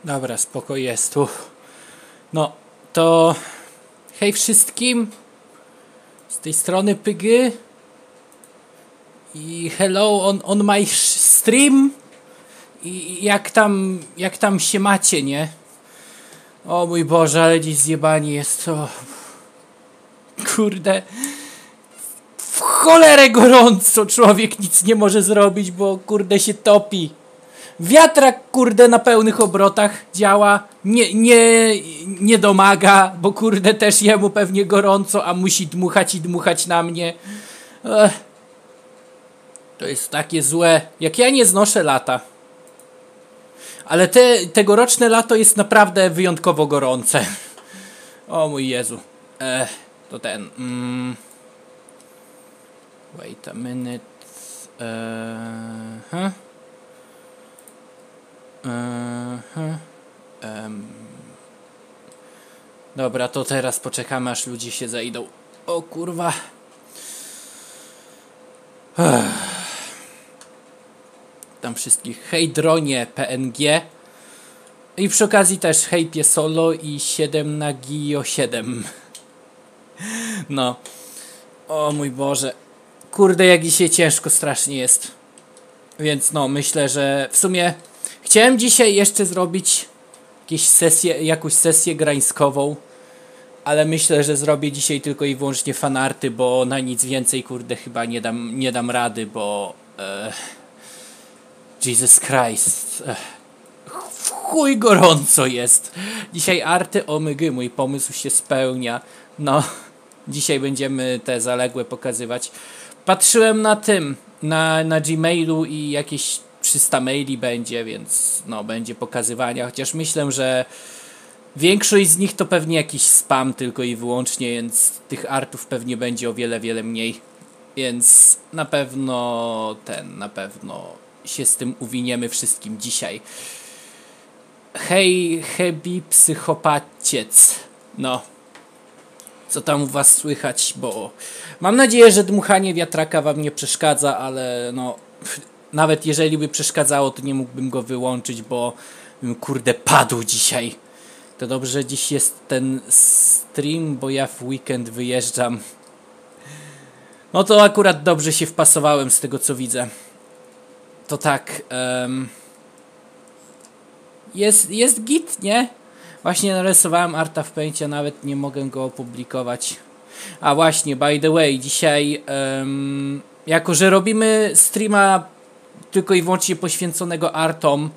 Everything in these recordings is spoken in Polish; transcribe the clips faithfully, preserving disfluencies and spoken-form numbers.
Dobra, spoko jest tu. No, to hej wszystkim. Z tej strony Pygy. I hello on, on my stream. I jak tam, jak tam się macie, nie? O mój Boże, ale dziś zjebani jest to. Kurde. W cholerę gorąco, człowiek nic nie może zrobić, bo kurde się topi. Wiatrak kurde na pełnych obrotach działa, nie, nie, nie domaga, bo kurde też jemu pewnie gorąco, a musi dmuchać i dmuchać na mnie. Ech. To jest takie złe, jak ja nie znoszę lata. Ale te, tegoroczne lato jest naprawdę wyjątkowo gorące. O mój Jezu. Ech, to ten... Mm. Wait a minute. Eee, huh? Uh-huh. Um. Dobra, to teraz poczekamy, aż ludzie się zejdą. O kurwa. Uff. Tam wszystkich. Hej dronie P N G. I przy okazji też hej Piesolo i siedem na Gio siedem. No. O mój Boże. Kurde, jak dzisiaj ciężko strasznie jest. Więc no, myślę, że w sumie chciałem dzisiaj jeszcze zrobić jakieś sesję, jakąś sesję grańskową, ale myślę, że zrobię dzisiaj tylko i wyłącznie fanarty, bo na nic więcej kurde chyba nie dam, nie dam rady, bo e, Jesus Christ, e, w chuj gorąco jest. Dzisiaj arty, omygy, mój pomysł się spełnia. No, dzisiaj będziemy te zaległe pokazywać. Patrzyłem na tym, na, na Gmailu i jakieś trzysta maili będzie, więc no będzie pokazywania, chociaż myślę, że większość z nich to pewnie jakiś spam tylko i wyłącznie, więc tych artów pewnie będzie o wiele, wiele mniej, więc na pewno ten, na pewno się z tym uwiniemy wszystkim dzisiaj. Hej, hebi psychopaciec, no. Co tam u was słychać, bo mam nadzieję, że dmuchanie wiatraka wam nie przeszkadza, ale no nawet jeżeli by przeszkadzało, to nie mógłbym go wyłączyć, bo bym kurde padł dzisiaj. To dobrze, że dziś jest ten stream, bo ja w weekend wyjeżdżam. No to akurat dobrze się wpasowałem z tego co widzę. To tak, um, jest, jest git, nie? Właśnie narysowałem arta w Paincie, nawet nie mogę go opublikować. A właśnie, by the way, dzisiaj, um, jako że robimy streama tylko i wyłącznie poświęconego artom,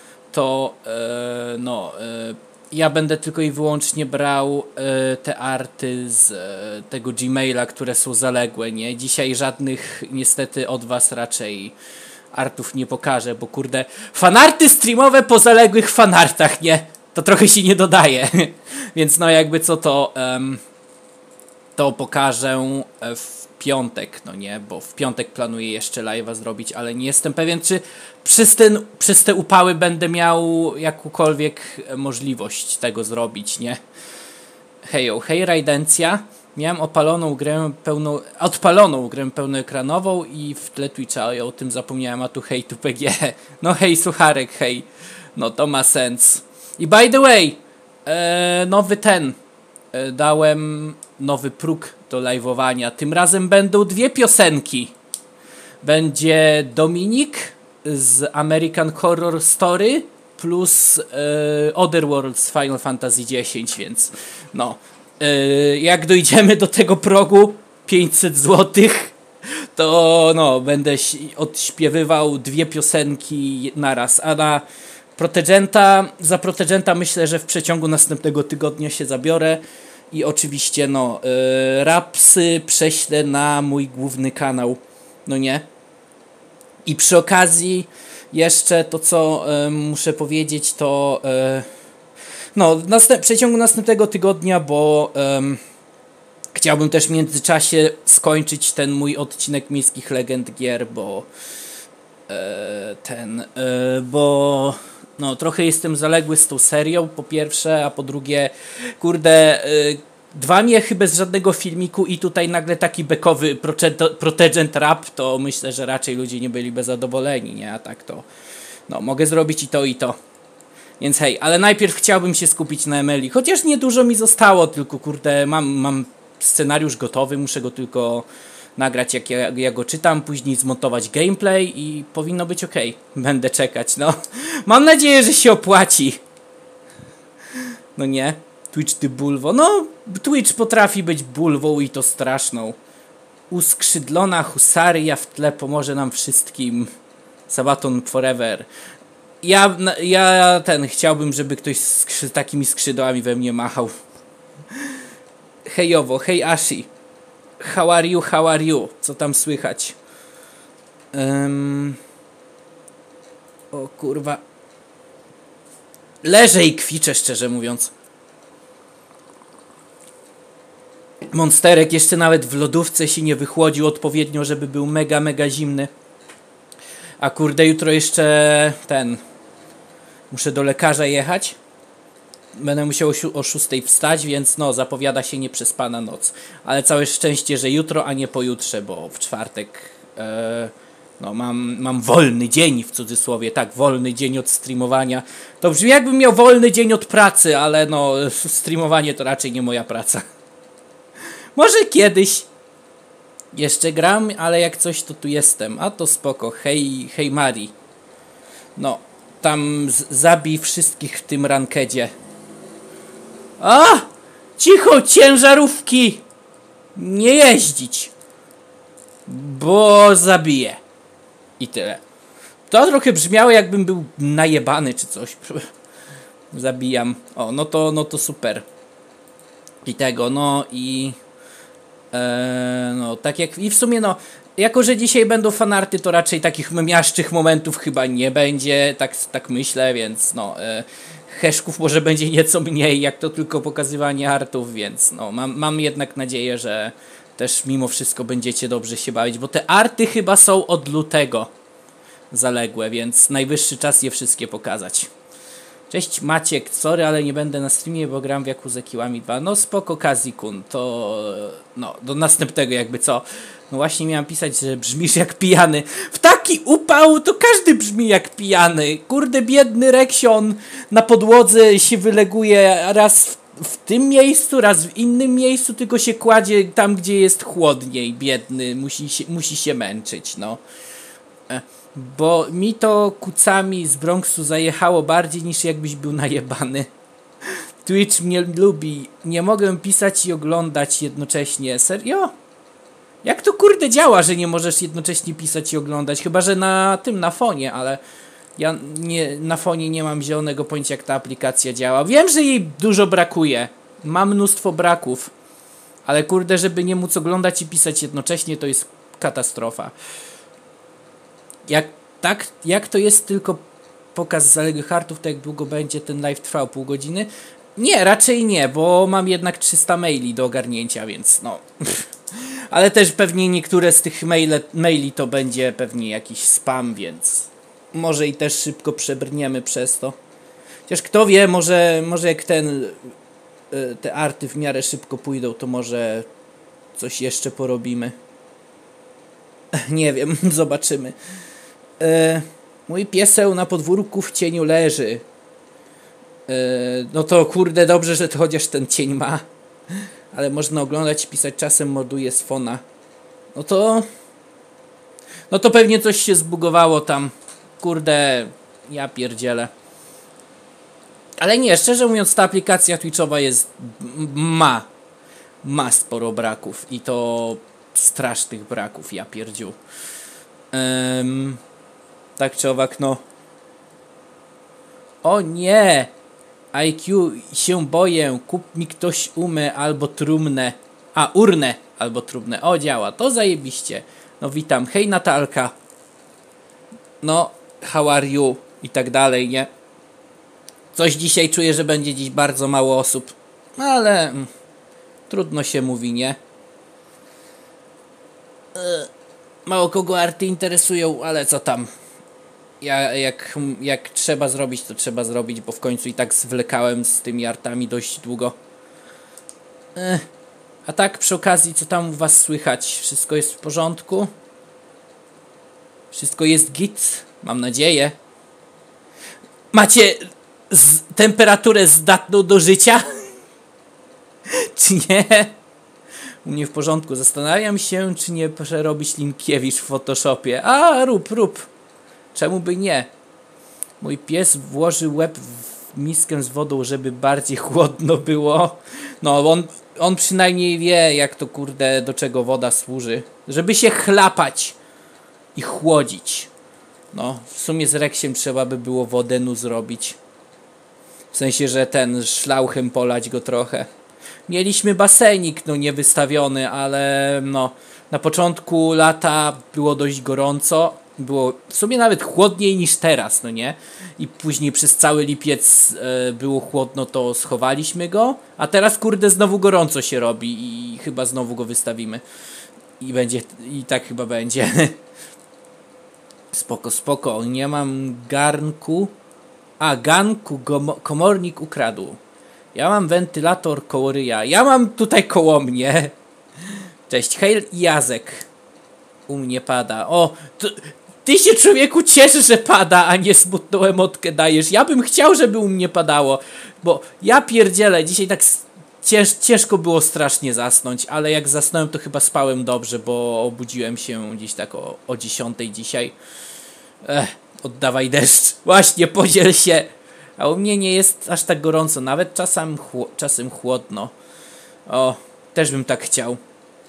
to e, no, e, ja będę tylko i wyłącznie brał e, te arty z e, tego Gmaila, które są zaległe, nie? Dzisiaj żadnych niestety od was raczej artów nie pokażę, bo kurde, fanarty streamowe po zaległych fanartach, nie? To trochę się nie dodaje. Więc no jakby co to um, to pokażę w piątek, no nie, bo w piątek planuję jeszcze live'a zrobić, ale nie jestem pewien, czy przez, ten, przez te upały będę miał jakąkolwiek możliwość tego zrobić, nie? Hejo, hej Rajdencja. Miałem opaloną grę pełną, odpaloną grę pełnoekranową i w tle Twitcha, ja o tym zapomniałem, a tu hej tu P G. No hej sucharek, hej. No to ma sens. I by the way, e, nowy ten, e, dałem nowy próg do live'owania. Tym razem będą dwie piosenki. Będzie Dominik z American Horror Story plus e, Otherworld z Final Fantasy dziesięć, więc no, e, jak dojdziemy do tego progu pięćset złotych, to no, będę odśpiewywał dwie piosenki naraz, a na Protegenta, za Protegenta myślę, że w przeciągu następnego tygodnia się zabiorę i oczywiście no yy, rapsy prześlę na mój główny kanał, no nie? I przy okazji jeszcze to co yy, muszę powiedzieć to yy, no w następ- przeciągu następnego tygodnia, bo yy, chciałbym też w międzyczasie skończyć ten mój odcinek Miejskich Legend Gier, bo yy, ten, yy, bo no, trochę jestem zaległy z tą serią, po pierwsze, a po drugie, kurde, y, dwa miechy bez żadnego filmiku i tutaj nagle taki bekowy Protegent rap, to myślę, że raczej ludzie nie byliby zadowoleni, nie? A tak to, no, mogę zrobić i to, i to. Więc hej, ale najpierw chciałbym się skupić na M L I, chociaż niedużo mi zostało, tylko kurde, mam, mam scenariusz gotowy, muszę go tylko nagrać jak ja, ja go czytam, później zmontować gameplay i powinno być ok. Będę czekać, no. Mam nadzieję, że się opłaci. No nie? Twitch ty bulwo. No, Twitch potrafi być bulwą i to straszną. Uskrzydlona husaria w tle pomoże nam wszystkim. Sabaton forever. Ja, ja ten, chciałbym, żeby ktoś z skrzy, takimi skrzydłami we mnie machał. Hejowo, hej Ashi. How are you, how are you? Co tam słychać? Um... O kurwa. Leżę i kwiczę, szczerze mówiąc. Monsterek jeszcze nawet w lodówce się nie wychłodził odpowiednio, żeby był mega, mega zimny. A kurde, jutro jeszcze ten... Muszę do lekarza jechać. Będę musiał o szóstej wstać, więc no, zapowiada się nieprzespana noc. Ale całe szczęście, że jutro, a nie pojutrze, bo w czwartek e, no, mam, mam wolny dzień, w cudzysłowie, tak, wolny dzień od streamowania. To brzmi jakbym miał wolny dzień od pracy, ale no, streamowanie to raczej nie moja praca. Może kiedyś jeszcze gram, ale jak coś, to tu jestem. A to spoko, hej, hej Mari. No, tam zabij wszystkich w tym rankedzie. A! Cicho, ciężarówki! Nie jeździć. Bo zabiję. I tyle. To trochę brzmiało, jakbym był najebany czy coś. Zabijam. O, no to, no to super. I tego, no i... E, no, tak jak... I w sumie, no... Jako, że dzisiaj będą fanarty, to raczej takich memiaszczych momentów chyba nie będzie. Tak, tak myślę, więc no... E, heszków może będzie nieco mniej, jak to tylko pokazywanie artów, więc no, mam, mam jednak nadzieję, że też mimo wszystko będziecie dobrze się bawić, bo te arty chyba są od lutego zaległe, więc najwyższy czas je wszystkie pokazać. Cześć Maciek, sorry, ale nie będę na streamie, bo gram w Yakuzę Kiwami dwa. No spoko Kazikun, to no, do następnego jakby co. No właśnie miałem pisać, że brzmisz jak pijany. W taki upał to każdy brzmi jak pijany. Kurde, biedny Reksion na podłodze się wyleguje raz w, w tym miejscu, raz w innym miejscu, tylko się kładzie tam, gdzie jest chłodniej. Biedny, musi się, musi się męczyć, no. Bo mi to kucami z Bronxu zajechało bardziej niż jakbyś był najebany. Twitch mnie lubi. Nie mogę pisać i oglądać jednocześnie. Serio? Jak to kurde działa, że nie możesz jednocześnie pisać i oglądać? Chyba że na tym, na fonie, ale ja nie, na fonie nie mam zielonego pojęcia, jak ta aplikacja działa. Wiem, że jej dużo brakuje. Ma mnóstwo braków. Ale kurde, żeby nie móc oglądać i pisać jednocześnie, to jest katastrofa. Jak, tak, jak to jest tylko pokaz zaległych artów, to jak długo będzie ten live trwał? Pół godziny? Nie, raczej nie, bo mam jednak trzysta maili do ogarnięcia, więc no... Ale też pewnie niektóre z tych maile, maili to będzie pewnie jakiś spam, więc może i też szybko przebrniemy przez to. Chociaż kto wie, może, może jak ten, te arty w miarę szybko pójdą, to może coś jeszcze porobimy. Nie wiem, zobaczymy. E, mój pieseł na podwórku w cieniu leży. E, no to kurde, dobrze, że to chociaż ten cień ma. Ale można oglądać i pisać, czasem morduje z fona. No to... No to pewnie coś się zbugowało tam. Kurde, ja pierdzielę. Ale nie, szczerze mówiąc, ta aplikacja Twitchowa jest... Ma. Ma sporo braków. I to strasznych braków, ja pierdziu. Um, tak czy owak, no. O nie! I Q się boję, kup mi ktoś umę albo trumnę. A, urnę albo trumnę. O, działa, to zajebiście. No witam, hej Natalka. No, how are you? I tak dalej, nie? Coś dzisiaj czuję, że będzie dziś bardzo mało osób. Ale mm, trudno się mówi, nie? E, mało kogo arty interesują, ale co tam? Ja, jak, jak trzeba zrobić, to trzeba zrobić, bo w końcu i tak zwlekałem z tymi artami dość długo. Ech. A tak przy okazji, co tam u was słychać? Wszystko jest w porządku? Wszystko jest git? Mam nadzieję. Macie... z, temperaturę zdatną do życia? Czy nie? U mnie w porządku. Zastanawiam się, czy nie przerobić Linkiewicz w Photoshopie. A, rób, rób. Czemu by nie? Mój pies włożył łeb w miskę z wodą, żeby bardziej chłodno było. No, on, on przynajmniej wie, jak to kurde, do czego woda służy. Żeby się chlapać i chłodzić. No, w sumie z Reksiem trzeba by było wodenu zrobić. W sensie, że ten szlauchem polać go trochę. Mieliśmy basenik, no nie wystawiony, ale no na początku lata było dość gorąco. Było w sumie nawet chłodniej niż teraz, no nie? I później przez cały lipiec e, było chłodno, to schowaliśmy go. A teraz kurde znowu gorąco się robi i chyba znowu go wystawimy. I będzie, i tak chyba będzie. Spoko, spoko. Nie mam garnku. A, garnku komornik ukradł. Ja mam wentylator koło ryja. Ja mam tutaj koło mnie. Cześć, hej Jacek. U mnie pada. O, to, ty się człowieku cieszysz, że pada, a nie smutną emotkę dajesz. Ja bym chciał, żeby u mnie padało. Bo ja pierdzielę, dzisiaj tak cięż, ciężko było strasznie zasnąć. Ale jak zasnąłem, to chyba spałem dobrze, bo obudziłem się gdzieś tak o, o dziesiątej dzisiaj. Ech, oddawaj deszcz. Właśnie, podziel się. A u mnie nie jest aż tak gorąco, nawet czasem, chło czasem chłodno. O, też bym tak chciał.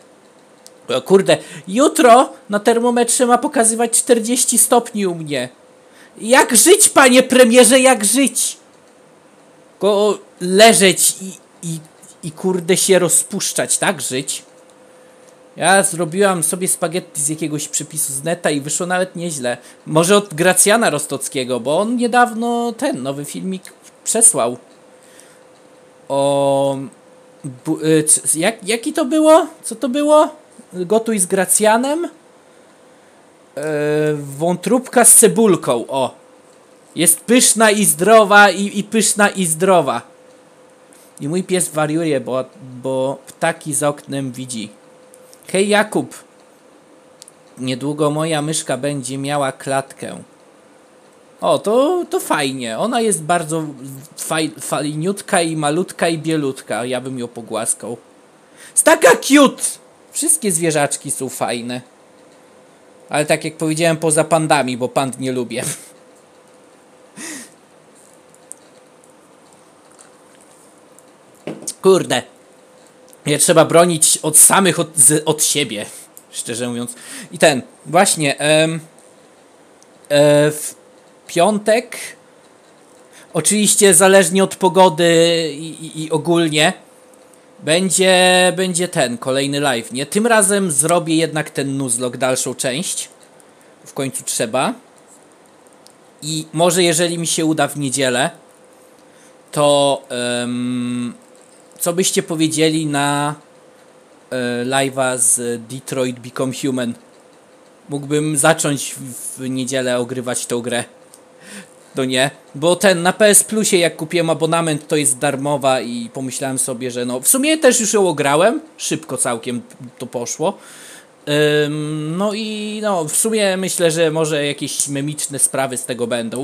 O, kurde, jutro na termometrze ma pokazywać czterdzieści stopni u mnie. Jak żyć, panie premierze, jak żyć? Tylko leżeć i, i, i kurde się rozpuszczać, tak żyć? Ja zrobiłam sobie spaghetti z jakiegoś przepisu z neta i wyszło nawet nieźle. Może od Gracjana Rostockiego, bo on niedawno ten nowy filmik przesłał. O... Bu, y, jak, jaki to było? Co to było? Gotuj z Gracjanem? Y, wątróbka z cebulką, o. Jest pyszna i zdrowa i, i pyszna i zdrowa. I mój pies wariuje, bo, bo ptaki za oknem widzi. Hej Jakub, niedługo moja myszka będzie miała klatkę. O, to, to fajnie. Ona jest bardzo faj, fajniutka i malutka i bielutka. Ja bym ją pogłaskał. Jest taka cute! Wszystkie zwierzaczki są fajne. Ale tak jak powiedziałem, poza pandami, bo pand nie lubię. Kurde. Je trzeba bronić od samych, od, z, od siebie. Szczerze mówiąc. I ten, właśnie, em, e, w piątek, oczywiście zależnie od pogody i, i, i ogólnie, będzie, będzie ten, kolejny live, nie? Tym razem zrobię jednak ten Nuzlocke, dalszą część. W końcu trzeba. I może jeżeli mi się uda w niedzielę, to... Um, co byście powiedzieli na e, live'a z Detroit Become Human? Mógłbym zacząć w, w niedzielę ogrywać tą grę. To nie? Bo ten na P S Plusie jak kupiłem abonament to jest darmowa i pomyślałem sobie, że no w sumie też już ją ograłem. Szybko całkiem to poszło. Ym, no i no w sumie myślę, że może jakieś memiczne sprawy z tego będą.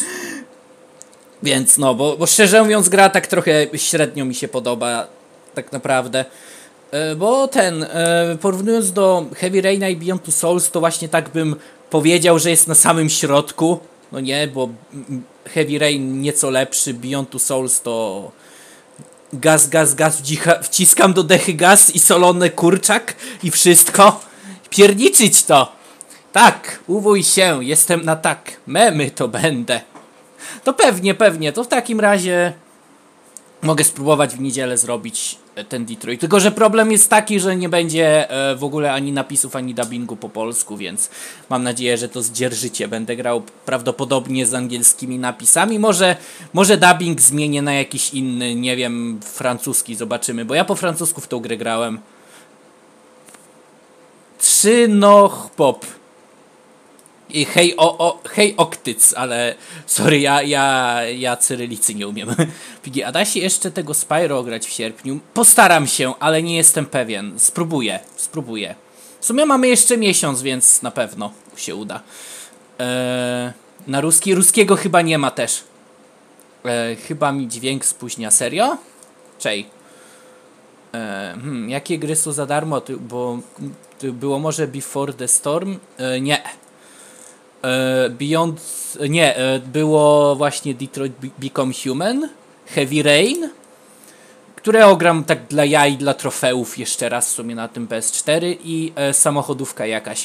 Więc no, bo, bo szczerze mówiąc gra tak trochę średnio mi się podoba, tak naprawdę. E, bo ten, e, porównując do Heavy Raina i Beyond Two Souls, to właśnie tak bym powiedział, że jest na samym środku. No nie, bo Heavy Rain nieco lepszy, Beyond Two Souls to gaz, gaz, gaz, wdzicha, wciskam do dechy gaz i solony kurczak i wszystko. Pierniczyć to! Tak, uwój się, jestem na tak, memy to będę. To pewnie, pewnie. To w takim razie mogę spróbować w niedzielę zrobić ten Detroit. Tylko że problem jest taki, że nie będzie e, w ogóle ani napisów, ani dubbingu po polsku, więc mam nadzieję, że to zdzierżycie. Będę grał prawdopodobnie z angielskimi napisami. Może, może dubbing zmienię na jakiś inny, nie wiem, francuski, zobaczymy. Bo ja po francusku w tą grę grałem. Trzy noh pop. I hej, o, o, hej Oktyc, ale sorry, ja, ja, ja cyrylicy nie umiem. Pigi, a da się jeszcze tego Spyro grać w sierpniu? Postaram się, ale nie jestem pewien. Spróbuję, spróbuję. W sumie mamy jeszcze miesiąc, więc na pewno się uda. Eee, na ruski, ruskiego chyba nie ma też. E, chyba mi dźwięk spóźnia. Serio? Czej. E, hmm, jakie gry są za darmo? Ty, bo ty było może Before the Storm? E, nie. E, Beyond... Nie, e, było właśnie Detroit Become Human, Heavy Rain, które ogram tak dla jaj, dla trofeów jeszcze raz w sumie na tym P S cztery i e, samochodówka jakaś.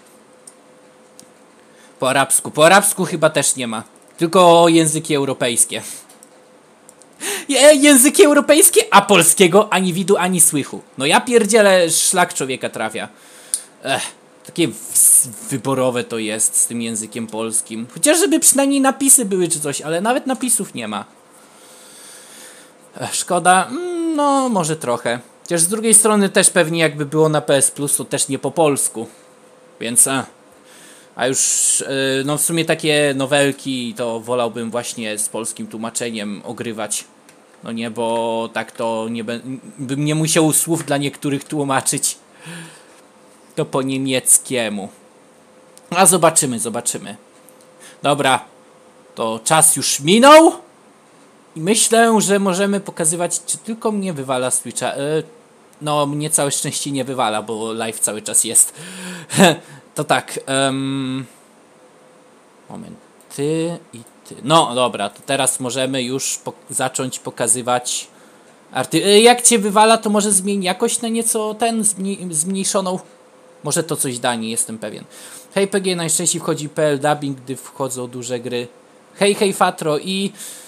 Po arabsku. Po arabsku chyba też nie ma. Tylko języki europejskie. Je, języki europejskie, a polskiego ani widu, ani słychu. No ja pierdzielę, szlak człowieka trafia. Ech, takie wyborowe to jest z tym językiem polskim. Chociaż żeby przynajmniej napisy były czy coś, ale nawet napisów nie ma. Ech, szkoda. Mm, no, może trochę. Chociaż z drugiej strony też pewnie jakby było na P S Plus, to też nie po polsku. Więc a... A już, yy, no w sumie takie nowelki to wolałbym właśnie z polskim tłumaczeniem ogrywać. No nie, bo tak to nie be, bym nie musiał słów dla niektórych tłumaczyć. To po niemieckiemu. A zobaczymy, zobaczymy. Dobra, to czas już minął. I myślę, że możemy pokazywać, czy tylko mnie wywala z Twitcha. Yy, no, mnie całe szczęście nie wywala, bo live cały czas jest. To tak. Um, moment. Ty i ty. No dobra, to teraz możemy już po zacząć pokazywać arty. Y, jak cię wywala, to może zmień jakość na nieco ten zmniej zmniejszoną. Może to coś da, nie jestem pewien. Hej P G, najczęściej wchodzi P L dubbing, gdy wchodzą duże gry. Hej, hej Fatro i...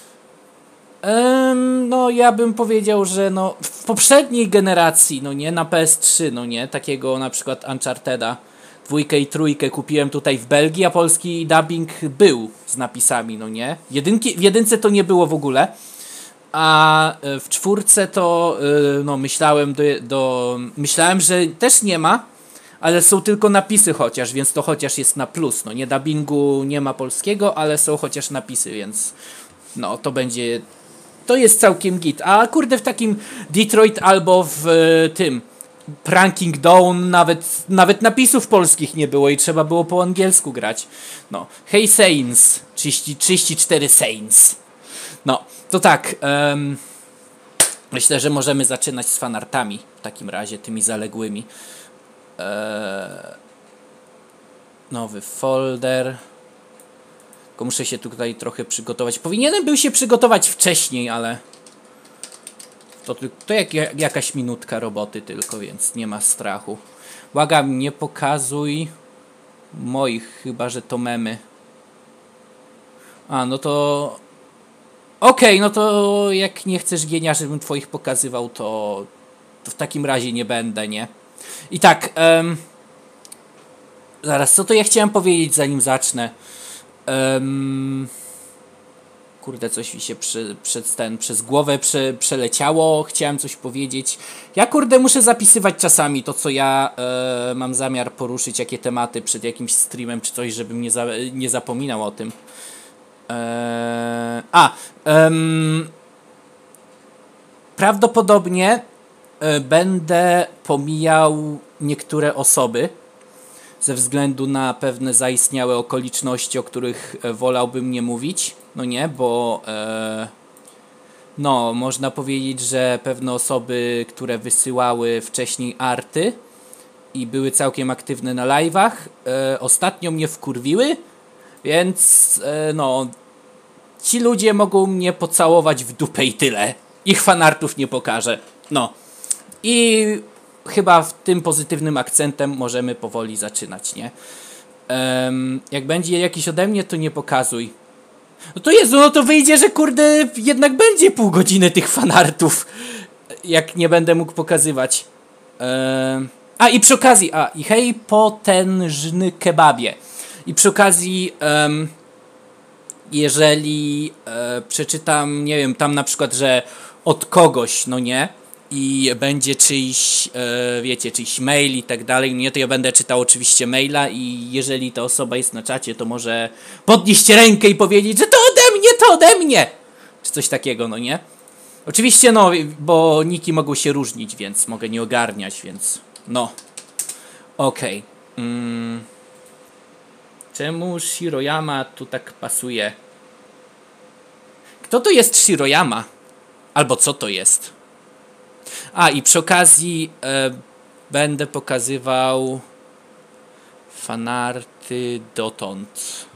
Um, no ja bym powiedział, że no w poprzedniej generacji, no nie, na P S trzy, no nie, takiego na przykład Uncharteda. Dwójkę i trójkę kupiłem tutaj w Belgii, a polski dubbing był z napisami, no nie? Jedynki, w jedynce to nie było w ogóle, a w czwórce to no myślałem do, do myślałem, że też nie ma, ale są tylko napisy chociaż, więc to chociaż jest na plus, no nie, dubbingu nie ma polskiego, ale są chociaż napisy, więc no to będzie, to jest całkiem git. A kurde, w takim Detroit albo w tym Pranking Dawn nawet, nawet napisów polskich nie było i trzeba było po angielsku grać. No, Hey Saints, trzydzieści, trzydzieści cztery Saints. No, to tak. Um, myślę, że możemy zaczynać z fanartami w takim razie, tymi zaległymi. Eee, nowy folder. Tylko muszę się tutaj trochę przygotować. Powinienem był się przygotować wcześniej, ale... To, to jak, jak, jakaś minutka roboty tylko, więc nie ma strachu. Błagam, nie pokazuj moich, chyba że to memy. A, no to... Okej, okay, no to jak nie chcesz Gienia, żebym twoich pokazywał, to, to w takim razie nie będę, nie? I tak, um... zaraz, co to ja chciałem powiedzieć, zanim zacznę? Um... Kurde, coś mi się przy, przez ten, przez głowę prze, przeleciało, chciałem coś powiedzieć. Ja kurde muszę zapisywać czasami to, co ja e, mam zamiar poruszyć, jakie tematy przed jakimś streamem czy coś, żebym nie, za, nie zapominał o tym. E, a, em, prawdopodobnie e, będę pomijał niektóre osoby ze względu na pewne zaistniałe okoliczności, o których wolałbym nie mówić. No nie, bo e, no, można powiedzieć, że pewne osoby, które wysyłały wcześniej arty i były całkiem aktywne na live'ach, e, ostatnio mnie wkurwiły, więc e, no, ci ludzie mogą mnie pocałować w dupę i tyle. Ich fanartów nie pokażę. No. I chyba w tym pozytywnym akcentem możemy powoli zaczynać, nie? Um, jak będzie jakiś ode mnie, to nie pokazuj. No to Jezu, no to wyjdzie, że kurde jednak będzie pół godziny tych fanartów, jak nie będę mógł pokazywać. Um, a i przy okazji, a i hej potężny kebabie. I przy okazji, um, jeżeli e, przeczytam, nie wiem, tam na przykład, że od kogoś, no nie, i będzie czyjś, e, wiecie, czyjś mail i tak dalej, nie, to ja będę czytał oczywiście maila i jeżeli ta osoba jest na czacie, to może podnieść rękę i powiedzieć, że to ode mnie, to ode mnie! Czy coś takiego, no nie? Oczywiście, no, bo niki mogą się różnić, więc mogę nie ogarniać, więc no. Okej. Okay. Mm. Czemu Shiroyama tu tak pasuje? Kto to jest Shiroyama? Albo co to jest? A, i przy okazji e, będę pokazywał fanarty dotąd.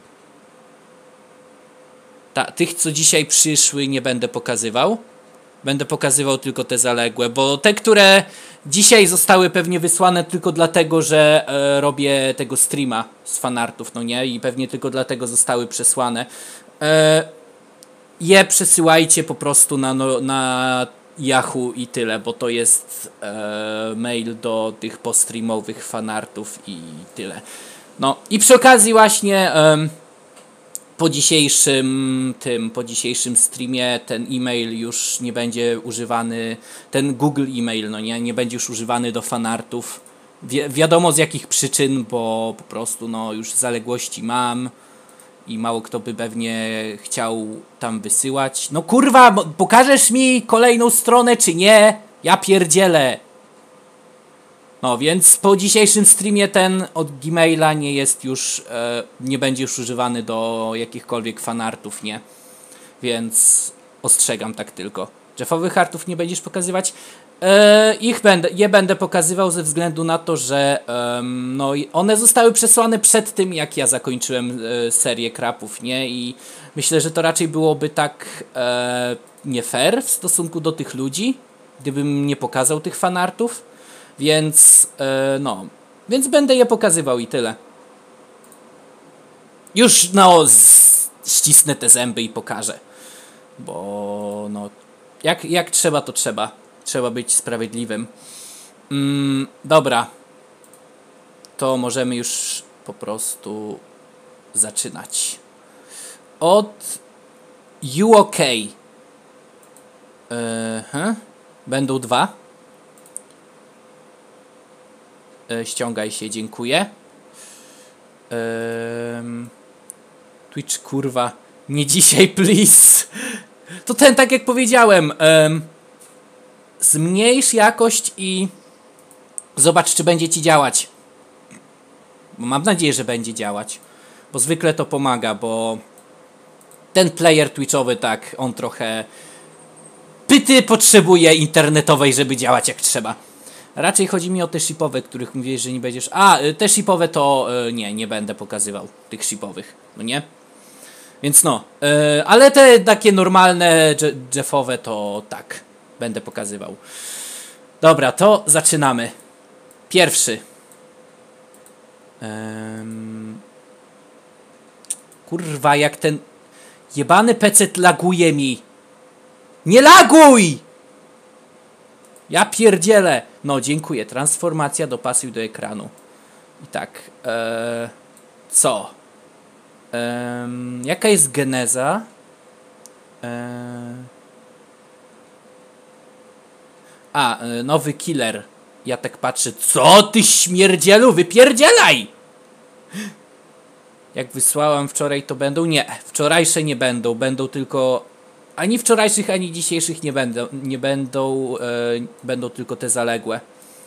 Ta, tych, co dzisiaj przyszły, nie będę pokazywał. Będę pokazywał tylko te zaległe, bo te, które dzisiaj zostały pewnie wysłane tylko dlatego, że e, robię tego streama z fanartów, no nie? I pewnie tylko dlatego zostały przesłane. E, je przesyłajcie po prostu na, no, na Yahoo i tyle, bo to jest e, mail do tych postreamowych fanartów i tyle. No i przy okazji właśnie e, po dzisiejszym tym, po dzisiejszym streamie ten e-mail już nie będzie używany, ten Google e-mail, no nie, nie będzie już używany do fanartów. Wi wiadomo z jakich przyczyn, bo po prostu no już zaległości mam i mało kto by pewnie chciał tam wysyłać. No kurwa, pokażesz mi kolejną stronę czy nie? Ja pierdzielę. No więc po dzisiejszym streamie ten od Gmaila nie jest już, e, nie będzie już używany do jakichkolwiek fanartów, nie? Więc ostrzegam tak tylko. Jeffowych artów nie będziesz pokazywać? E, ich będę, je będę pokazywał ze względu na to, że e, no, one zostały przesłane przed tym, jak ja zakończyłem e, serię krapów, nie? I myślę, że to raczej byłoby tak e, nie fair w stosunku do tych ludzi, gdybym nie pokazał tych fanartów. Więc, e, no, więc będę je pokazywał i tyle. Już, no, z, ścisnę te zęby i pokażę. Bo, no, jak, jak trzeba, to trzeba. Trzeba być sprawiedliwym. Mm, dobra. To możemy już po prostu zaczynać. Od U O K. Yy, huh? Będą dwa. Ściągaj się, dziękuję. Um, Twitch, kurwa. Nie dzisiaj, please. To ten, tak jak powiedziałem. Um, zmniejsz jakość i zobacz, czy będzie ci działać. Bo mam nadzieję, że będzie działać. Bo zwykle to pomaga, bo ten player twitchowy, tak, on trochę pyty potrzebuje internetowej, żeby działać jak trzeba. Raczej chodzi mi o te shipowe, których mówiłeś, że nie będziesz... A, te shipowe to... Yy, nie, nie będę pokazywał tych shipowych, no nie? Więc no, yy, ale te takie normalne Jeffowe to tak, będę pokazywał. Dobra, to zaczynamy. Pierwszy. Ym... Kurwa, jak ten jebany pecet laguje mi. Nie laguj! Ja pierdzielę. No, dziękuję. Transformacja dopasuj do ekranu. I tak. E, co? E, jaka jest geneza? E, a, e, nowy killer. Ja tak patrzę. Co ty śmierdzielu? Wypierdzielaj! Jak wysłałam wczoraj, to będą? Nie. Wczorajsze nie będą. Będą tylko... Ani wczorajszych, ani dzisiejszych nie będą, nie będą, e, będą tylko te zaległe.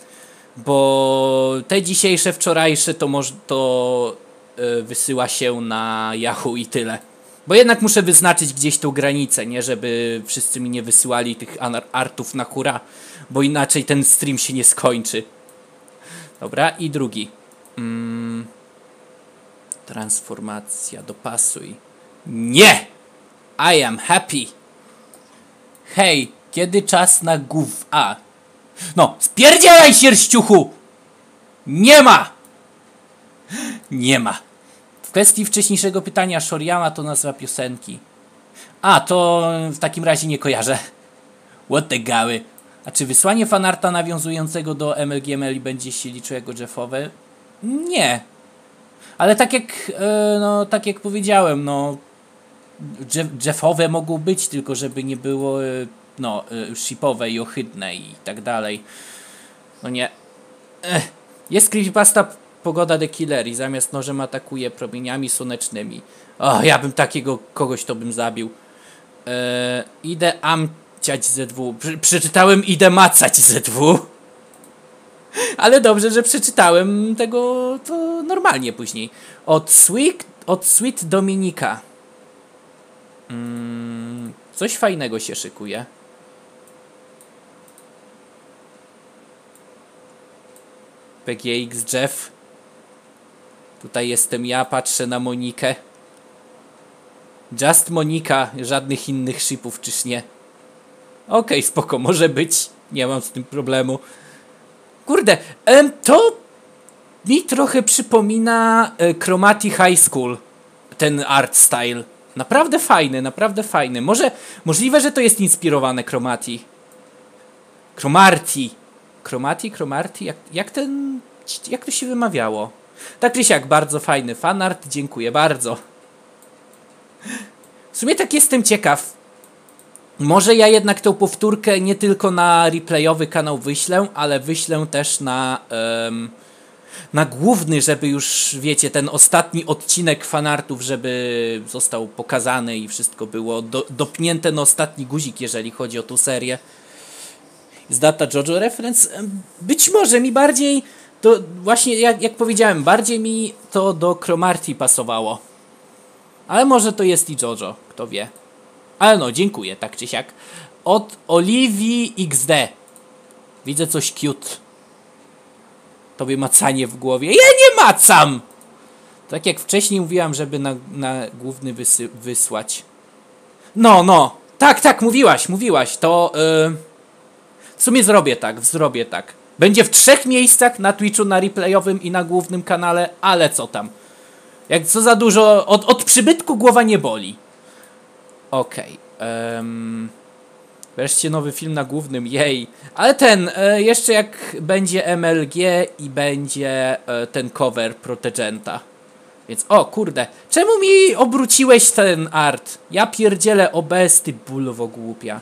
Bo te dzisiejsze, wczorajsze to, moż, to e, wysyła się na Yahoo i tyle. Bo jednak muszę wyznaczyć gdzieś tą granicę, nie? Żeby wszyscy mi nie wysyłali tych artów na hura, bo inaczej ten stream się nie skończy. Dobra, i drugi. Mm. Transformacja, dopasuj. Nie! I am happy. Hej, kiedy czas na gów... A. No, spierdzielaj, sierściuchu! Nie ma! Nie ma. W kwestii wcześniejszego pytania, Shoriyama to nazwa piosenki. A, to w takim razie nie kojarzę. What the gały. A czy wysłanie fanarta nawiązującego do M L G M L będzie się liczyło jako Jeffowe? Nie. Ale tak jak, e, no, tak jak powiedziałem, no... Jeffowe mogą być, tylko żeby nie było no, shipowe i ohydne i tak dalej. No nie. Ech. Jest creepypasta Pogoda the Killer i zamiast nożem atakuje promieniami słonecznymi. O, ja bym takiego kogoś to bym zabił. Eee, idę amciać Z W. Prze przeczytałem idę macać Z W. Ale dobrze, że przeczytałem tego to normalnie później. Od Sweet, od Sweet Dominika. Mm, Coś fajnego się szykuje. P G X Jeff. Tutaj jestem ja, patrzę na Monikę. Just Monika, żadnych innych shipów, czyż nie? Okej, okay, spoko, może być. Nie mam z tym problemu. Kurde, em, to mi trochę przypomina e, Chromaty High School. Ten art style. Naprawdę fajny, naprawdę fajny. Może, możliwe, że to jest inspirowane Chromaty. Chromarty. Chromaty, Chromarty? Jak, jak ten... Jak to się wymawiało? Tak czy siak, bardzo fajny fanart. Dziękuję bardzo. W sumie tak jestem ciekaw. Może ja jednak tą powtórkę nie tylko na replayowy kanał wyślę, ale wyślę też na... Um, na główny, żeby już, wiecie, ten ostatni odcinek fanartów, żeby został pokazany i wszystko było do, dopnięte na ostatni guzik, jeżeli chodzi o tą serię. Z data JoJo reference. Być może mi bardziej, to właśnie jak, jak powiedziałem, bardziej mi to do Chromarty pasowało. Ale może to jest i JoJo, kto wie. Ale no, dziękuję, tak czy siak. Od Oliwii X D. Widzę coś cute. Tobie macanie w głowie. Ja nie macam! Tak jak wcześniej mówiłam, żeby na, na główny wysy, wysłać. No, no. Tak, tak, mówiłaś, mówiłaś. To yy, w sumie zrobię tak, zrobię tak. Będzie w trzech miejscach, na Twitchu, na replayowym i na głównym kanale, ale co tam. Jak co za dużo, od, od przybytku głowa nie boli. Okej. Okay, um, wreszcie nowy film na głównym, jej. Ale ten, e, jeszcze jak będzie M L G i będzie e, ten cover Protegenta. Więc, o kurde, czemu mi obróciłeś ten art? Ja pierdzielę O B S, ty bulwo głupia.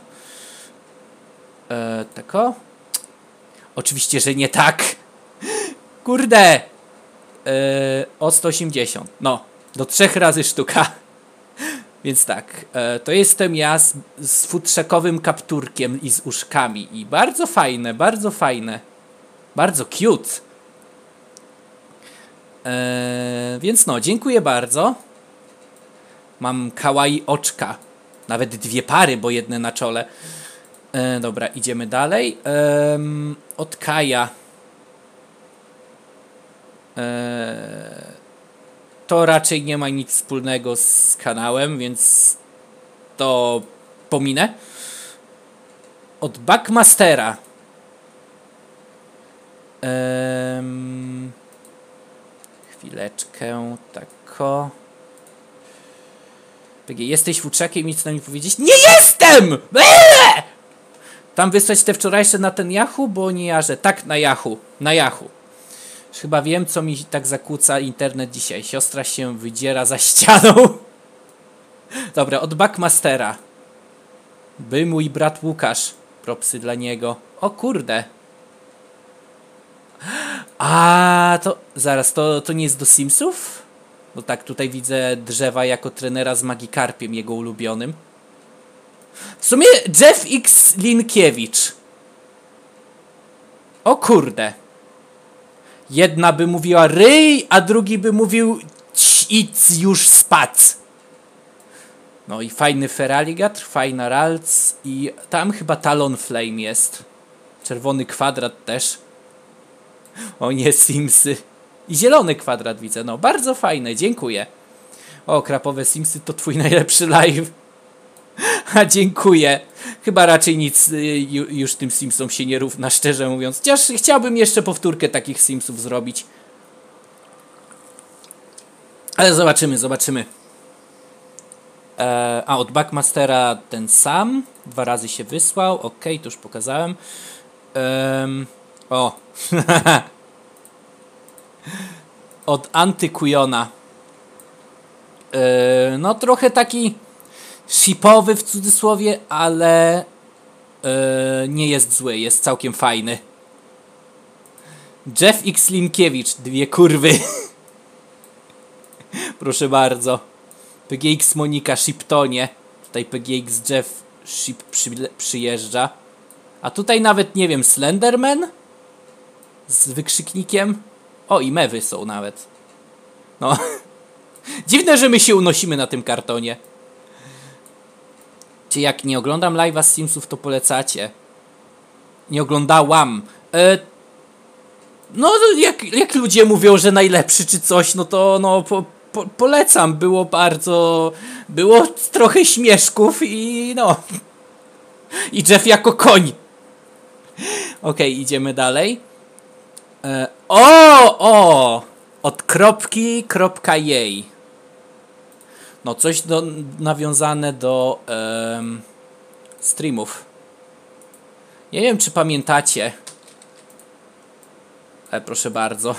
E, tako? Oczywiście, że nie tak. Kurde. E, o sto osiemdziesiąt. No, do trzech razy sztuka. Więc tak, e, to jestem ja z, z futrzakowym kapturkiem i z uszkami. I bardzo fajne, bardzo fajne. Bardzo cute. E, więc no, dziękuję bardzo. Mam kawaii oczka. Nawet dwie pary, bo jedne na czole. E, dobra, idziemy dalej. E, od Kaja. E, To raczej nie ma nic wspólnego z kanałem, więc to pominę. Od Backmastera. Ehm, chwileczkę, tako. Jesteś futrzakiem i nic nam nie powiedzieć? Nie jestem! Eee! Tam wysłać te wczorajsze na ten Yahoo, bo nie jarzę. Tak, na Yahoo. Na Yahoo. Chyba wiem, co mi tak zakłóca internet dzisiaj. Siostra się wydziera za ścianą. Dobra, od Backmastera. By mój brat Łukasz. Propsy dla niego. O kurde. A to... Zaraz, to, to nie jest do Simsów? Bo tak, tutaj widzę drzewa jako trenera z Magikarpiem, jego ulubionym. W sumie Jeff X Linkiewicz. O kurde. Jedna by mówiła ryj, a drugi by mówił idź już spać. No i fajny Feraligatr, fajna Ralc i tam chyba Talonflame jest. Czerwony kwadrat też. O nie, Simsy. I zielony kwadrat widzę, no bardzo fajne, dziękuję. O, krapowe Simsy to twój najlepszy live. A dziękuję. Chyba raczej nic y, już tym Simsom się nie równa, szczerze mówiąc. Chociaż chciałbym jeszcze powtórkę takich Simsów zrobić. Ale zobaczymy, zobaczymy. E, a od Backmastera ten sam. Dwa razy się wysłał. Ok, to już pokazałem. Um, o. Od Antykujona. E, no trochę taki shipowy w cudzysłowie, ale e, nie jest zły, jest całkiem fajny. Jeff X Linkiewicz, dwie kurwy. Proszę bardzo. P G X Monika, Shiptonie. Tutaj P G X Jeff Ship przy, przyjeżdża. A tutaj nawet, nie wiem, Slenderman? Z wykrzyknikiem? O, i mewy są nawet. No. Dziwne, że my się unosimy na tym kartonie. Czy jak nie oglądam live'a z Simsów, to polecacie? Nie oglądałam. E, no, jak, jak ludzie mówią, że najlepszy czy coś, no to no po, po, polecam. Było bardzo... Było trochę śmieszków i no... I Jeff jako koń. Okej, okay, idziemy dalej. E, o! O! Od kropki, kropka jej. No, coś do, nawiązane do um, streamów. Nie wiem, czy pamiętacie. Ale proszę bardzo.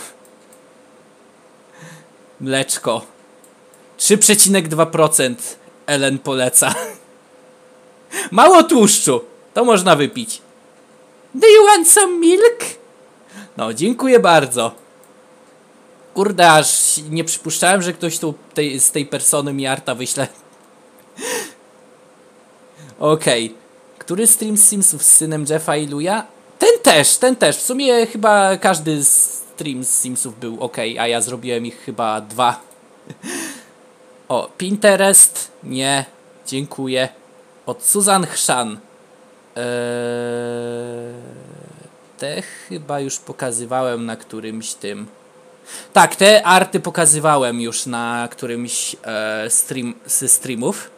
Mleczko. trzy przecinek dwa procent Ellen poleca. Mało tłuszczu. To można wypić. Do you want some milk? No, dziękuję bardzo. Kurde, aż nie przypuszczałem, że ktoś tu tej, z tej persony mi arta wyśle. Okej. Okay. Który stream z Simsów z synem Jeffa i Luja? Ten też, ten też. W sumie chyba każdy stream z Simsów był ok, a ja zrobiłem ich chyba dwa. O, Pinterest. Nie. Dziękuję. Od Susan Chrzan. Eee, te chyba już pokazywałem na którymś tym. Tak, te arty pokazywałem już na którymś e, stream, z streamów.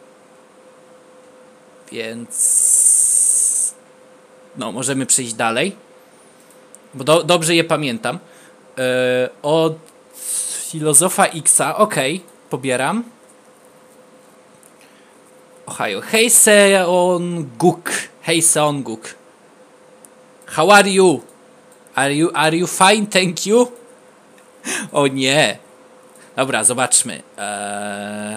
Więc... No, możemy przejść dalej. Bo do, dobrze je pamiętam. E, od Filozofa Xa, okej, okay, pobieram. Ohio. Hej Seonguk. Hej Seonguk. How are you? Are you, are you fine? Thank you. O nie. Dobra, zobaczmy. Eee...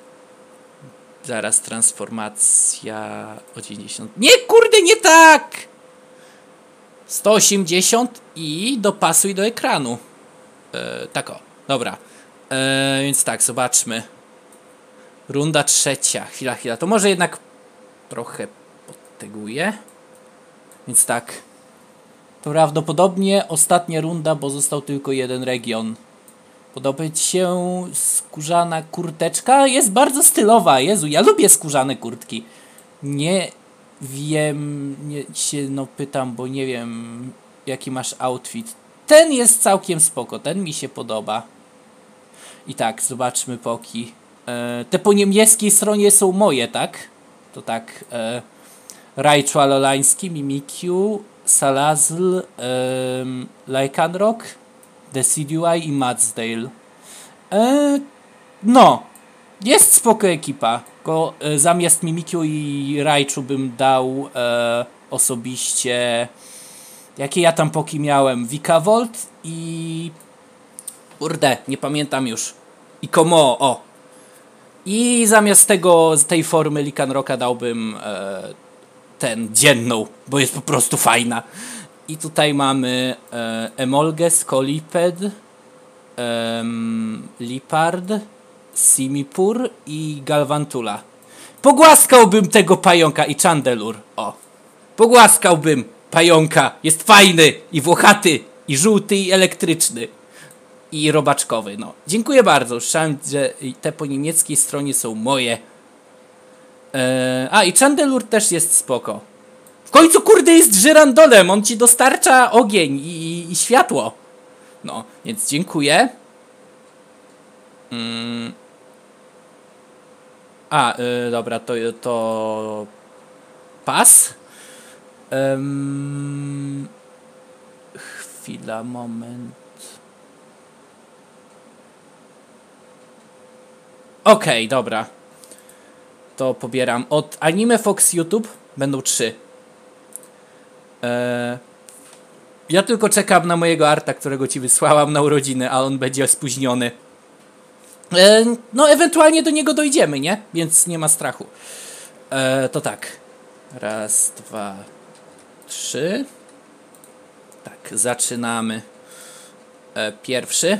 Zaraz transformacja o dziewięćdziesiąt. Nie, kurde, nie tak! sto osiemdziesiąt i dopasuj do ekranu. Eee, tak o, dobra. Eee, więc tak, zobaczmy. Runda trzecia. Chwila, chwila. To może jednak trochę podteguję. Więc tak. To prawdopodobnie ostatnia runda, bo został tylko jeden region. Podoba ci się skórzana kurteczka? Jest bardzo stylowa. Jezu, ja lubię skórzane kurtki. Nie wiem, nie się no pytam, bo nie wiem jaki masz outfit. Ten jest całkiem spoko, ten mi się podoba. I tak, zobaczmy poki. E, te po niemieckiej stronie są moje, tak? To tak. E, Rajczu Alolański, Mimikyu, Salazl, um, Lycanroc, Decidueye i Madsdale. E, no, jest spoko ekipa. Tylko e, zamiast Mimikyu i Rajczu bym dał e, osobiście... Jakie ja tam poki miałem? Vikavolt i... Kurde, nie pamiętam już. I Komo, o. I zamiast tego, z tej formy Lycanroca dałbym e, ten, dzienną, bo jest po prostu fajna. I tutaj mamy e, Emolges, Koliped, e, Lipard, Simipur i Galvantula. Pogłaskałbym tego pająka i Chandelure, o. Pogłaskałbym pająka, jest fajny i włochaty i żółty i elektryczny. I robaczkowy, no. Dziękuję bardzo. Słyszałem, że te po niemieckiej stronie są moje. Eee, a, i Chandelure też jest spoko. W końcu, kurde, jest żyrandolem. On ci dostarcza ogień i, i, i światło. No, więc dziękuję. Mm. A, yy, dobra, to... to... Pas. Um... Chwila, moment... Okej, okay, dobra. To pobieram. Od Anime Fox YouTube będą trzy. Eee, ja tylko czekam na mojego arta, którego ci wysłałam na urodziny, a on będzie spóźniony. Eee, no, ewentualnie do niego dojdziemy, nie? Więc nie ma strachu. Eee, to tak. Raz, dwa, trzy. Tak, zaczynamy. Eee, pierwszy.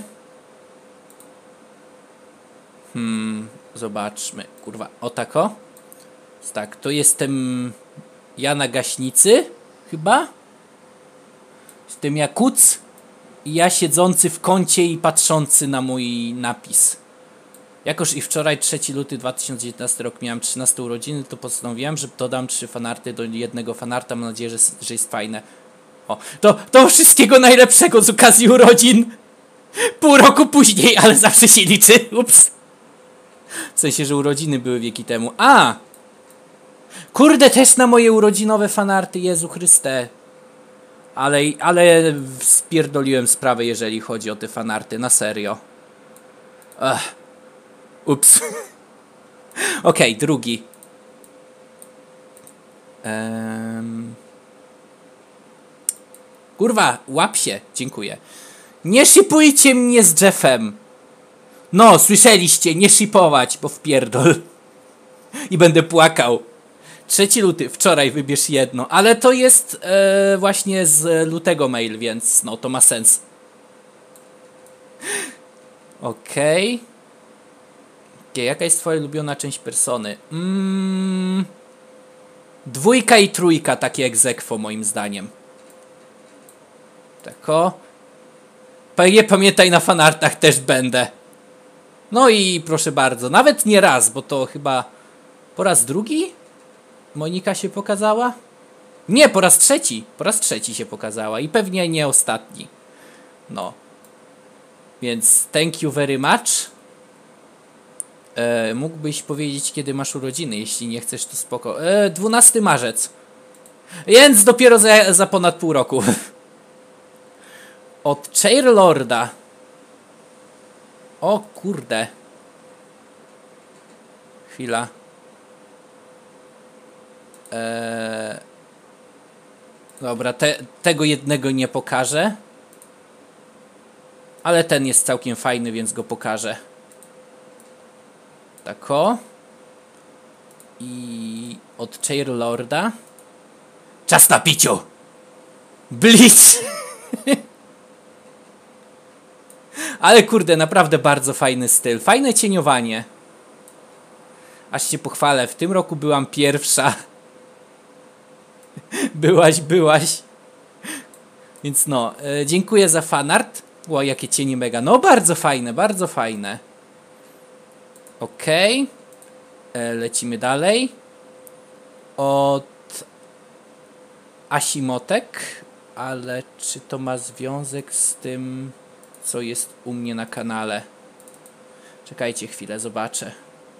Hmm, zobaczmy. Kurwa, o tako. Tak, to jestem ja na gaśnicy, chyba. Jestem Jakuc i ja siedzący w kącie i patrzący na mój napis. Jakoż i wczoraj, trzeci luty dwa tysiące dziewiętnasty rok, miałem trzynaste urodziny, to postanowiłem, że dodam trzy fanarty do jednego fanarta. Mam nadzieję, że, że jest fajne. O, to, to wszystkiego najlepszego z okazji urodzin. Pół roku później, ale zawsze się liczy. Ups. W sensie, że urodziny były wieki temu. A! Kurde, też na moje urodzinowe fanarty, Jezu Chryste. Ale, ale spierdoliłem sprawę, jeżeli chodzi o te fanarty, na serio. Ech. Ups. Okej, okay, drugi. Um. Kurwa, łap się, dziękuję. Nie shipujcie mnie z Jeffem. No, słyszeliście, nie shipować, bo wpierdol. I będę płakał. trzeci luty, wczoraj wybierz jedno, ale to jest e, właśnie z lutego mail, więc no to ma sens. Okej. Okay. Okay, jaka jest twoja ulubiona część persony? Mm, dwójka i trójka, takie egzekwo moim zdaniem. Tak o. Nie pamiętaj, na fanartach też będę. No i proszę bardzo, nawet nie raz, bo to chyba po raz drugi Monika się pokazała? Nie, po raz trzeci. Po raz trzeci się pokazała i pewnie nie ostatni. No. Więc thank you very much. E, mógłbyś powiedzieć, kiedy masz urodziny? Jeśli nie chcesz, to spoko. E, dwunasty marzec. Więc dopiero za, za ponad pół roku. Od Chairlorda. O kurde. Chwila. Eee... Dobra, te, tego jednego nie pokażę. Ale ten jest całkiem fajny, więc go pokażę. Tak o. I od Chairlorda. Czas na piciu! Blitz! Ale kurde, naprawdę bardzo fajny styl. Fajne cieniowanie. Aż się pochwalę, w tym roku byłam pierwsza. Byłaś, byłaś. Więc no, e, dziękuję za fanart. Ło, jakie cienie mega. No, bardzo fajne, bardzo fajne. Okej. Okay. E, lecimy dalej. Od Asimotek. Ale czy to ma związek z tym, co jest u mnie na kanale? Czekajcie chwilę, zobaczę.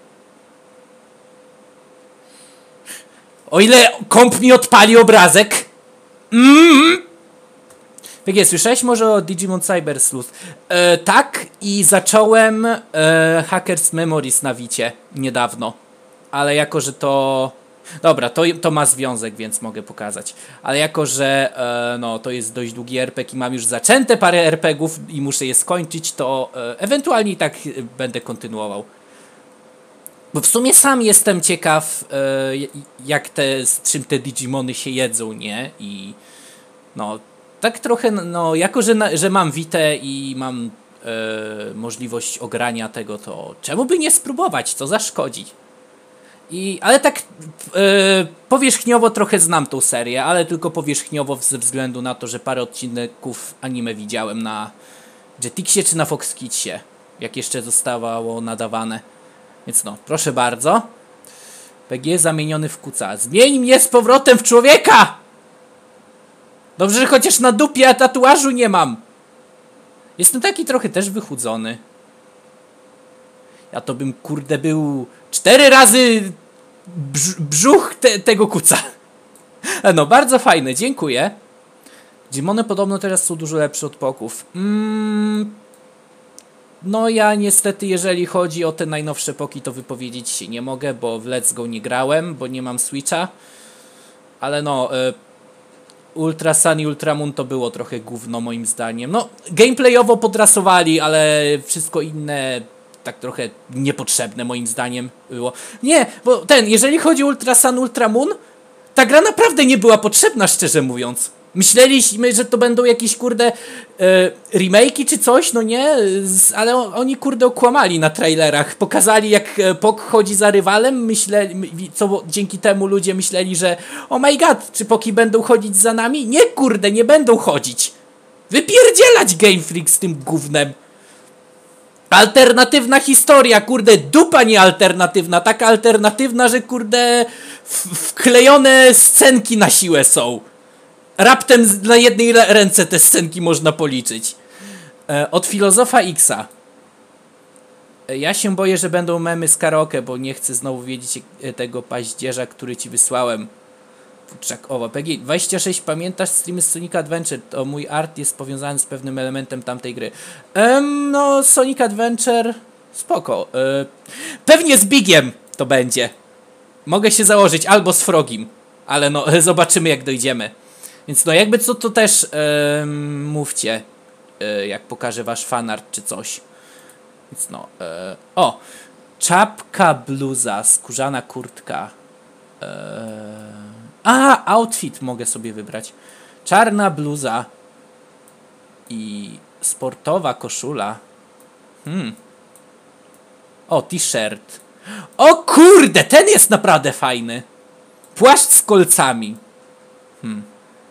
O ile komp mi odpali obrazek. Mm. P G, słyszałeś może o Digimon Cyber Sleuth? E, tak, i zacząłem e, Hackers Memories na Wicie niedawno. Ale jako, że to... Dobra, to, to ma związek, więc mogę pokazać. Ale jako, że e, no, to jest dość długi R P G i mam już zaczęte parę R P Gów i muszę je skończyć, to e, ewentualnie i tak będę kontynuował. Bo w sumie sam jestem ciekaw, e, jak te, z czym te Digimony się jedzą, nie? I no, tak trochę, no, jako, że, na, że mam Witę i mam e, możliwość ogrania tego, to czemu by nie spróbować? Co zaszkodzi? I, ale tak e, powierzchniowo trochę znam tą serię, ale tylko powierzchniowo ze względu na to, że parę odcinków anime widziałem na Jetixie czy na Fox Kidsie, jak jeszcze zostało nadawane. Więc no, proszę bardzo. P G zamieniony w kuca. Zmień mnie z powrotem w człowieka! Dobrze, że chociaż na dupie tatuażu nie mam. Jestem taki trochę też wychudzony. Ja to bym, kurde, był cztery razy brz brzuch te tego kuca. No, bardzo fajne, dziękuję. Digimony podobno teraz są dużo lepsze od poków. Mm, no ja niestety, jeżeli chodzi o te najnowsze poki, to wypowiedzieć się nie mogę, bo w Let's Go nie grałem, bo nie mam Switcha. Ale no... Y Ultra Sun i Ultra Moon to było trochę gówno moim zdaniem. No, gameplayowo podrasowali, ale wszystko inne tak trochę niepotrzebne moim zdaniem było. Nie, bo ten, jeżeli chodzi o Ultra Sun, Ultra Moon, ta gra naprawdę nie była potrzebna, szczerze mówiąc. Myśleliśmy, że to będą jakieś, kurde, e, remake'i czy coś, no nie? Z, ale oni, kurde, okłamali na trailerach. Pokazali, jak Pok chodzi za rywalem, myśleli, co dzięki temu ludzie myśleli, że oh my god, czy Poki będą chodzić za nami? Nie, kurde, nie będą chodzić. Wypierdzielać Game Freak z tym gównem. Alternatywna historia, kurde, dupa nie alternatywna, taka alternatywna, że kurde wklejone scenki na siłę są. Raptem na jednej ręce te scenki można policzyć. E, od Filozofa Xa. E, ja się boję, że będą memy z karaoke, bo nie chcę znowu wiedzieć tego paździerza, który ci wysłałem. Czak, o, P G dwadzieścia sześć, pamiętasz streamy z Sonic Adventure? To mój art jest powiązany z pewnym elementem tamtej gry. Ehm, no, Sonic Adventure... Spoko. E, pewnie z Bigiem to będzie. Mogę się założyć, albo z Frogim. Ale no, zobaczymy jak dojdziemy. Więc no, jakby co, to też e, mówcie, e, jak pokażę wasz fanart czy coś. Więc no, e, o! Czapka, bluza, skórzana kurtka. E, a, outfit mogę sobie wybrać. Czarna bluza i sportowa koszula. Hmm. O, t-shirt. O kurde, ten jest naprawdę fajny. Płaszcz z kolcami. Hmm.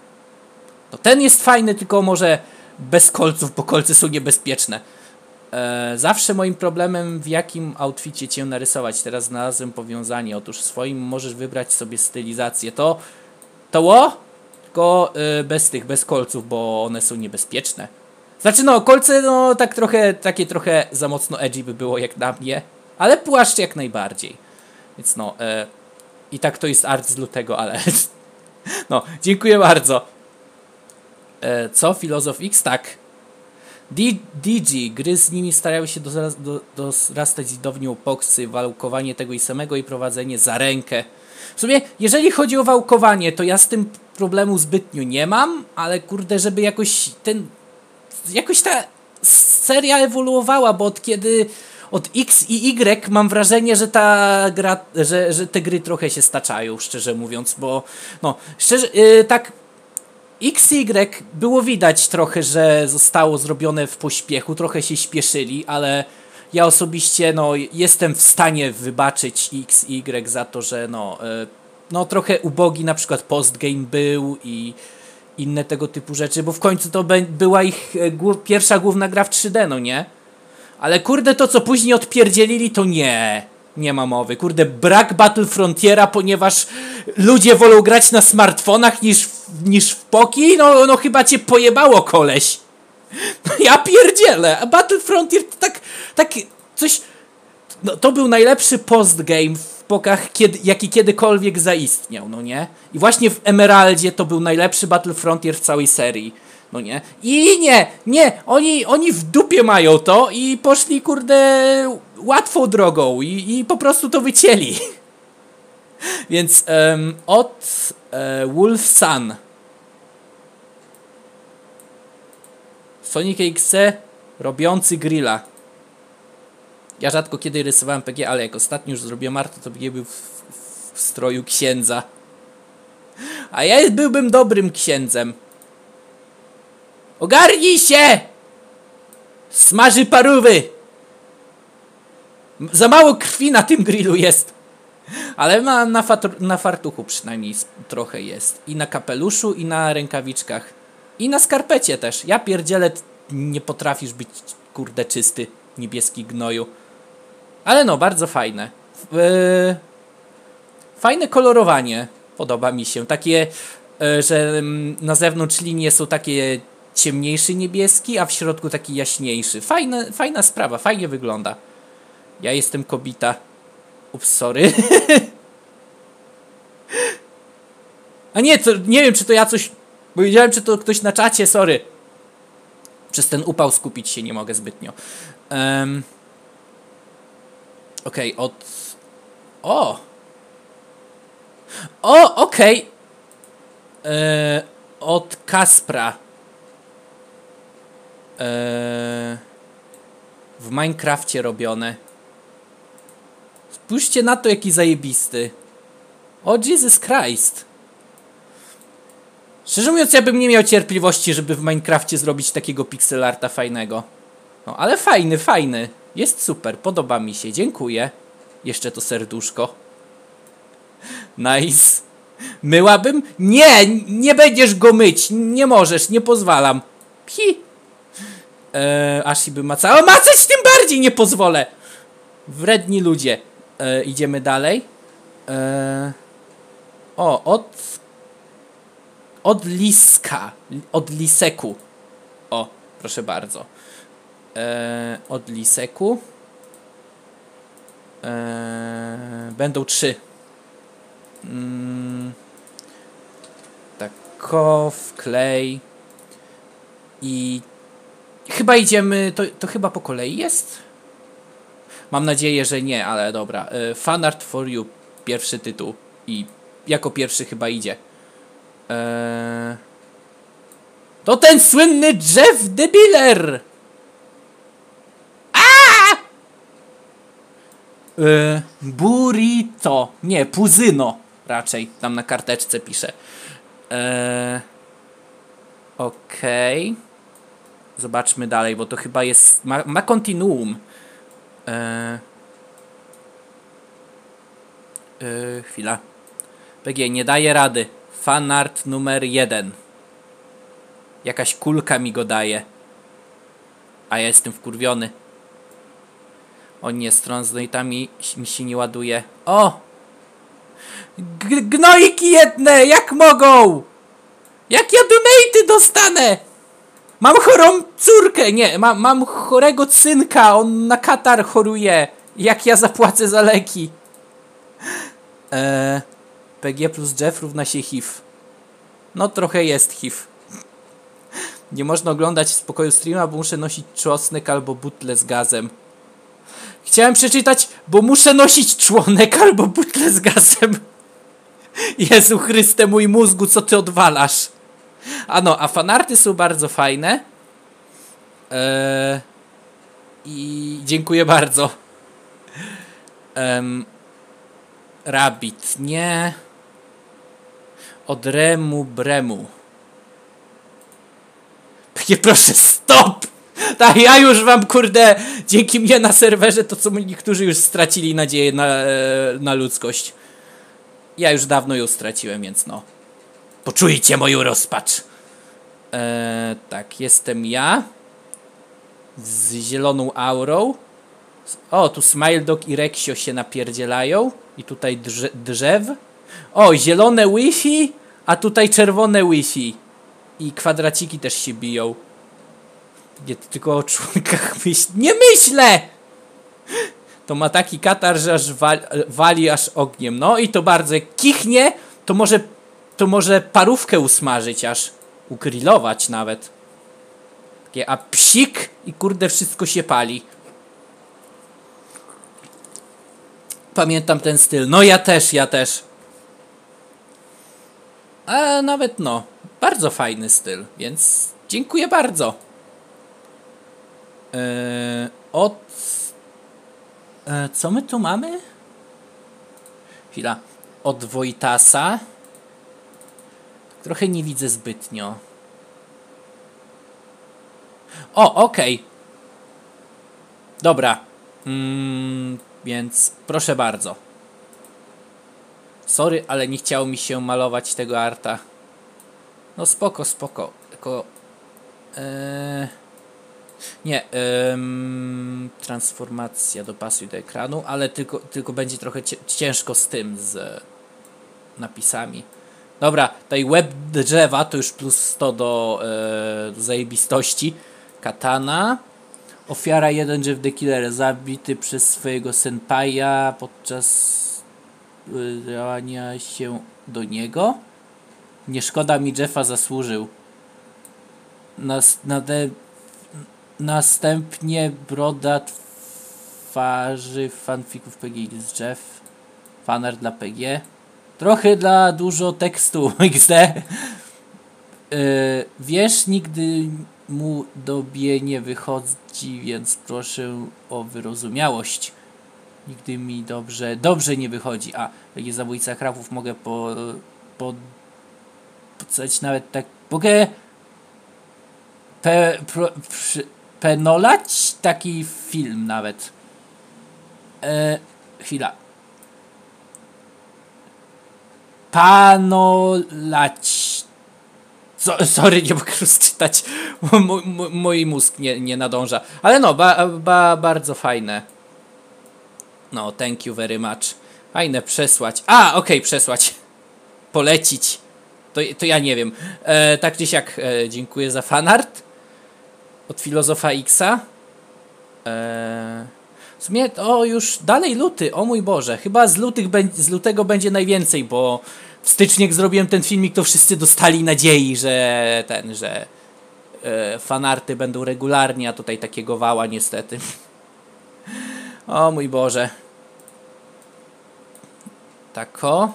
No ten jest fajny, tylko może bez kolców, bo kolce są niebezpieczne. E, zawsze moim problemem, w jakim outficie cię narysować. Teraz znalazłem powiązanie. Otóż w swoim możesz wybrać sobie stylizację. To, to ło? Tylko e, bez tych, bez kolców, bo one są niebezpieczne. Znaczy no, kolce no tak trochę, takie trochę za mocno edgy by było jak na mnie. Ale płaszcz jak najbardziej. Więc no, e, i tak to jest art z lutego, ale no, dziękuję bardzo. E, co? Filozof X? Tak. D G, gry z nimi starały się dorastać do, do widownią poksy, wałkowanie tego i samego i prowadzenie za rękę. W sumie, jeżeli chodzi o wałkowanie, to ja z tym problemu zbytnio nie mam, ale kurde, żeby jakoś ten... Jakoś ta seria ewoluowała, bo od kiedy... Od X i Y mam wrażenie, że ta gra, że, że te gry trochę się staczają, szczerze mówiąc, bo no, szczerze, yy, tak X i Y było widać trochę, że zostało zrobione w pośpiechu, trochę się śpieszyli, ale ja osobiście no, jestem w stanie wybaczyć X i Y za to, że no, yy, no trochę ubogi na przykład postgame był i inne tego typu rzeczy, bo w końcu to była ich yy, pierwsza główna gra w trzy D, no nie? Ale kurde, to co później odpierdzielili, to nie. Nie ma mowy. Kurde, brak Battle Frontiera, ponieważ ludzie wolą grać na smartfonach niż, niż w poki? No, no chyba cię pojebało, koleś. No ja pierdzielę. A Battle Frontier to tak, tak coś... No, to był najlepszy postgame w pokach, kiedy, jaki kiedykolwiek zaistniał, no nie? I właśnie w Emeraldzie to był najlepszy Battle Frontier w całej serii. No nie? I nie, nie, oni, oni w dupie mają to i poszli, kurde, łatwą drogą i, i po prostu to wycięli. Więc um, od e, Wolf Sun. Sonic X C robiący grilla. Ja rzadko kiedy rysowałem P G, ale jak ostatnio już zrobiłem art, to P G był w, w, w stroju księdza. A ja byłbym dobrym księdzem. Ogarnij się! Smaży parówy! Za mało krwi na tym grillu jest. Ale na, na, na fartuchu przynajmniej trochę jest. I na kapeluszu, i na rękawiczkach. I na skarpecie też. Ja pierdzielę, nie potrafisz być, kurde, czysty, niebieski gnoju. Ale no, bardzo fajne. Yy, fajne kolorowanie. Podoba mi się. Takie, yy, że na zewnątrz linie są takie ciemniejszy niebieski, a w środku taki jaśniejszy. Fajne, fajna sprawa, fajnie wygląda. Ja jestem kobita. Ups, sorry. A nie, to nie wiem, czy to ja coś... Powiedziałem, czy to ktoś na czacie, sorry. Przez ten upał skupić się nie mogę zbytnio. Um, Okej, okay, od... O! O, okej. Okay. E, od Kaspra. Eee, w Minecrafcie robione. Spójrzcie na to, jaki zajebisty. O Jesus Christ. Szczerze mówiąc, ja bym nie miał cierpliwości, żeby w Minecrafcie zrobić takiego pixelarta fajnego. No, ale fajny, fajny. Jest super, podoba mi się, dziękuję. Jeszcze to serduszko. Nice. Myłabym? Nie, nie będziesz go myć. Nie możesz, nie pozwalam. Phi. E, Ashi by macała. Macać tym bardziej nie pozwolę! Wredni ludzie. E, idziemy dalej. E, o, od... Od Liska. Od Liseku. O, proszę bardzo. E, od Liseku. E, będą trzy. Mm, tak, kow, klej. I chyba idziemy, to, to chyba po kolei jest? Mam nadzieję, że nie, ale dobra. E, Fanart for You, pierwszy tytuł. I jako pierwszy chyba idzie. E, to ten słynny Jeff the Biller! E, burrito. Nie, Puzyno raczej. Tam na karteczce pisze. E, Okej. Okay. Zobaczmy dalej, bo to chyba jest... Ma, ma kontinuum. E, e, chwila. P G, nie daje rady. Fanart numer jeden. Jakaś kulka mi go daje. A ja jestem wkurwiony. O nie, stron z donatami mi się nie ładuje. O! G gnojki jedne! Jak mogą? Jak ja donaty dostanę? Mam chorą córkę! Nie, mam, mam chorego cynka. On na katar choruje. Jak ja zapłacę za leki? Eee, P G plus Jeff równa się H I V. No trochę jest H I V. Nie można oglądać w spokoju streama, bo muszę nosić czosnek albo butle z gazem. Chciałem przeczytać, bo muszę nosić członek albo butle z gazem. Jezu Chryste, mój mózgu, co ty odwalasz? A no, a fanarty są bardzo fajne. Eee, I dziękuję bardzo. Ehm, Rabbit, nie. Od Remu Bremu. Takie proszę, stop! Tak, ja już wam, kurde, dzięki mnie na serwerze, to co niektórzy już stracili nadzieję na, na ludzkość. Ja już dawno ją straciłem, więc no. Poczujcie moją rozpacz. Eee, tak, jestem ja. Z zieloną aurą. O, tu Smile Dog i Rexio się napierdzielają. I tutaj drze drzew. O, zielone Wi-Fi, a tutaj czerwone Wi-Fi. I kwadraciki też się biją. Nie tylko o członkach myśl. Nie myślę! To ma taki katar, że aż wali, wali aż ogniem. No i to bardzo. Jak kichnie, to może, to może parówkę usmażyć aż. Ugrillować nawet. Takie a psik i kurde wszystko się pali. Pamiętam ten styl. No ja też, ja też. A nawet no. Bardzo fajny styl, więc dziękuję bardzo. Eee, od... Eee, co my tu mamy? Chwila. Od Wojtasa. Trochę nie widzę zbytnio. O, okej. Okay. Dobra. Mm, więc proszę bardzo. Sorry, ale nie chciało mi się malować tego arta. No spoko, spoko. Tylko... Eee... Nie, ym, transformacja dopasuj do ekranu, ale tylko, tylko będzie trochę ciężko z tym, z napisami. Dobra, tutaj web drzewa to już plus sto do, yy, do zajebistości. Katana. Ofiara jeden Jeff the Killer, zabity przez swojego senpaja podczas działania się do niego. Nie szkoda mi, Jeffa zasłużył. Nas, nade Następnie broda twarzy fanfików P G z Jeff. Fanart dla P G. Trochę dla dużo tekstu X D. Yy, wiesz, nigdy mu dobie nie wychodzi, więc proszę o wyrozumiałość. Nigdy mi dobrze, dobrze nie wychodzi. A, jak zabójca krafów mogę po, po, podać nawet tak, mogę pe, pro, przy, penolać taki film nawet. E, chwila. Panolać. So, sorry, nie mogę rozczytać. Mój, mój, mój mózg nie, nie nadąża. Ale no, ba, ba, bardzo fajne. No, thank you very much. Fajne przesłać. A, okej, okay, przesłać. Polecić. To, to ja nie wiem. E, tak czy siak, e, dziękuję za fanart. Od Filozofa Xa. E, w sumie to już dalej luty. O mój Boże. Chyba z, lutych, z lutego będzie najwięcej, bo w styczniu jak zrobiłem ten filmik, to wszyscy dostali nadziei, że ten, że e, fanarty będą regularnie, a tutaj takiego wała niestety. O mój Boże. Tako.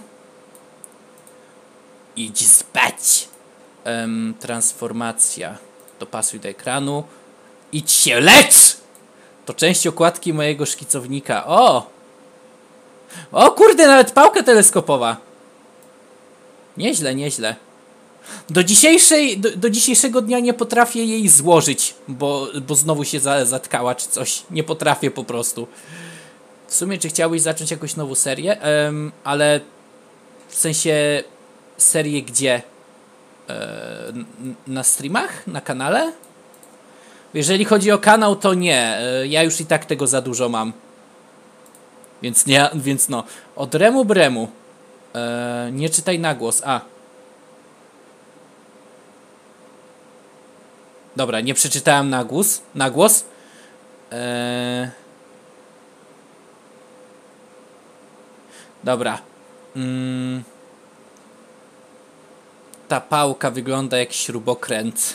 Idź spać. Um, transformacja. Dopasuj do ekranu. Idź się lecz! To część okładki mojego szkicownika. O! O kurde, nawet pałka teleskopowa. Nieźle, nieźle. Do dzisiejszej, do, do dzisiejszego dnia nie potrafię jej złożyć, bo, bo znowu się za, zatkała czy coś. Nie potrafię po prostu. W sumie, czy chciałbyś zacząć jakąś nową serię? Um, ale w sensie serię gdzie? E, na streamach? Na kanale? Jeżeli chodzi o kanał, to nie. E, ja już i tak tego za dużo mam. Więc nie, więc no. Od Remu Bremu. E, nie czytaj na głos. A. Dobra, nie przeczytałem na głos. Na głos. E, dobra. Mm. Ta pałka wygląda jak śrubokręt.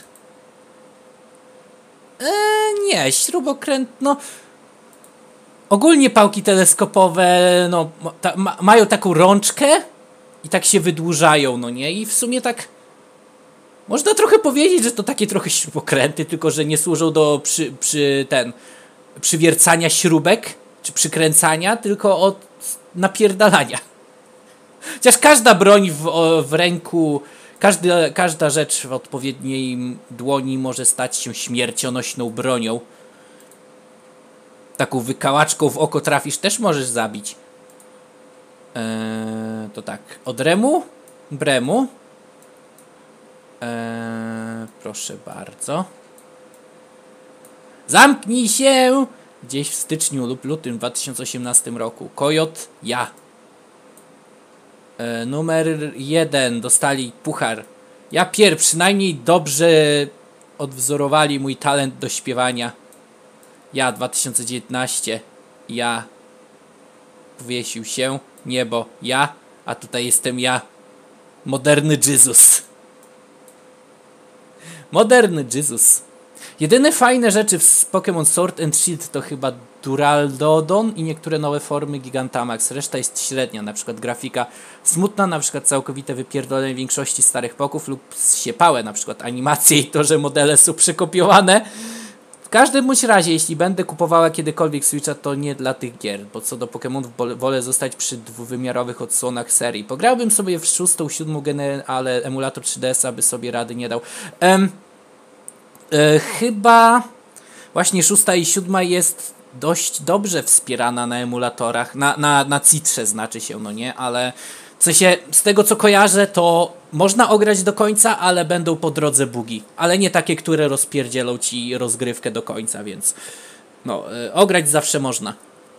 Eee, nie, śrubokręt, no... Ogólnie pałki teleskopowe, no, ta, ma, mają taką rączkę i tak się wydłużają, no nie? I w sumie tak... Można trochę powiedzieć, że to takie trochę śrubokręty, tylko że nie służą do przy, przy ten... przywiercania śrubek, czy przykręcania, tylko od napierdalania. Chociaż każda broń w, w ręku... Każdy, każda rzecz w odpowiedniej dłoni może stać się śmiercionośną bronią. Taką wykałaczką w oko trafisz, też możesz zabić. Eee, to tak. Od Remu Bremu. Eee, proszę bardzo. Zamknij się! Gdzieś w styczniu lub lutym dwa tysiące osiemnastym roku. Kojot, ja. E, numer jeden. Dostali puchar. Ja pierwszy. Przynajmniej dobrze odwzorowali mój talent do śpiewania. Ja dwa tysiące dziewiętnaście. Ja. Powiesił się. Niebo. Ja. A tutaj jestem ja. Moderny Jezus. Moderny Jezus. Jedyne fajne rzeczy w Pokémon Sword and Shield to chyba Duraludon i niektóre nowe formy Gigantamax. Reszta jest średnia, na przykład grafika smutna, na przykład całkowite wypierdolenie większości starych poków lub zsiepałe, na przykład animacje i to, że modele są przekopiowane. W każdym bądź razie, jeśli będę kupowała kiedykolwiek Switcha, to nie dla tych gier, bo co do Pokémonów wolę zostać przy dwuwymiarowych odsłonach serii. Pograłbym sobie w szóstą, siódmą genę, ale emulator trzy D S-a by sobie rady nie dał. Um, e, chyba właśnie szósta i siódma jest dość dobrze wspierana na emulatorach, na, na, na Citrze znaczy się, no nie, ale w sensie z tego co kojarzę, to można ograć do końca, ale będą po drodze bugi, ale nie takie, które rozpierdzielą ci rozgrywkę do końca, więc no, yy, ograć zawsze można.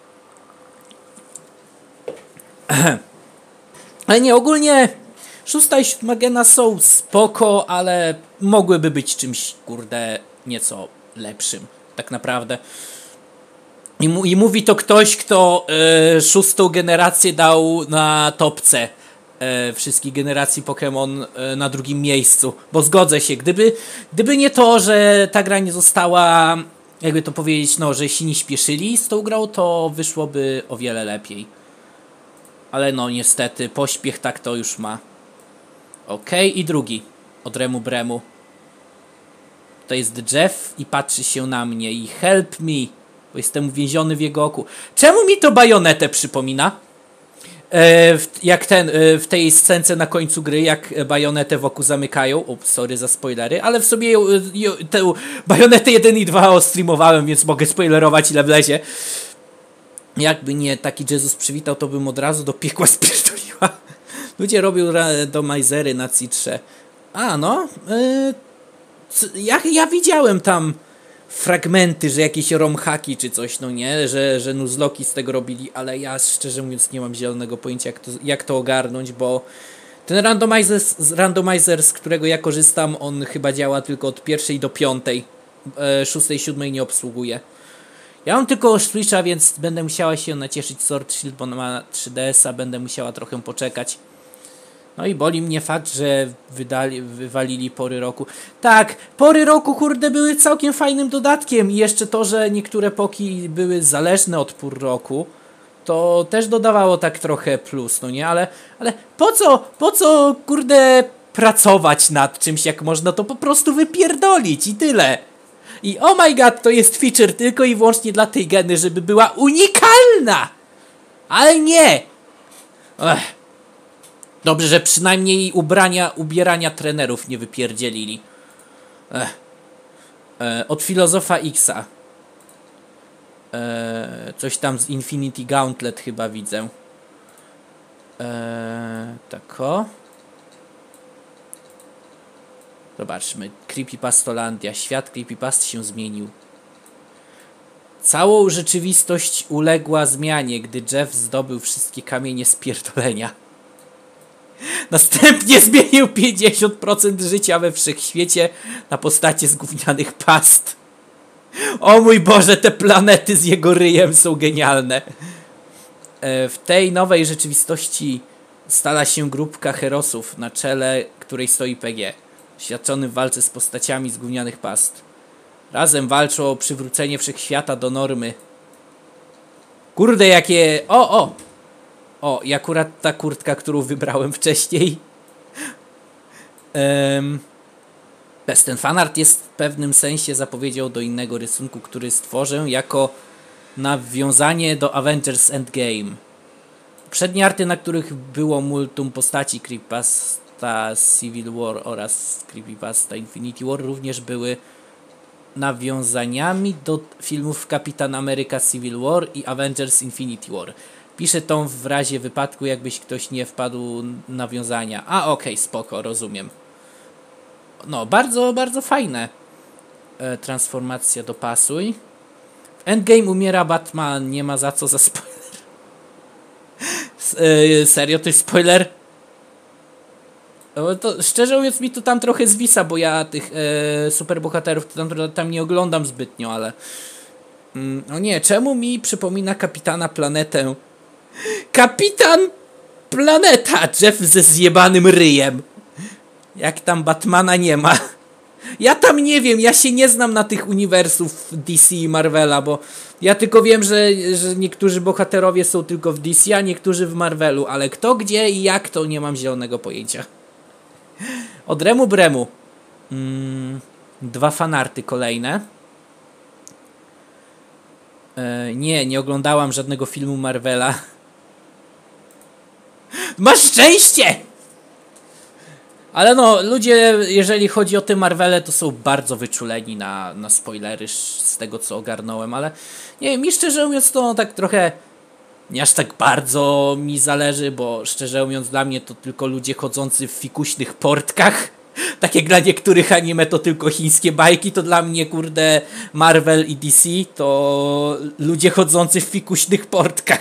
Ale nie, ogólnie szósta i siódma gena są spoko, ale mogłyby być czymś, kurde, nieco lepszym, tak naprawdę. I, mu, I mówi to ktoś, kto y, szóstą generację dał na topce y, wszystkich generacji Pokémon y, na drugim miejscu. Bo zgodzę się, gdyby, gdyby nie to, że ta gra nie została, jakby to powiedzieć, no, że się nie śpieszyli z tą grą, to wyszłoby o wiele lepiej. Ale no niestety, pośpiech tak to już ma. Okej, okay, i drugi. Od Remu Bremu. To jest Jeff i patrzy się na mnie i help me. Bo jestem uwięziony w jego oku. Czemu mi to Bajonetę przypomina? E, w, jak ten, e, w tej scence na końcu gry, jak Bajonetę wokół zamykają. O, sorry za spoilery, ale w sobie ją, ją, tę Bajonetę jeden i dwa streamowałem, więc mogę spoilerować ile wlezie. Jakby nie taki Jezus przywitał, to bym od razu do piekła spierdoliła. Ludzie robią randomizery na Citrze. A, no. Yy, c- ja, ja widziałem tam fragmenty, że jakieś romhaki czy coś, no nie? Że, że Nuzlocke z tego robili, ale ja szczerze mówiąc nie mam zielonego pojęcia, jak to, jak to ogarnąć, bo ten randomizer, randomizer, z którego ja korzystam, on chyba działa tylko od pierwszej do piątej. E, szóstej, siódmej nie obsługuje. Ja mam tylko Switcha, więc będę musiała się nacieszyć Sword Shield, bo ma trzy D S a, będę musiała trochę poczekać. No i boli mnie fakt, że wydali, wywalili pory roku. Tak, pory roku kurde były całkiem fajnym dodatkiem i jeszcze to, że niektóre poki były zależne od pór roku, to też dodawało tak trochę plus, no nie? Ale, ale po co, po co kurde pracować nad czymś, jak można to po prostu wypierdolić i tyle. I oh my god, to jest feature tylko i wyłącznie dla tej geny, żeby była unikalna! Ale nie! Ech. Dobrze, że przynajmniej ubrania, ubierania trenerów nie wypierdzielili. Ech. E, od Filozofa Xa. E, coś tam z Infinity Gauntlet chyba widzę. E, tak o. Zobaczmy. Creepypastolandia. Świat Creepypast się zmienił. Całą rzeczywistość uległa zmianie, gdy Jeff zdobył wszystkie kamienie spierdolenia. Następnie zmienił pięćdziesiąt procent życia we wszechświecie na postacie zgównianych past. O mój Boże, te planety z jego ryjem są genialne. E, w tej nowej rzeczywistości stala się grupka herosów, na czele której stoi P G, świadczony w walce z postaciami z gównianych past. Razem walczą o przywrócenie wszechświata do normy. Kurde, jakie... O, o! O, i akurat ta kurtka, którą wybrałem wcześniej. Um, bez ten fanart jest w pewnym sensie zapowiedzią do innego rysunku, który stworzę jako nawiązanie do Avengers Endgame. Poprzednie arty, na których było multum postaci Creepypasta Civil War oraz Creepypasta Infinity War, również były nawiązaniami do filmów Kapitan Ameryka Civil War i Avengers Infinity War. Piszę to w razie wypadku, jakbyś ktoś nie wpadł nawiązania. A, okej, okay, spoko, rozumiem. No, bardzo, bardzo fajne. E, transformacja dopasuj. W Endgame umiera Batman, nie ma za co za spoiler. S e, serio, to jest spoiler? No, to, szczerze mówiąc mi to tam trochę zwisa, bo ja tych e, superbohaterów to tam, tam nie oglądam zbytnio, ale... Mm, no nie, czemu mi przypomina Kapitana Planetę? Kapitan Planeta! Jeff ze zjebanym ryjem. Jak tam Batmana nie ma. Ja tam nie wiem, ja się nie znam na tych uniwersów D C i Marvela, bo ja tylko wiem, że, że niektórzy bohaterowie są tylko w D C, a niektórzy w Marvelu, ale kto, gdzie i jak, to nie mam zielonego pojęcia. Od Remu Bremu. Mm, dwa fanarty kolejne. E, nie, nie oglądałam żadnego filmu Marvela. Masz szczęście! Ale no, ludzie, jeżeli chodzi o te Marvele, to są bardzo wyczuleni na, na spoilery z tego, co ogarnąłem, ale nie wiem, mi szczerze mówiąc to tak trochę nie aż tak bardzo mi zależy, bo szczerze mówiąc dla mnie to tylko ludzie chodzący w fikuśnych portkach. Tak jak dla niektórych anime to tylko chińskie bajki, to dla mnie kurde Marvel i D C to ludzie chodzący w fikuśnych portkach.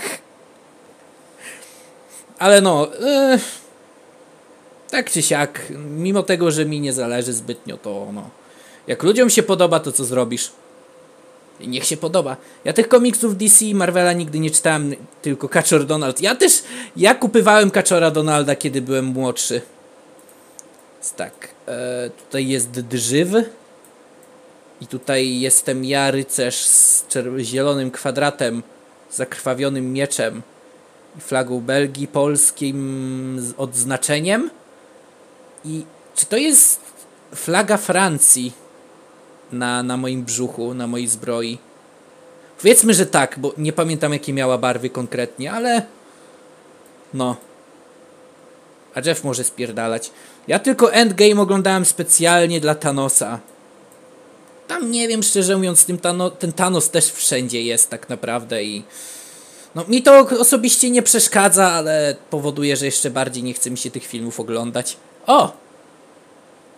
Ale no, yy, tak czy siak, mimo tego, że mi nie zależy zbytnio, to no, jak ludziom się podoba, to co zrobisz? I niech się podoba. Ja tych komiksów D C i Marvela nigdy nie czytałem, tylko Kaczor Donald. Ja też, ja kupywałem Kaczora Donalda, kiedy byłem młodszy. Więc tak, e, tutaj jest Drzyw. I tutaj jestem ja, rycerz z zielonym kwadratem, zakrwawionym mieczem i flagą Belgii, polskim odznaczeniem. I czy to jest flaga Francji na, na moim brzuchu, na mojej zbroi? Powiedzmy, że tak, bo nie pamiętam jakie miała barwy konkretnie, ale no. A Jeff może spierdalać. Ja tylko Endgame oglądałem specjalnie dla Thanosa. Tam nie wiem, szczerze mówiąc, tym Thano ten Thanos też wszędzie jest tak naprawdę i no mi to osobiście nie przeszkadza, ale powoduje, że jeszcze bardziej nie chce mi się tych filmów oglądać. O!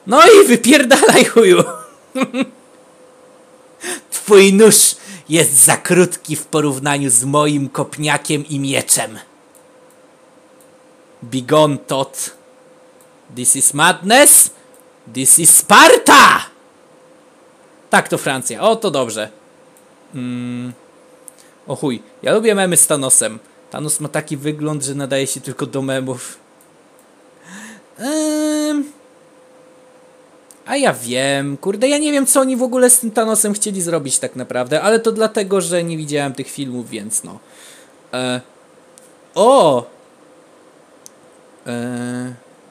No i wypierdalaj, chuju. Twój nóż jest za krótki w porównaniu z moim kopniakiem i mieczem. Begone, Tot. This is madness. This is Sparta! Tak, to Francja. O, to dobrze. Mm. O chuj. Ja lubię memy z Thanosem. Thanos ma taki wygląd, że nadaje się tylko do memów. Ehm... A ja wiem. Kurde, ja nie wiem, co oni w ogóle z tym Thanosem chcieli zrobić tak naprawdę. Ale to dlatego, że nie widziałem tych filmów, więc no. E... O! E...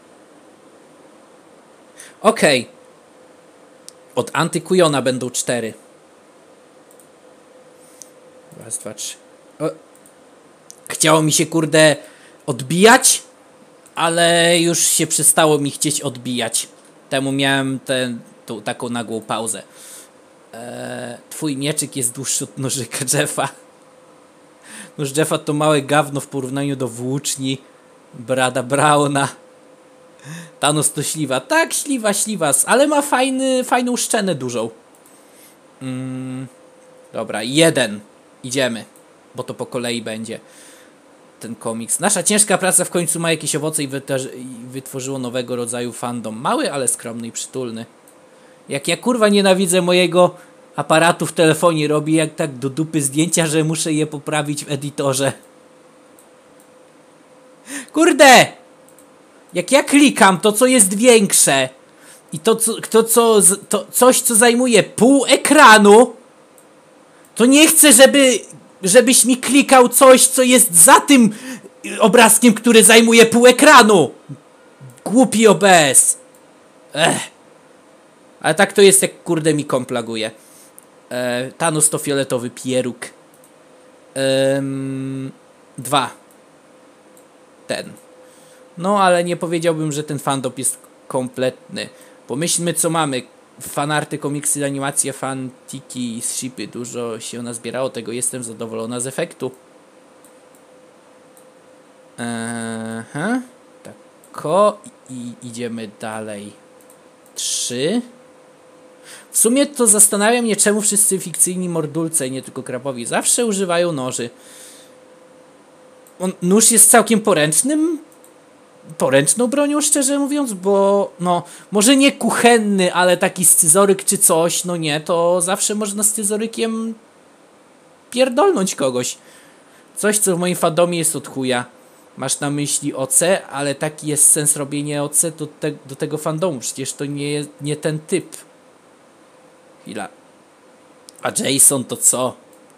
Okej. Okay. Od Antykujona będą cztery. Raz, dwa, trzy. O. Chciało mi się, kurde, odbijać, ale już się przestało mi chcieć odbijać. Temu miałem tę taką nagłą pauzę. Eee, twój mieczyk jest dłuższy od nożyka Jeffa. Nóż Jeffa to małe gawno w porównaniu do włóczni Brada Browna. Thanos to śliwa. Tak, śliwa, śliwa, ale ma fajny, fajną szczenę dużą. Mm, dobra, jeden. Idziemy, bo to po kolei będzie ten komiks. Nasza ciężka praca w końcu ma jakieś owoce i wytworzyło nowego rodzaju fandom. Mały, ale skromny i przytulny. Jak ja kurwa nienawidzę mojego aparatu w telefonie, robi jak tak do dupy zdjęcia, że muszę je poprawić w edytorze. Kurde! Jak ja klikam to, co jest większe i to, co, to, co, to coś, co zajmuje pół ekranu, to nie chcę, żeby, żebyś mi klikał coś, co jest za tym obrazkiem, który zajmuje pół ekranu. Głupi O B S. Ech. Ale tak to jest, jak kurde mi komplaguje. E, Thanos to fioletowy pieróg. Ehm, dwa. Ten. No, ale nie powiedziałbym, że ten fandom jest kompletny. Pomyślmy, co mamy. Fanarty, komiksy, animacje, fantiki, shipy. Dużo się nazbierało tego. Jestem zadowolona z efektu. Aha. Tako. I idziemy dalej. Trzy. W sumie to zastanawia mnie, czemu wszyscy fikcyjni mordulce, nie tylko krabowi, zawsze używają noży. On, nóż jest całkiem poręcznym poręczną bronią, szczerze mówiąc, bo no, może nie kuchenny, ale taki scyzoryk czy coś, no nie, to zawsze można scyzorykiem pierdolnąć kogoś. Coś, co w moim fandomie jest od chuja. Masz na myśli O C, ale taki jest sens robienia O C do, te, do tego fandomu, przecież to nie jest nie ten typ. Chwila. A Jason to co?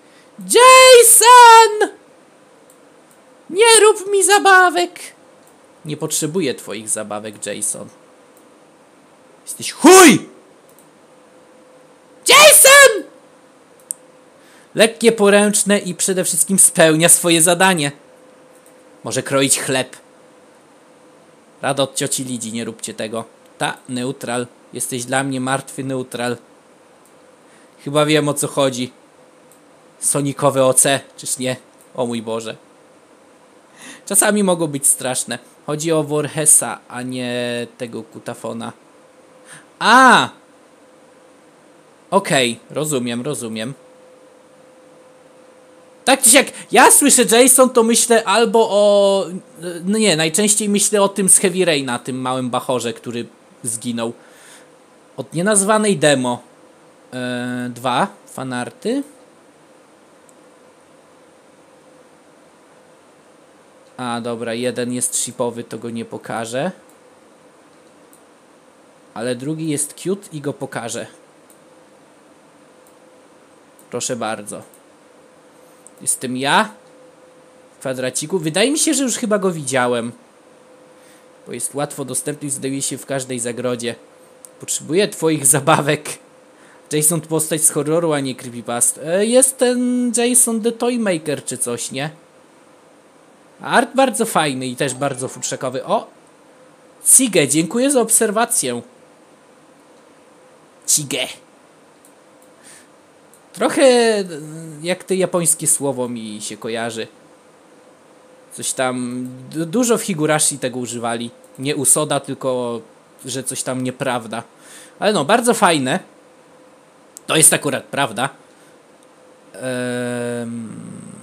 Jason! Nie rób mi zabawek! Nie potrzebuję twoich zabawek, Jason. Jesteś chuj! Jason! Lekkie, poręczne i przede wszystkim spełnia swoje zadanie. Może kroić chleb. Rada od cioci Lidzi, nie róbcie tego. Ta, neutral. Jesteś dla mnie martwy neutral. Chyba wiem, o co chodzi. Sonikowe O C, czyż nie? O mój Boże. Czasami mogą być straszne. Chodzi o Vorhesa, a nie tego kutafona. A! Okej, okay, rozumiem, rozumiem. Tak czy siak, ja słyszę Jason, to myślę albo o... No nie, najczęściej myślę o tym z Heavy Raina, tym małym bachorze, który zginął. Od nienazwanej demo. Eee, dwa fanarty. A, dobra, jeden jest shipowy, to go nie pokażę. Ale drugi jest cute i go pokażę. Proszę bardzo. Jestem ja. W kwadraciku. Wydaje mi się, że już chyba go widziałem. Bo jest łatwo dostępny i znajduje się w każdej zagrodzie. Potrzebuję twoich zabawek. Jason to postać z horroru, a nie creepypast. E, jest ten Jason the Toymaker czy coś, nie? Art bardzo fajny i też bardzo futrzakowy. O! Cigę, dziękuję za obserwację. Cigę. Trochę jak to japońskie słowo mi się kojarzy. Coś tam... Dużo w Higurashi tego używali. Nie Usoda, tylko że coś tam nieprawda. Ale no, bardzo fajne. To jest akurat prawda. Ehm,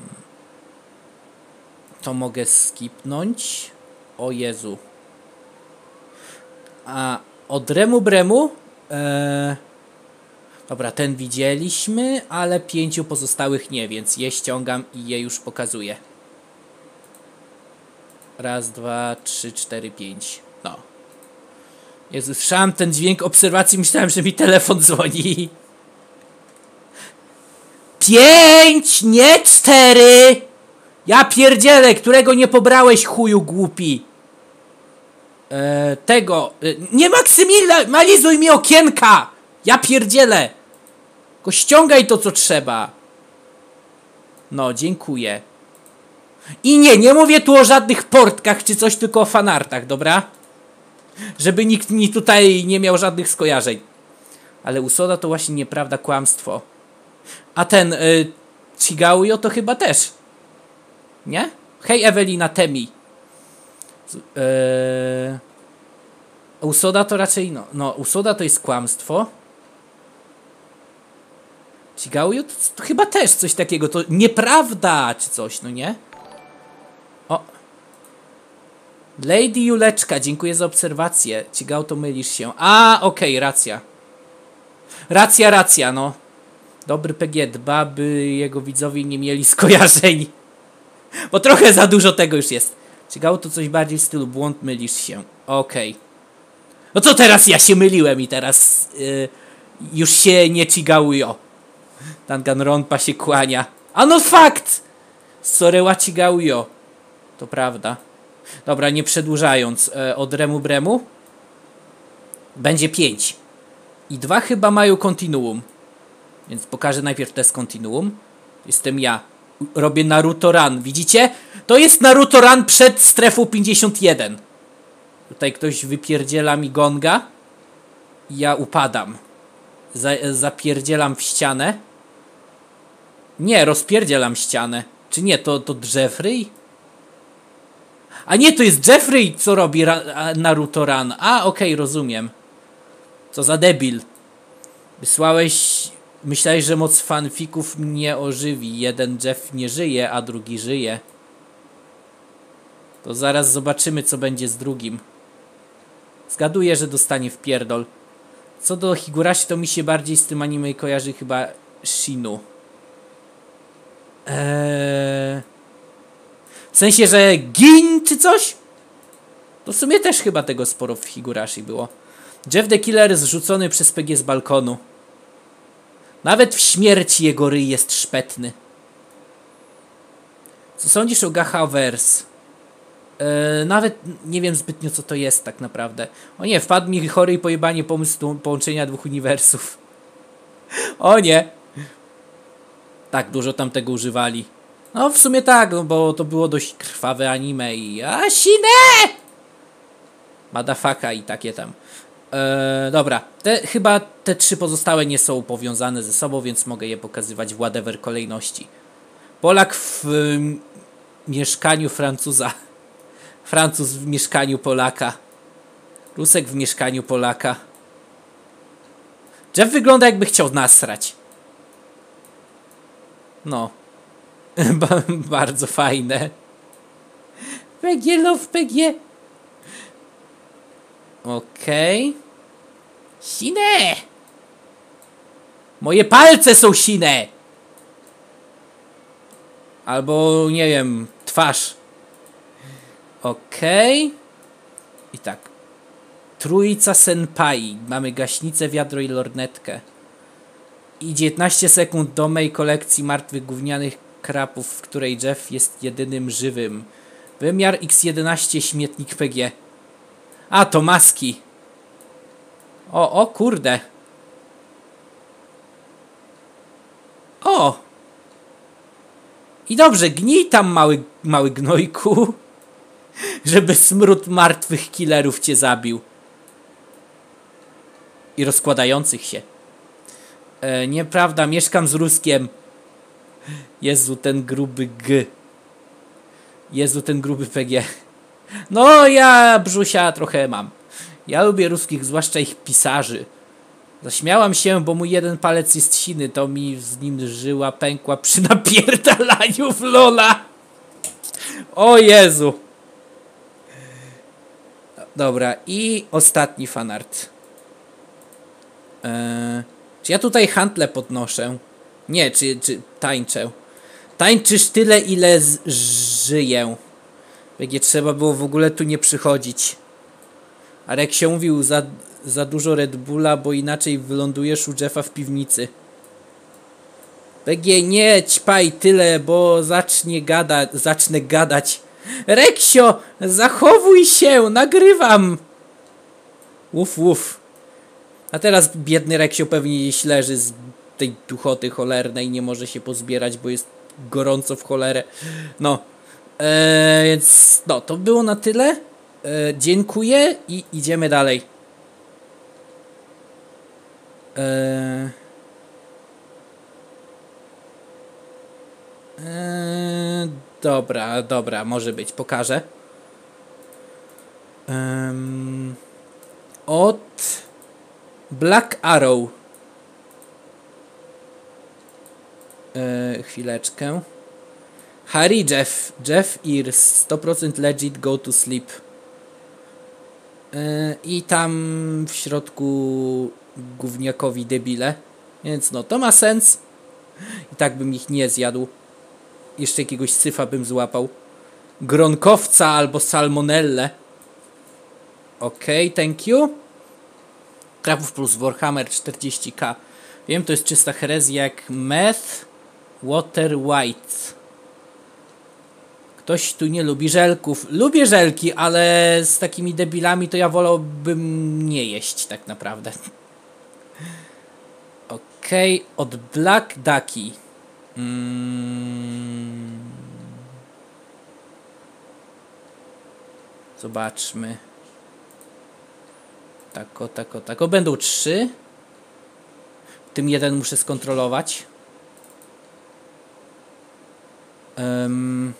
to mogę skipnąć. O Jezu. A od Remu Bremu e, dobra, ten widzieliśmy, ale pięciu pozostałych nie, więc je ściągam i je już pokazuję. Raz, dwa, trzy, cztery, pięć. No. Jezu, słyszałem ten dźwięk obserwacji, myślałem, że mi telefon dzwoni. Pięć, nie cztery! Ja pierdzielę, którego nie pobrałeś, chuju głupi. E, tego. E, nie maksymilizuj mi okienka! Ja pierdzielę! Tylko ściągaj to, co trzeba. No, dziękuję. I nie, nie mówię tu o żadnych portkach czy coś, tylko o fanartach, dobra? Żeby nikt mi tutaj nie miał żadnych skojarzeń. Ale Usoda to właśnie nieprawda, kłamstwo. A ten y, Chigauyo to chyba też. Nie? Hej Ewelina Temi. Yy... Usoda to raczej no, no Usoda to jest kłamstwo. Chigauyo to, to chyba też coś takiego. To nieprawda czy coś, no nie? O. Lady Juleczka, dziękuję za obserwację. Chigauyo to mylisz się. A, okej, okay, racja. Racja, racja, no. Dobry P G dba, by jego widzowie nie mieli skojarzeń. Bo trochę za dużo tego już jest. Chigauyo to coś bardziej w stylu błąd, mylisz się. Okej. Okay. No co teraz ja się myliłem i teraz yy, już się nie Chigauyo. Danganronpa się kłania. A no fakt! Sorewa Chigauyo. To prawda. Dobra, nie przedłużając. Yy, od Remu Bremu będzie pięć. I dwa chyba mają kontinuum. Więc pokażę najpierw test kontinuum. Jestem ja. Robię Naruto Run. Widzicie? To jest Naruto Run przed strefą pięćdziesiąt jeden. Tutaj ktoś wypierdziela mi gonga. I ja upadam. Za, zapierdzielam w ścianę. Nie, rozpierdzielam ścianę. Czy nie, to, to Jeffrey? A nie, to jest Jeffrey, co robi ra, Naruto Run. A, okej, okay, rozumiem. Co za debil. Wysłałeś... Myślałeś, że moc fanfików mnie ożywi. Jeden Jeff nie żyje, a drugi żyje. To zaraz zobaczymy, co będzie z drugim. Zgaduję, że dostanie w pierdol. Co do Higurashi, to mi się bardziej z tym anime kojarzy chyba Shinu. Eee... W sensie, że gin czy coś? To w sumie też chyba tego sporo w Higurashi było. Jeff the Killer zrzucony przez P G z balkonu. Nawet w śmierci jego ryj jest szpetny. Co sądzisz o Gahaverse? Yy, nawet nie wiem zbytnio, co to jest tak naprawdę. O nie, wpadł mi chory i pojebanie pomysł połączenia dwóch uniwersów. O nie. Tak, dużo tam tego używali. No w sumie tak, no bo to było dość krwawe anime i... A, sine! Madafaka i takie tam. Eee, dobra, te, chyba te trzy pozostałe nie są powiązane ze sobą, więc mogę je pokazywać w whatever kolejności. Polak w y, mieszkaniu Francuza. Francuz w mieszkaniu Polaka. Rusek w mieszkaniu Polaka. Jeff wygląda, jakby chciał nasrać. No. Bardzo fajne. P G love P G. Okej. Okay. Sine! Moje palce są sine! Albo, nie wiem, twarz. Okej. Okay. I tak. Trójca senpai. Mamy gaśnicę, wiadro i lornetkę. I dziewiętnaście sekund do mej kolekcji martwych gównianych krapów, w której Jeff jest jedynym żywym. Wymiar X jedenaście, śmietnik P G. A, to maski. O, o kurde. O! I dobrze, gnij tam, mały, mały gnojku. Żeby smród martwych killerów cię zabił. I rozkładających się. E, nieprawda, mieszkam z Ruskiem. Jezu, ten gruby G. Jezu, ten gruby P G. No, ja brzusia trochę mam. Ja lubię ruskich, zwłaszcza ich pisarzy. Zaśmiałam się, bo mój jeden palec jest siny, to mi z nim żyła pękła przy napierdalaniu w lola. O Jezu. Dobra, i ostatni fanart. Eee, czy ja tutaj hantle podnoszę? Nie, czy, czy tańczę? Tańczysz tyle, ile z, żyję. Jak nie trzeba było w ogóle tu nie przychodzić. A jak się mówił, za, za dużo Red Bulla, bo inaczej wylądujesz u Jeffa w piwnicy. B G, nie ćpaj tyle, bo zacznie gada, zacznę gadać. Reksio, zachowuj się, nagrywam. Uf, uf. A teraz biedny Reksio pewnie gdzieś leży z tej duchoty cholernej, nie może się pozbierać, bo jest gorąco w cholerę. No, eee, więc no, to było na tyle. Eee, dziękuję i idziemy dalej. Eee, eee, dobra, dobra, może być, pokażę. Eee, od Black Arrow. Eee, chwileczkę. Harry Jeff. Jeff Ears. sto procent legit, go to sleep. Eee, I tam w środku gówniakowi debile. Więc no, to ma sens. I tak bym ich nie zjadł. Jeszcze jakiegoś syfa bym złapał. Gronkowca albo salmonellę. Okej, okay, thank you. Krapów plus Warhammer czterdzieści K. Wiem, to jest czysta herezja jak meth, water, white. Ktoś tu nie lubi żelków. Lubię żelki, ale z takimi debilami to ja wolałbym nie jeść tak naprawdę. Okej, okay, od Black Ducky. Mm. Zobaczmy. Tako, tako, tako. Będą trzy. Tym jeden muszę skontrolować. Um.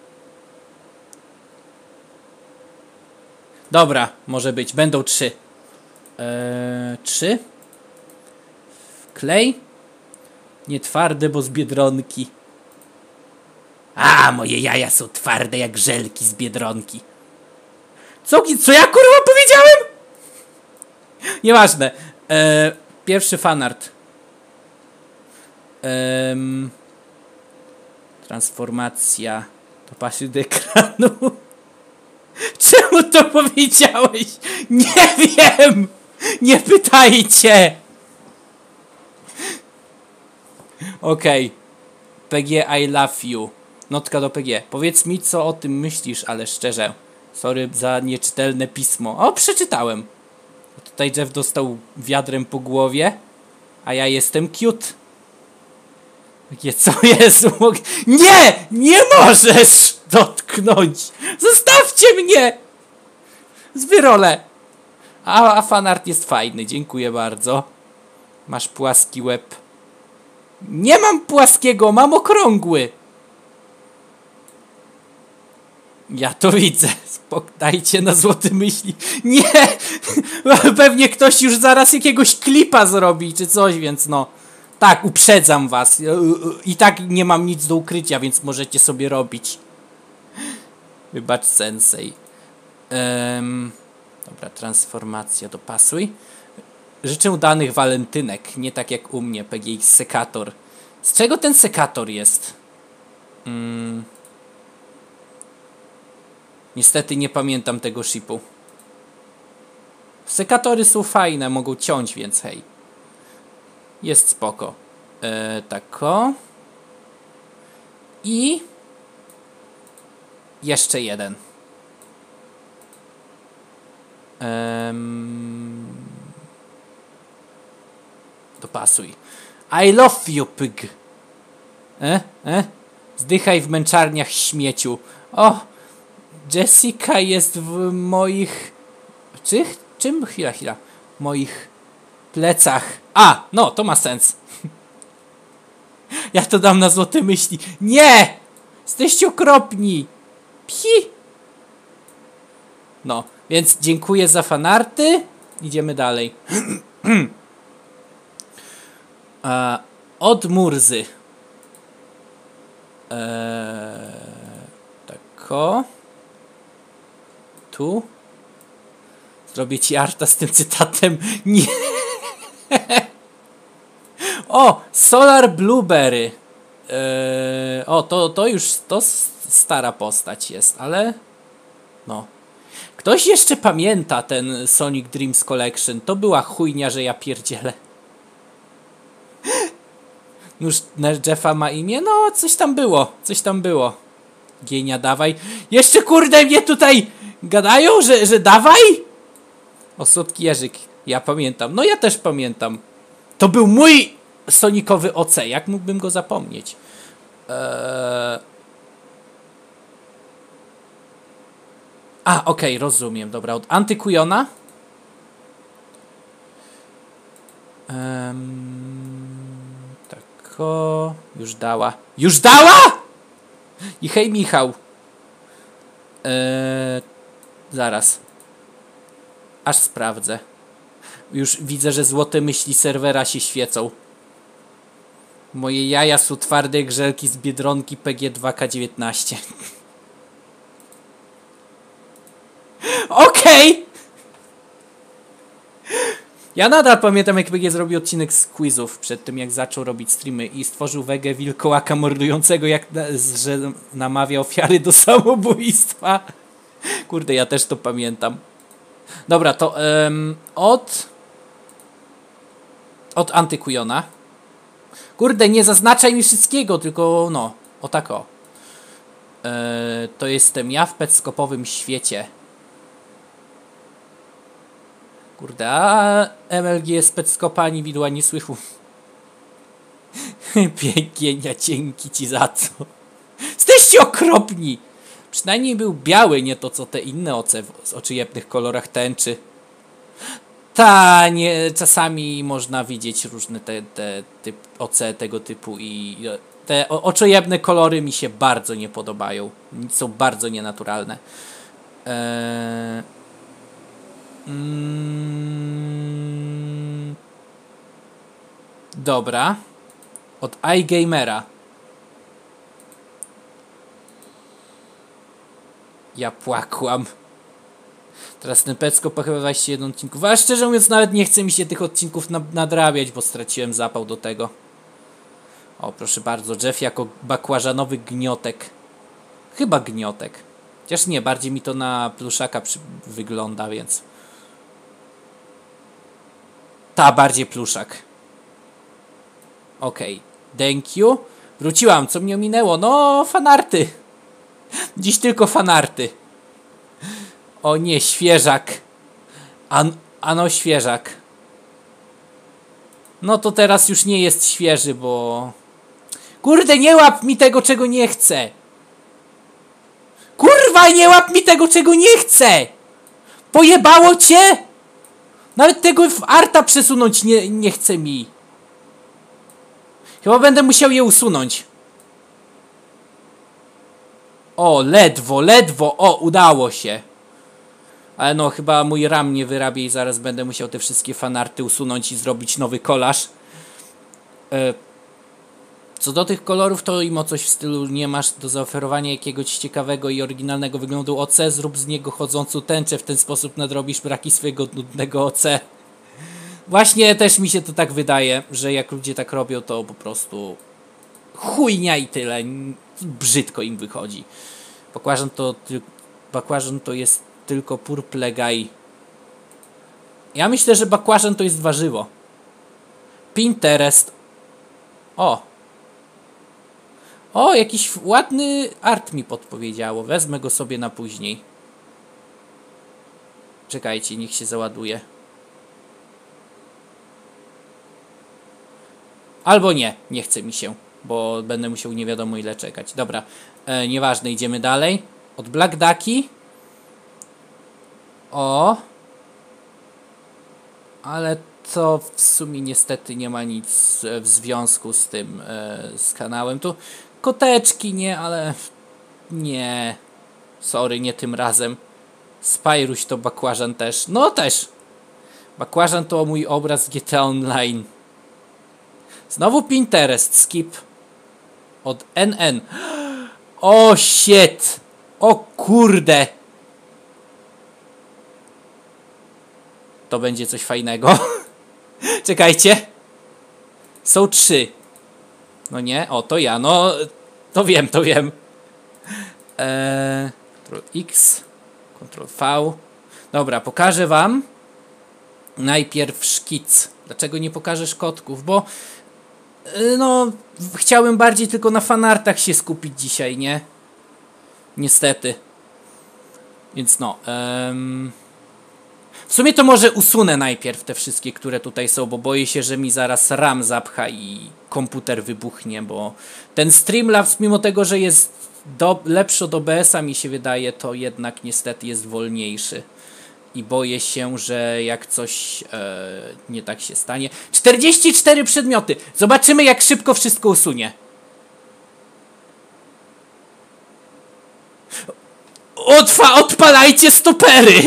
Dobra, może być. Będą trzy. Eee, trzy. Klej. Nie twarde, bo z Biedronki. A, moje jaja są twarde jak żelki z Biedronki. Co, co ja kurwa powiedziałem? Nieważne. Eee, pierwszy fanart. Eee, transformacja. To pasuje do ekranu. Czemu to powiedziałeś? Nie wiem! Nie pytajcie! Okej. Okay. P G, I love you. Notka do P G. Powiedz mi, co o tym myślisz, ale szczerze. Sorry za nieczytelne pismo. O, przeczytałem. Tutaj Jeff dostał wiadrem po głowie, a ja jestem cute. Jakie co jest? Nie! Nie możesz dotknąć! Zostawcie mnie! Zwyrole! A, a fanart jest fajny, dziękuję bardzo. Masz płaski łeb. Nie mam płaskiego, mam okrągły. Ja to widzę. Dajcie na złote myśli. Nie! Pewnie ktoś już zaraz jakiegoś klipa zrobi, czy coś, więc no. Tak, uprzedzam was. I tak nie mam nic do ukrycia, więc możecie sobie robić. Wybacz, sensei. Um, dobra, transformacja, dopasuj. Życzę udanych walentynek. Nie tak jak u mnie, P G X sekator. Z czego ten sekator jest? Hmm. Niestety nie pamiętam tego shipu. Sekatory są fajne, mogą ciąć, więc hej. Jest spoko. Eee, tako. I... jeszcze jeden. Um... Dopasuj. I love you, pig. E? E? Zdychaj w męczarniach, śmieciu. O! Jessica jest w moich... Czy? Czym? Chwila, chwila. Moich plecach. A! No, to ma sens. Ja to dam na złote myśli. Nie! Jesteście okropni. Psi! No. Więc dziękuję za fanarty. Idziemy dalej. e, od Murzy. Eee, tak o. Tu. Zrobię ci arta z tym cytatem. Nie. O! Solar Blueberry. Eee, o, to, to już to stara postać jest, ale no. Ktoś jeszcze pamięta ten Sonic Dreams Collection. To była chujnia, że ja pierdzielę. Już Jeffa ma imię? No, coś tam było. Coś tam było. Gienia, dawaj. Jeszcze kurde mnie tutaj gadają, że, że dawaj? O, słodki Jerzyk. Ja pamiętam. No ja też pamiętam. To był mój Sonicowy O C. Jak mógłbym go zapomnieć? Eee... A, okej, okay, rozumiem. Dobra, od Antykujona. Um, tak o... Już dała. Już dała?! I hej Michał. Eee, zaraz. Aż sprawdzę. Już widzę, że złote myśli serwera się świecą. Moje jaja są twarde grzelki z Biedronki P G dwa K dziewiętnaście. Okej! Okay. Ja nadal pamiętam, jak P G zrobił odcinek z quizów przed tym, jak zaczął robić streamy i stworzył wegę wilkołaka mordującego, jak na, że namawia ofiary do samobójstwa. Kurde, ja też to pamiętam. Dobra, to um, od... Od Antykujona. Kurde, nie zaznaczaj mi wszystkiego, tylko no, o tak o. Eee, to jestem ja w petskopowym świecie. Kurde, a M L G z petskopa ani widła nie słychu. Pięknie, dzięki ci za co. Jesteście okropni! Przynajmniej był biały, nie to co te inne oce w oczyjebnych kolorach tęczy. Ta, nie, czasami można widzieć różne te, te typ, oce tego typu i te oczojebne kolory mi się bardzo nie podobają. Są bardzo nienaturalne. Eee... Mm... Dobra. Od iGamera. Ja płakłam. Teraz ten pecko po chyba dwudziestu jeden odcinków. Ale szczerze mówiąc nawet nie chce mi się tych odcinków na nadrabiać, bo straciłem zapał do tego. O, proszę bardzo. Jeff jako bakłażanowy gniotek. Chyba gniotek. Chociaż nie, bardziej mi to na pluszaka wygląda, więc... Ta, bardziej pluszak. Okej. Okay. Thank you. Wróciłam. Co mnie minęło? No, fanarty. Dziś tylko fanarty. O nie, świeżak. An ano, świeżak. No to teraz już nie jest świeży, bo... Kurde, nie łap mi tego, czego nie chcę. Kurwa, nie łap mi tego, czego nie chcę. Pojebało cię? Nawet tego w arta przesunąć nie, nie chce mi. Chyba będę musiał je usunąć. O, ledwo, ledwo. O, udało się. Ale no, chyba mój RAM nie wyrabia i zaraz będę musiał te wszystkie fanarty usunąć i zrobić nowy kolaż. E, co do tych kolorów, to im o coś w stylu nie masz do zaoferowania jakiegoś ciekawego i oryginalnego wyglądu O C, zrób z niego chodzącą tęczę, w ten sposób nadrobisz braki swojego nudnego O C. Właśnie też mi się to tak wydaje, że jak ludzie tak robią, to po prostu chujnia i tyle. Brzydko im wychodzi. Bakłażan to, bakłażan to jest tylko purple guy. Ja myślę, że bakłażan to jest warzywo. Pinterest. O. O, jakiś ładny art mi podpowiedziało. Wezmę go sobie na później. Czekajcie, niech się załaduje. Albo nie, nie chce mi się, bo będę musiał nie wiadomo ile czekać. Dobra, e, nieważne, idziemy dalej. Od Black Ducky. O. Ale to w sumie niestety nie ma nic w związku z tym, e, z kanałem. Tu koteczki, nie, ale nie. Sorry, nie tym razem. Spyruś to bakłażan też. No też. Bakłażan to mój obraz z G T A Online. Znowu Pinterest. Skip. Od N N. O shit. O kurde. To będzie coś fajnego. Czekajcie. Są trzy. No nie? O, to ja. No, to wiem, to wiem. Eee, Ctrl X. Ctrl V. Dobra, pokażę wam najpierw szkic. Dlaczego nie pokażesz kotków? Bo yy, no, chciałem bardziej tylko na fanartach się skupić dzisiaj, nie? Niestety. Więc no. Ym... W sumie to może usunę najpierw te wszystkie, które tutaj są, bo boję się, że mi zaraz RAM zapcha i komputer wybuchnie, bo ten Streamlabs, mimo tego, że jest do, lepszy od O B S a, mi się wydaje, to jednak niestety jest wolniejszy. I boję się, że jak coś e, nie tak się stanie. czterdzieści cztery przedmioty. Zobaczymy, jak szybko wszystko usunie. Otwa, odpalajcie stopery!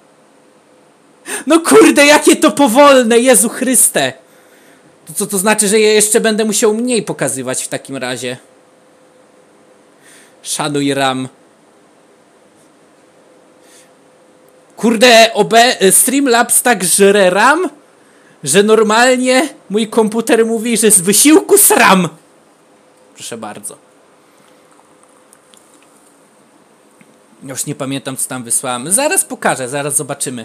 No kurde, jakie to powolne, Jezu Chryste. To co to znaczy, że ja jeszcze będę musiał mniej pokazywać w takim razie. Szanuj RAM. Kurde, O B Streamlabs tak żre RAM, że normalnie mój komputer mówi, że z wysiłku sram. Proszę bardzo. Już nie pamiętam, co tam wysłałem. Zaraz pokażę, zaraz zobaczymy.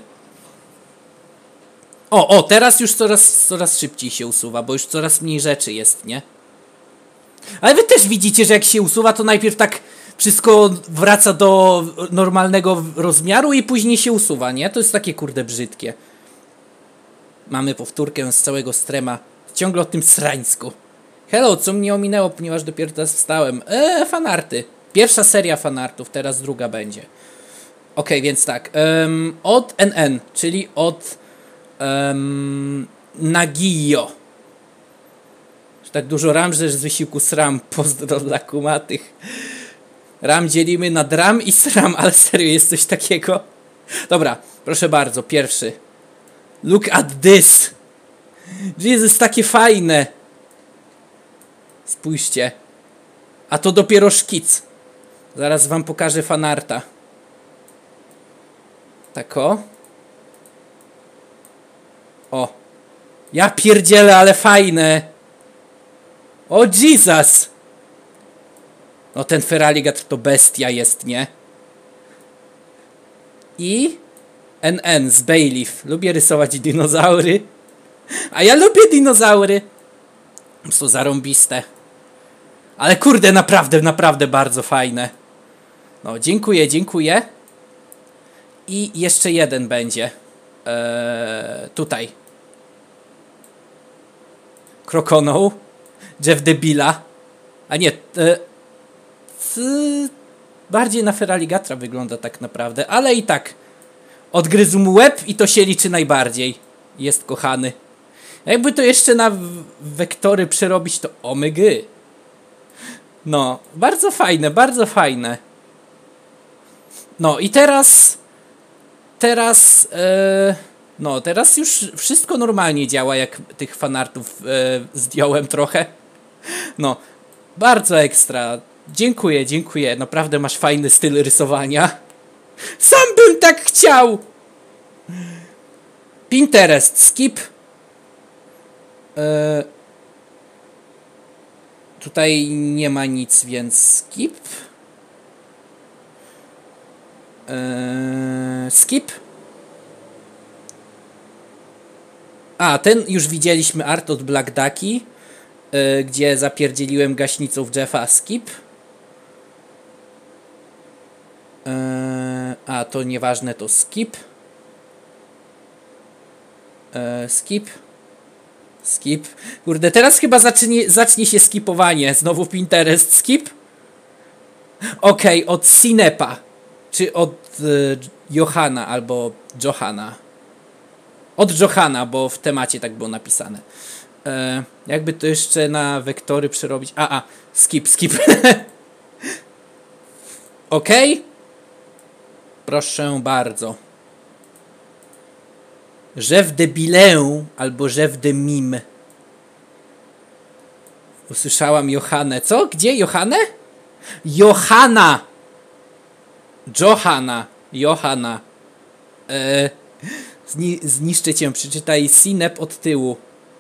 O, o, teraz już coraz, coraz szybciej się usuwa, bo już coraz mniej rzeczy jest, nie? Ale wy też widzicie, że jak się usuwa, to najpierw tak wszystko wraca do normalnego rozmiaru i później się usuwa, nie? To jest takie kurde brzydkie. Mamy powtórkę z całego strema. Ciągle o tym srańsku. Hello, co mnie ominęło, ponieważ dopiero teraz wstałem. Eee, fanarty. Pierwsza seria fanartów, teraz druga będzie. Okej, okay, więc tak. Um, od N N, czyli od um, Nagio. Tak dużo RAM, że z wysiłku sram. Pozdro dla kumatych. RAM dzielimy na dram i sram, ale serio jest coś takiego? Dobra, proszę bardzo, pierwszy. Look at this. Jesus, takie fajne. Spójrzcie. A to dopiero szkic. Zaraz wam pokażę fanarta. Tak o. O. Ja pierdzielę, ale fajne. O Jesus. No ten Feraligatr to bestia jest, nie? I N N z Bayleaf. Lubię rysować dinozaury. A ja lubię dinozaury. Są zarąbiste. Ale kurde, naprawdę, naprawdę bardzo fajne. No, dziękuję, dziękuję. I jeszcze jeden będzie. Eee, tutaj. Krokoną. Jeff Debila. A nie... E, bardziej na Feraligatr wygląda tak naprawdę, ale i tak odgryzł mu łeb i to się liczy najbardziej. Jest kochany. Jakby to jeszcze na wektory przerobić, to omygy. No, bardzo fajne, bardzo fajne. No i teraz teraz e, no, teraz już wszystko normalnie działa, jak tych fanartów e, zdjąłem trochę. No, bardzo ekstra. Dziękuję, dziękuję. Naprawdę masz fajny styl rysowania. Sam bym tak chciał! Pinterest, skip. Eee, tutaj nie ma nic, więc skip. Eee, skip. A, ten już widzieliśmy art od Black Ducky, yy, gdzie zapierdzieliłem gaśnicą w Jeffa. Skip. Yy, a, to nieważne, to skip. Yy, skip. Skip. Kurde, teraz chyba zacznie, zacznie się skipowanie. Znowu Pinterest. Skip. Okej, okay, od Sinepa. Czy od y, Johana albo Johana. Od Johana, bo w temacie tak było napisane. E, jakby to jeszcze na wektory przerobić. A, a, skip, skip. Okej. Okay. Proszę bardzo. Chef de bilę albo chef de mime. Usłyszałam Johannę. Co? Gdzie? Johannę? Johanna! Johanna. Johanna. Eee, zni zniszczę cię. Przeczytaj Sinep od tyłu.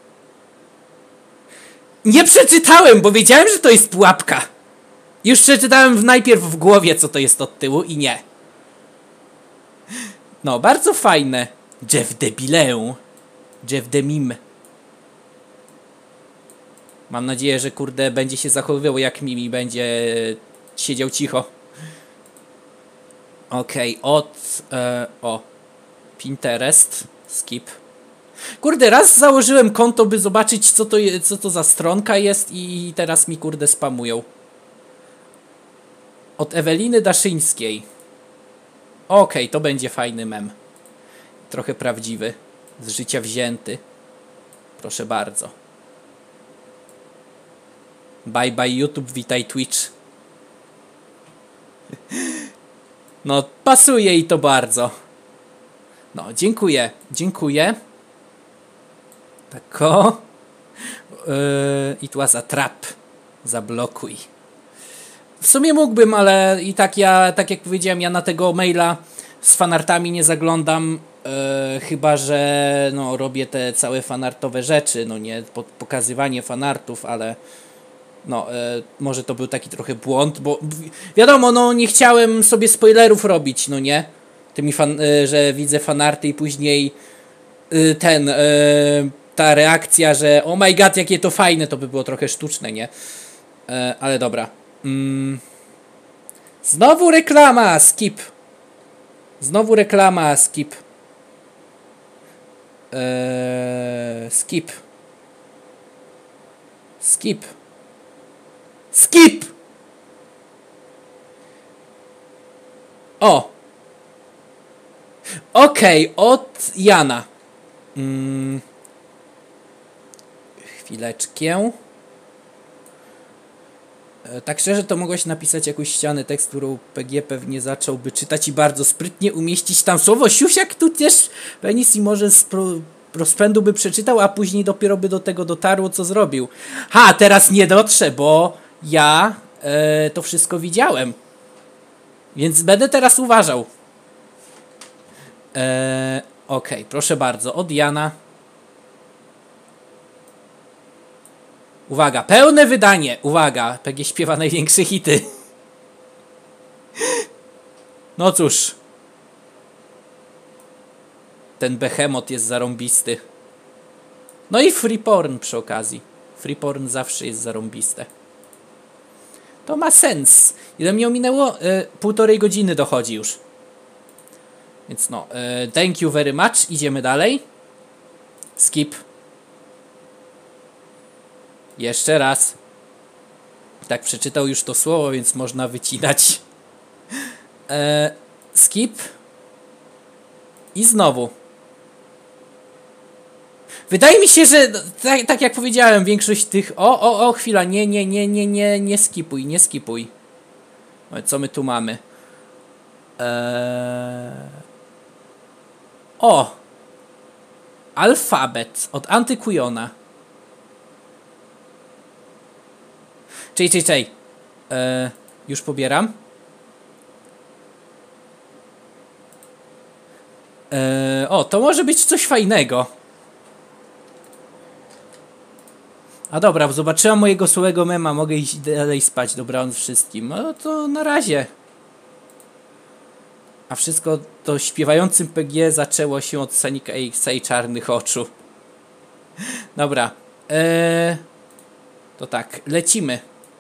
Nie przeczytałem, bo wiedziałem, że to jest pułapka. Już przeczytałem najpierw w głowie, co to jest od tyłu i nie. No, bardzo fajne. Jeff de bilę. Jeff de mime. Mam nadzieję, że kurde będzie się zachowywał jak Mimi, będzie siedział cicho. Okej, okay, od... E, o. Pinterest. Skip. Kurde, raz założyłem konto, by zobaczyć, co to, je, co to za stronka jest i teraz mi kurde spamują. Od Eweliny Daszyńskiej. Okej, okay, to będzie fajny mem. Trochę prawdziwy. Z życia wzięty. Proszę bardzo. Bye bye YouTube, witaj Twitch. No, pasuje i to bardzo. No, dziękuję. Dziękuję. Tako. Yy, it was a trap. Zablokuj. W sumie mógłbym, ale i tak ja, tak jak powiedziałem, ja na tego maila z fanartami nie zaglądam. Yy, chyba, że no, robię te całe fanartowe rzeczy. No nie, pokazywanie fanartów, ale... No, e, może to był taki trochę błąd, bo wi wiadomo, no nie chciałem sobie spoilerów robić, no nie? Tymi fan e, że widzę fanarty i później e, ten, e, ta reakcja, że oh my god, jakie to fajne, to by było trochę sztuczne, nie? E, ale dobra. Mm. Znowu reklama, skip. Znowu reklama, skip. E, skip. Skip. Skip! O! Okej, okay, od Jana. Mm. Chwileczkę. E, tak szczerze to mogłeś napisać jakąś ścianę tekst, którą P G pewnie zacząłby czytać i bardzo sprytnie umieścić tam słowo siusiak, tu też Penis i może z pro, rozpędu by przeczytał, a później dopiero by do tego dotarło, co zrobił. Ha, teraz nie dotrze, bo ja e, to wszystko widziałem. Więc będę teraz uważał. E, Okej, okay, proszę bardzo. Od Jana. Uwaga, pełne wydanie. Uwaga, P G śpiewa największe hity. No cóż. Ten behemoth jest zarąbisty. No i free porn przy okazji. Free porn zawsze jest zarąbiste. To ma sens. Ile mi ominęło? E, półtorej godziny dochodzi już. Więc no, e, thank you very much. Idziemy dalej. Skip. Jeszcze raz. Tak przeczytał już to słowo, więc można wycinać. E, skip. I znowu. Wydaje mi się, że tak, tak jak powiedziałem, większość tych... O, o, o, chwila, nie, nie, nie, nie, nie, nie skipuj, nie skipuj. Co my tu mamy? Eee... O! Alfabet od Antykujona. Czej, czej, czej. Eee, już pobieram. Eee, o, to może być coś fajnego. A dobra, zobaczyłam mojego słowego mema, mogę iść dalej spać, dobranoc wszystkim. No to na razie. A wszystko to śpiewającym P G zaczęło się od Sonika X i czarnych oczu. Dobra. Eee, to tak, lecimy.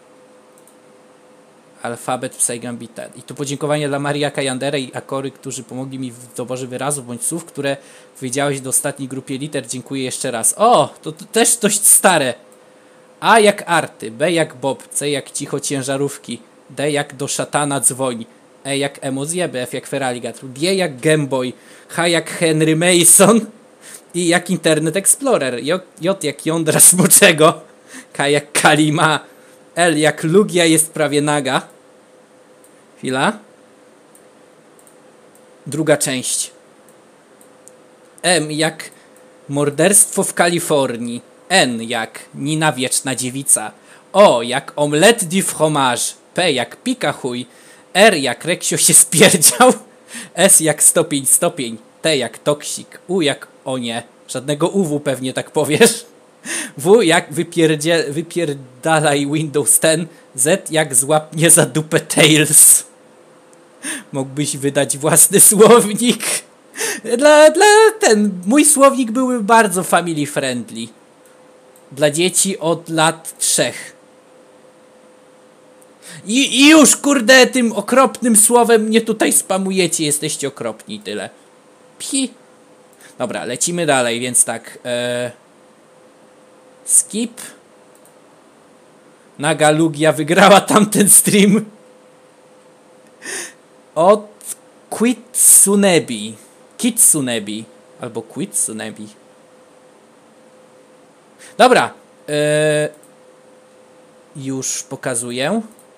Alfabet Psygambita. I tu podziękowanie dla Maria Kajandera i Akory, którzy pomogli mi w doborze wyrazów bądź słów, które powiedziałeś do ostatniej grupie liter. Dziękuję jeszcze raz. O, to, to też dość stare. A jak arty, B jak Bob, C jak cicho ciężarówki, D jak do szatana dzwoń, E jak emozja, B F jak Feraligatr, G jak Gameboy, H jak Henry Mason, I jak Internet Explorer, J, J jak jądra smoczego, K jak Kalima, L jak Lugia jest prawie naga. Chwila. Druga część. M jak morderstwo w Kalifornii. N jak Nina Wieczna Dziewica. O jak omelette du fromage. P jak pika chuj. R jak Reksio się spierdział. S jak stopień stopień. T jak toksik. U jak o nie. Żadnego uwu pewnie tak powiesz. W jak wypierdzie, wypierdalaj Windows ten. Z jak złap mnie za dupę Tails. Mógłbyś wydać własny słownik. Dla, dla ten, mój słownik byłby bardzo family friendly. Dla dzieci od lat trzech. I, I już kurde tym okropnym słowem mnie tutaj spamujecie. Jesteście okropni, tyle. Phi. Dobra, lecimy dalej, więc tak. E... Skip. Naga Lugia wygrała tamten stream. Od Kitsunebi. Kitsunebi. Albo Kitsunebi. Dobra. E... Już pokazuję.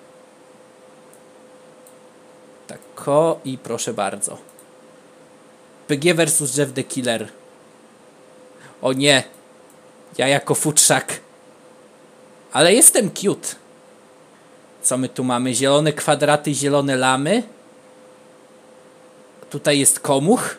Tako i proszę bardzo. P G versus Jeff the Killer. O nie. Ja jako futrzak. Ale jestem cute. Co my tu mamy? Zielone kwadraty, zielone lamy. Tutaj jest komuch.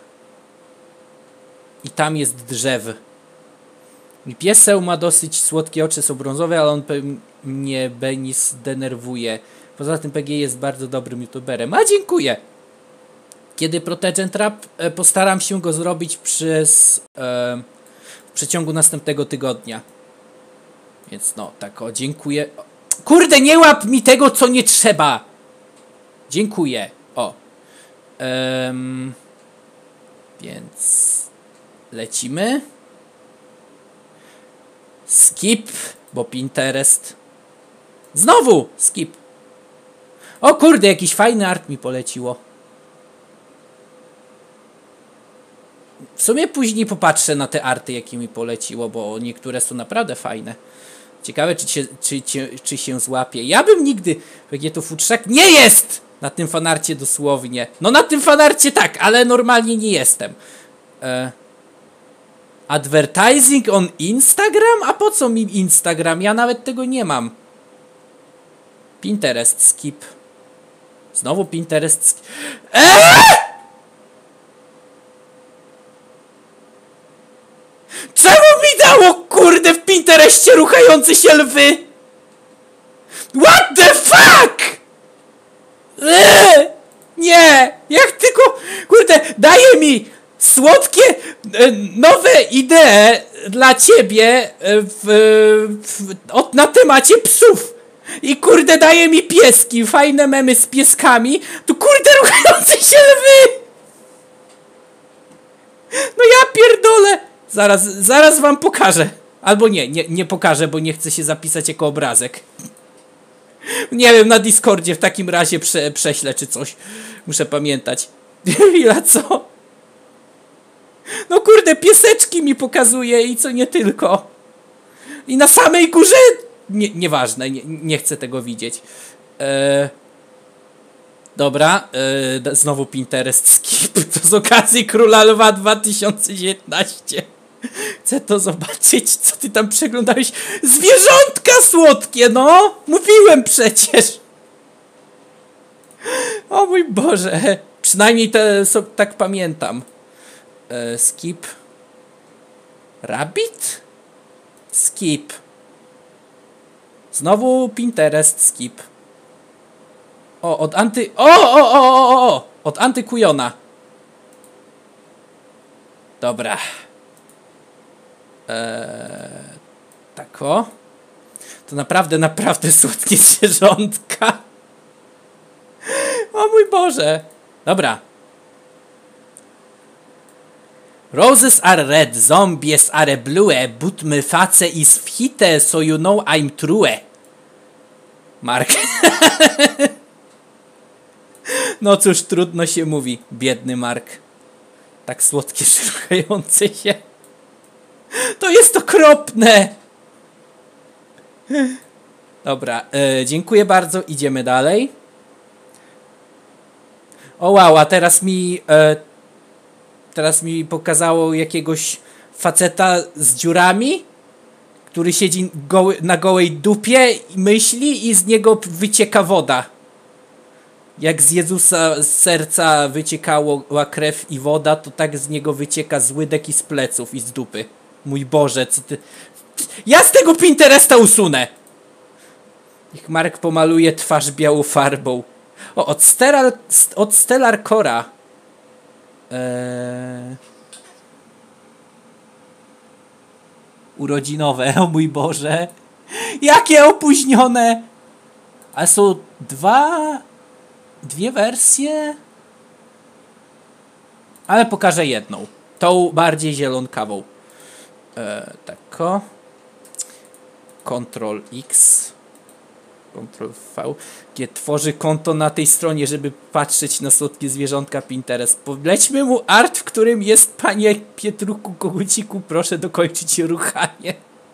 I tam jest drzew. I pieseł ma dosyć słodkie oczy, są brązowe, ale on mnie Benis denerwuje. Poza tym P G jest bardzo dobrym youtuberem. A dziękuję. Kiedy Protegen Trap, e, postaram się go zrobić przez e, w przeciągu następnego tygodnia. Więc no, tak o, dziękuję. Kurde, nie łap mi tego, co nie trzeba. Dziękuję. O. Ehm, więc lecimy. Skip, bo Pinterest. Znowu skip. O kurde, jakiś fajny art mi poleciło. W sumie później popatrzę na te arty, jakie mi poleciło, bo niektóre są naprawdę fajne. Ciekawe, czy, cię, czy, czy, czy się złapie. Ja bym nigdy... Jak to futrzak nie jest! Na tym fanarcie dosłownie. No na tym fanarcie tak, ale normalnie nie jestem. E... Advertising on Instagram? A po co mi Instagram? Ja nawet tego nie mam. Pinterest skip. Znowu Pinterest skip. Eee! Czemu mi dało, kurde, w Pinterestie ruchające się lwy? What the fuck? Eee! Nie! Jak tylko, kurde, daje mi słodkie, nowe idee dla ciebie w, w, od, na temacie psów. I kurde daje mi pieski, fajne memy z pieskami. Tu kurde ruchające się lwy. No ja pierdolę. Zaraz, zaraz wam pokażę. Albo nie, nie, nie pokażę, bo nie chcę się zapisać jako obrazek. Nie wiem, na Discordzie w takim razie prze, prześlę czy coś. Muszę pamiętać. Chwila, co? No kurde, pieseczki mi pokazuje i co nie tylko. I na samej górze... Nie, nieważne, nie, nie chcę tego widzieć. Eee, dobra, eee, znowu Pinterest skip. To z okazji Króla Lwa dwa tysiące dziewiętnaście. Chcę to zobaczyć, co ty tam przeglądałeś. Zwierzątka słodkie, no! Mówiłem przecież. O mój Boże. Przynajmniej te, so, tak pamiętam. Eee, skip. Rabbit? Skip. Znowu Pinterest skip. O, od anty... O, o, o, o, o! Od antykujona. Dobra. Eee, tak o. To naprawdę, naprawdę słodkie zwierzątka. O mój Boże. Dobra. Roses are red, zombies are blue, but my face is fite, so you know I'm true. Mark. No cóż, trudno się mówi, biedny Mark. Tak słodkie, szukające się. To jest okropne. Dobra, e, dziękuję bardzo, idziemy dalej. O wow, a teraz mi e, teraz mi pokazało jakiegoś faceta z dziurami, który siedzi goły, na gołej dupie i myśli i z niego wycieka woda. Jak z Jezusa z serca wyciekała krew i woda, to tak z niego wycieka z łydek i z pleców i z dupy. Mój Boże, co ty... Ja z tego Pinteresta usunę! Niech Mark pomaluje twarz białą farbą. O, od Stellar, od Stellar Cora. Eee... Urodzinowe, o mój Boże. Jakie opóźnione! A są dwa... Dwie wersje? Ale pokażę jedną. Tą bardziej zielonkawą. Eee, tako. Ctrl X. Ctrl V. Gdzie tworzy konto na tej stronie, żeby patrzeć na słodkie zwierzątka Pinterest. Polećmy mu art, w którym jest: panie Pietruku Koguciku, proszę dokończyć ruchanie.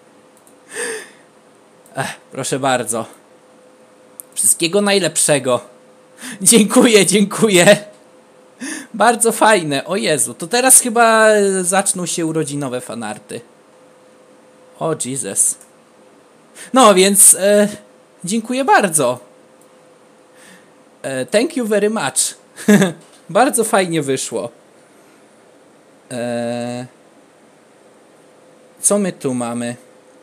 Ech, proszę bardzo. Wszystkiego najlepszego. Dziękuję, dziękuję. Bardzo fajne. O Jezu, to teraz chyba zaczną się urodzinowe fanarty. O Jesus. No więc e, dziękuję bardzo. E, thank you very much. Bardzo fajnie wyszło. E, co my tu mamy?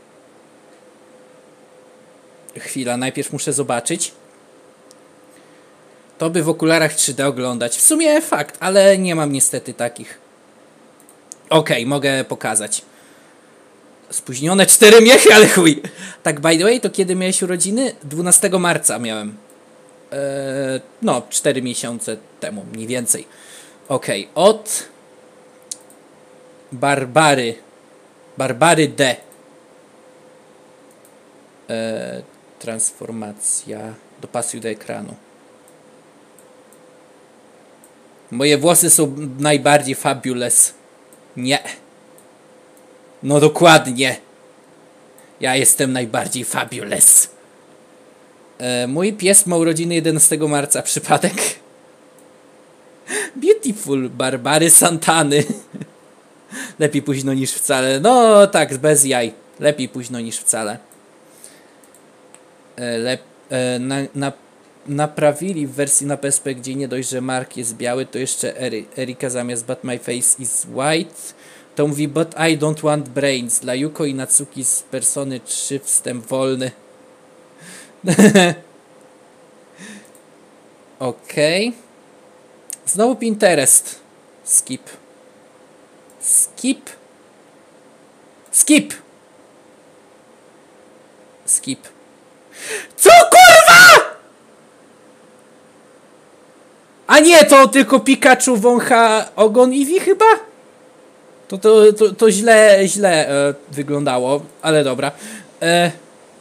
Chwila, najpierw muszę zobaczyć. To by w okularach trzy D oglądać. W sumie fakt, ale nie mam niestety takich. Okej, okay, mogę pokazać. Spóźnione cztery miechy, ale chuj. Tak, by the way, to kiedy miałeś urodziny? dwunastego marca miałem. Eee, no, cztery miesiące temu, mniej więcej. Okej, okay, od Barbary. Barbary D. Eee, transformacja. Dopasuj do ekranu. Moje włosy są najbardziej fabulous. Nie. No dokładnie. Ja jestem najbardziej fabulous. E, mój pies ma urodziny jedenastego marca. Przypadek? Beautiful. Barbary Santany. Lepiej późno niż wcale. No tak, bez jaj. Lepiej późno niż wcale. E, lep, e, na, na Naprawili w wersji na P S P, gdzie nie dość, że Mark jest biały, to jeszcze Eri Erika zamiast but my face is white to mówi but I don't want brains. Dla Yuko i Natsuki z Persony trzy wstęp wolny. Okej. Okay. Znowu Pinterest. Skip. Skip. Skip. Skip. Co kurwa?! A nie, to tylko Pikachu wącha ogon Eevee chyba? To, to, to, to źle, źle e, wyglądało, ale dobra. E...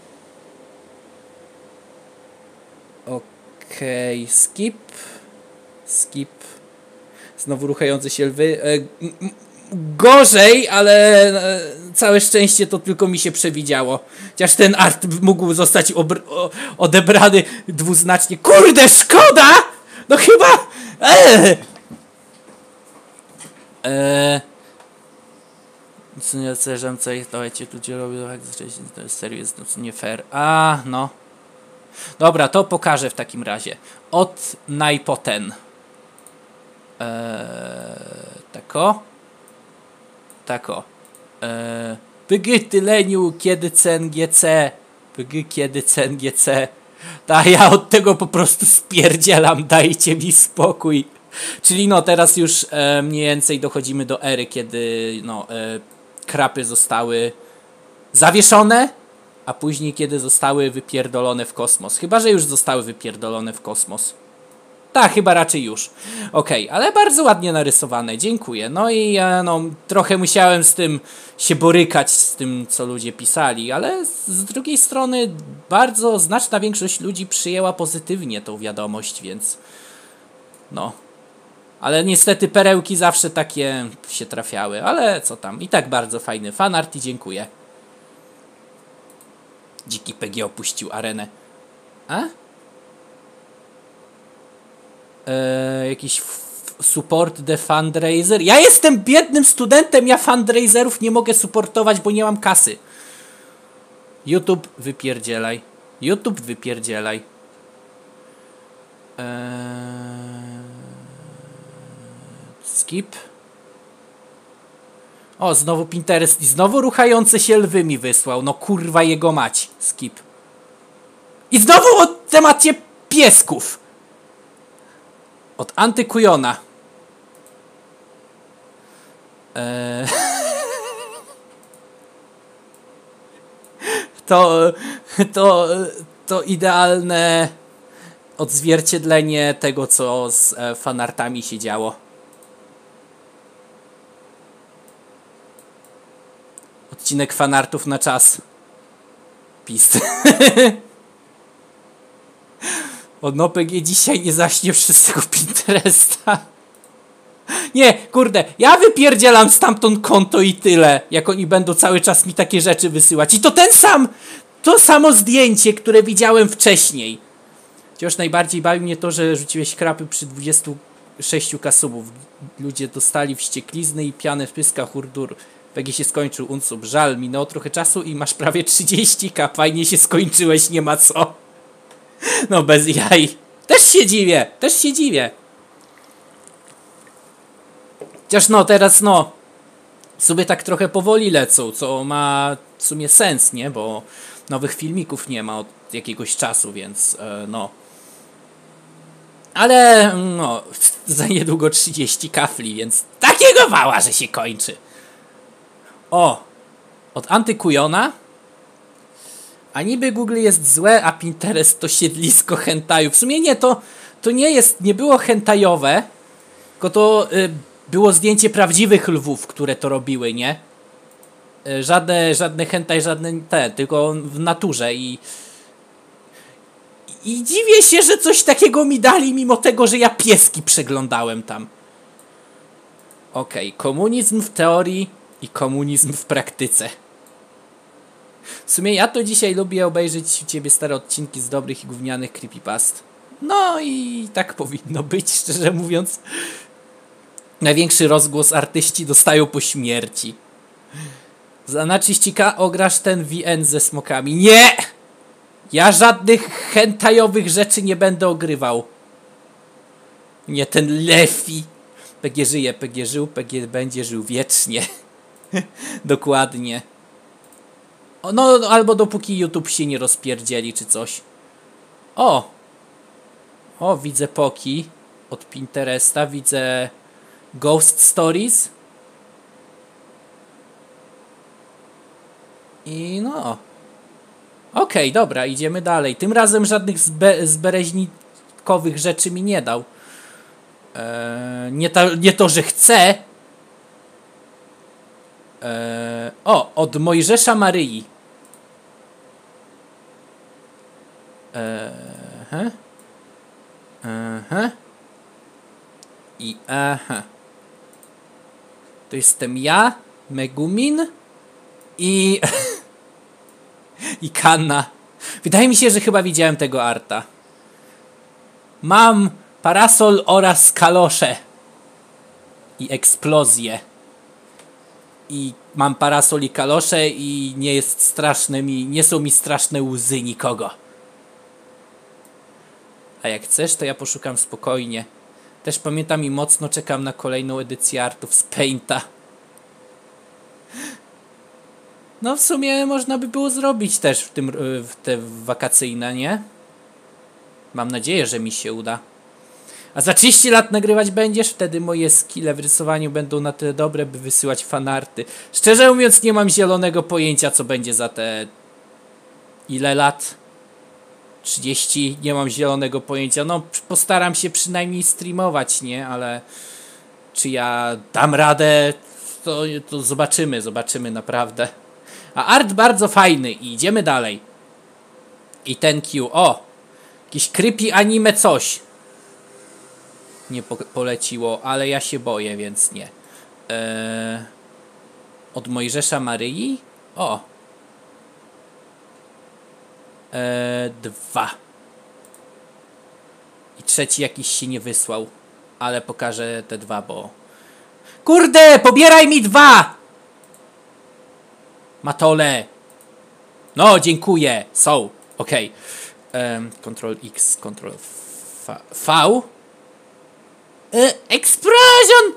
Okej, okay. Skip. Skip. Znowu ruchające się lwy. E, gorzej, ale e, całe szczęście to tylko mi się przewidziało. Chociaż ten art mógł zostać odebrany dwuznacznie. Kurde, szkoda! No chyba... Eee! Eee... Co nie cerzam, co ich dawajcie, ludzie robią, jak to jest serio, jest to nie fair. A, no. Dobra, to pokażę w takim razie. Od najpoten. Eee... Tako. Tako. Eee... Pygy, ty leniu, kiedy cen G C. Pygy, kiedy cen G C. Ta, ja od tego po prostu spierdzielam, dajcie mi spokój. Czyli no teraz już e, mniej więcej dochodzimy do ery, kiedy no e, krapy zostały zawieszone, a później kiedy zostały wypierdolone w kosmos. Chyba że już zostały wypierdolone w kosmos. Tak, chyba raczej już. Okej, okay, ale bardzo ładnie narysowane, dziękuję. No i e, no, trochę musiałem z tym się borykać, z tym co ludzie pisali, ale z drugiej strony bardzo znaczna większość ludzi przyjęła pozytywnie tą wiadomość, więc no. Ale niestety perełki zawsze takie się trafiały, ale co tam, i tak bardzo fajny fanart i dziękuję. Dziki P G opuścił arenę. A? e, jakiś support the fundraiser. Ja jestem biednym studentem, ja fundraiserów nie mogę supportować, bo nie mam kasy. YouTube wypierdzielaj. YouTube wypierdzielaj. Eee... Skip. O, znowu Pinterest i znowu ruchające się lwy mi wysłał. No kurwa jego mać. Skip. I znowu o temacie piesków. Od Antykujona. Eee... to, to, to idealne odzwierciedlenie tego, co z e, fanartami się działo. Odcinek fanartów na czas. Pist. Od N P G dzisiaj nie zaśnie wszystkiego Pinteresta. Nie, kurde, ja wypierdzielam stamtąd konto i tyle, jak oni będą cały czas mi takie rzeczy wysyłać. I to ten sam, to samo zdjęcie, które widziałem wcześniej. Chociaż najbardziej bawi mnie to, że rzuciłeś krapy przy dwudziestu sześciu ka subów. Ludzie dostali wścieklizny i pianę w pyskach, hurdur. P G się skończył, unsub. Żal, minęło trochę czasu i masz prawie trzydzieści ka. Fajnie się skończyłeś, nie ma co. No bez jaj. Też się dziwię, też się dziwię. Chociaż no, teraz no, sobie tak trochę powoli lecą, co ma w sumie sens, nie? Bo nowych filmików nie ma od jakiegoś czasu, więc e, no. Ale no, za niedługo trzydzieści kafli, więc takiego wała, że się kończy. O, od Antykujona. A niby Google jest złe, a Pinterest to siedlisko hentajów. W sumie nie, to, to nie jest, nie było hentajowe, tylko to y, było zdjęcie prawdziwych lwów, które to robiły, nie? Y, żadne, żadne hentaj, żadne te, tylko w naturze i i dziwię się, że coś takiego mi dali, mimo tego, że ja pieski przeglądałem tam. Okej, okay, komunizm w teorii i komunizm w praktyce. W sumie ja to dzisiaj lubię obejrzeć u ciebie stare odcinki z dobrych i gównianych creepypast. No i tak powinno być, szczerze mówiąc. Największy rozgłos artyści dostają po śmierci. Za naczyścika ograsz ten V N ze smokami. Nie! Ja żadnych hentajowych rzeczy nie będę ogrywał. Nie ten Lefi. P G żyje, P G żył, P G będzie żył wiecznie. Dokładnie. O, no albo dopóki YouTube się nie rozpierdzieli czy coś. O! O, widzę Poki od Pinteresta, widzę Ghost Stories. I no. Okej, okay, dobra, idziemy dalej. Tym razem żadnych zbe zbereźnikowych rzeczy mi nie dał. Eee, nie, ta, nie to, że chcę. Eee, o, od Mojżesza Maryi. Eee, aha. I aha. To jestem ja, Megumin i... i Kanna. Wydaje mi się, że chyba widziałem tego arta. Mam parasol oraz kalosze. I eksplozję. I mam parasol i kalosze i nie jest straszne mi, nie są mi straszne łzy nikogo. A jak chcesz, to ja poszukam spokojnie. Też pamiętam i mocno czekam na kolejną edycję artów z Painta. No w sumie można by było zrobić też w tym w te wakacyjne, nie? Mam nadzieję, że mi się uda. A za trzydzieści lat nagrywać będziesz? Wtedy moje skille w rysowaniu będą na tyle dobre, by wysyłać fanarty. Szczerze mówiąc, nie mam zielonego pojęcia, co będzie za te... ile lat? trzydzieści? Nie mam zielonego pojęcia. No, postaram się przynajmniej streamować, nie? Ale... czy ja dam radę? To, to zobaczymy, zobaczymy naprawdę. A art bardzo fajny i idziemy dalej. I ten Q. O! Jakiś creepy anime coś. Nie po poleciło, ale ja się boję, więc nie. Eee, od Mojżesza Maryi? O! Eee, dwa. I trzeci jakiś się nie wysłał. Ale pokażę te dwa, bo... Kurde, pobieraj mi dwa! Matole. No, dziękuję. Są. Okej. Okay. Ctrl X, Ctrl V. V? E, Explosion!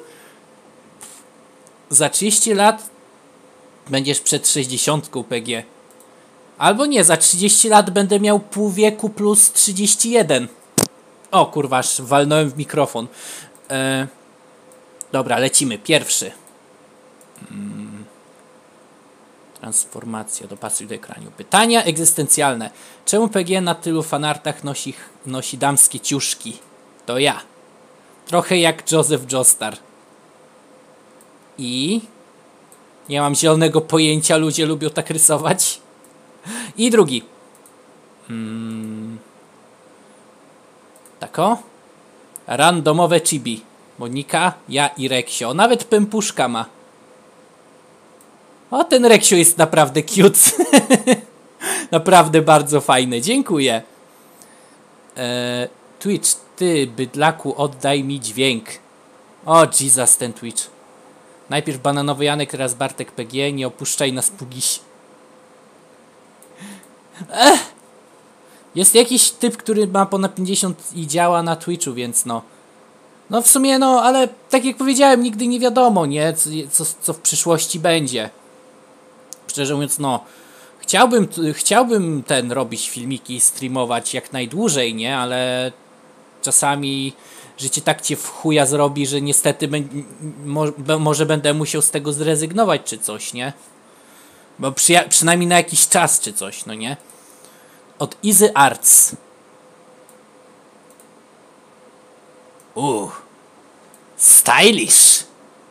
Za trzydzieści lat będziesz przed sześćdziesiątką P G. Albo nie, za trzydzieści lat będę miał pół wieku plus trzydzieści jeden. O kurwa, aż walnąłem w mikrofon. E, dobra, lecimy. Pierwszy. Hmm. Transformacja, dopasuj do ekranu. Pytania egzystencjalne. Czemu P G na tylu fanartach nosi, nosi damskie ciuszki? To ja. Trochę jak Joseph Joestar. I... nie mam zielonego pojęcia, ludzie lubią tak rysować. I drugi. Hmm. Tako? Randomowe chibi. Monika, ja i Reksio. Nawet pępuszka ma. O, ten Reksio jest naprawdę cute. Naprawdę bardzo fajny. Dziękuję. Eee, Twitch, ty, bydlaku, oddaj mi dźwięk. O, Jesus, ten Twitch. Najpierw bananowy Janek, teraz Bartek P G. Nie opuszczaj nas, Pugiś. Ech. Jest jakiś typ, który ma ponad pięćdziesiąt i działa na Twitchu, więc no. No w sumie no, ale tak jak powiedziałem, nigdy nie wiadomo, nie? Co, co, co w przyszłości będzie. Szczerze mówiąc, no. Chciałbym, chciałbym ten robić filmiki, streamować jak najdłużej, nie? Ale czasami życie tak cię w chuja zrobi, że niestety mo może będę musiał z tego zrezygnować czy coś, nie? Bo przy przynajmniej na jakiś czas czy coś, no nie? Od Easy Arts. Uuu. Stylish.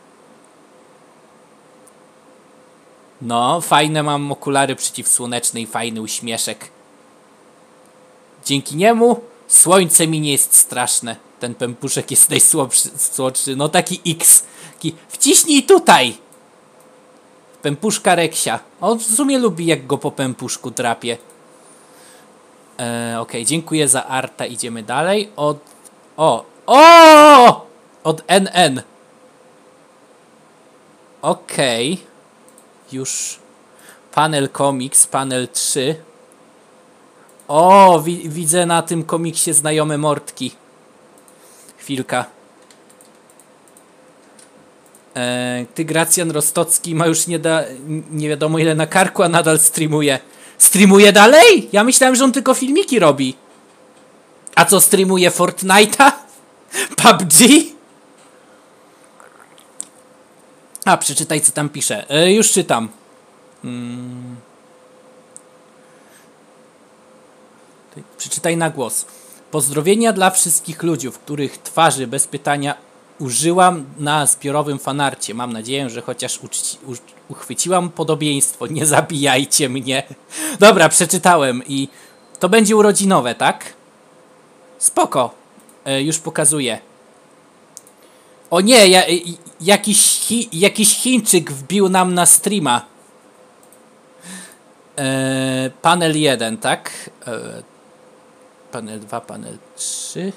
No, fajne mam okulary przeciwsłoneczne i fajny uśmieszek. Dzięki niemu słońce mi nie jest straszne. Ten pępuszek jest najsłodszy. No taki X. Taki, wciśnij tutaj. Pępuszka Reksia. On w sumie lubi jak go po pępuszku drapie. Eee, Okej, okay, dziękuję za arta. Idziemy dalej. Od... O! O! Od N N. Okej. Okay. Już. Panel Comics, panel trzy. O! Wi widzę na tym komiksie znajome mordki. Chwilka. Eee, ty Gracjan Rostocki ma już nie, da, nie wiadomo ile na karku, a nadal streamuje. Streamuje dalej? Ja myślałem, że on tylko filmiki robi. A co, streamuje Fortnite'a? P U B G? A, przeczytaj co tam pisze. E, już czytam. Hmm. Przeczytaj na głos. Pozdrowienia dla wszystkich ludzi, których twarzy bez pytania użyłam na zbiorowym fanarcie. Mam nadzieję, że chociaż uchwyciłam podobieństwo. Nie zabijajcie mnie. Dobra, przeczytałem i to będzie urodzinowe, tak? Spoko. E, już pokazuję. O nie, ja, jakiś, chi, jakiś Chińczyk wbił nam na streama. E, panel jeden, tak? E, panel dwa, panel trzy.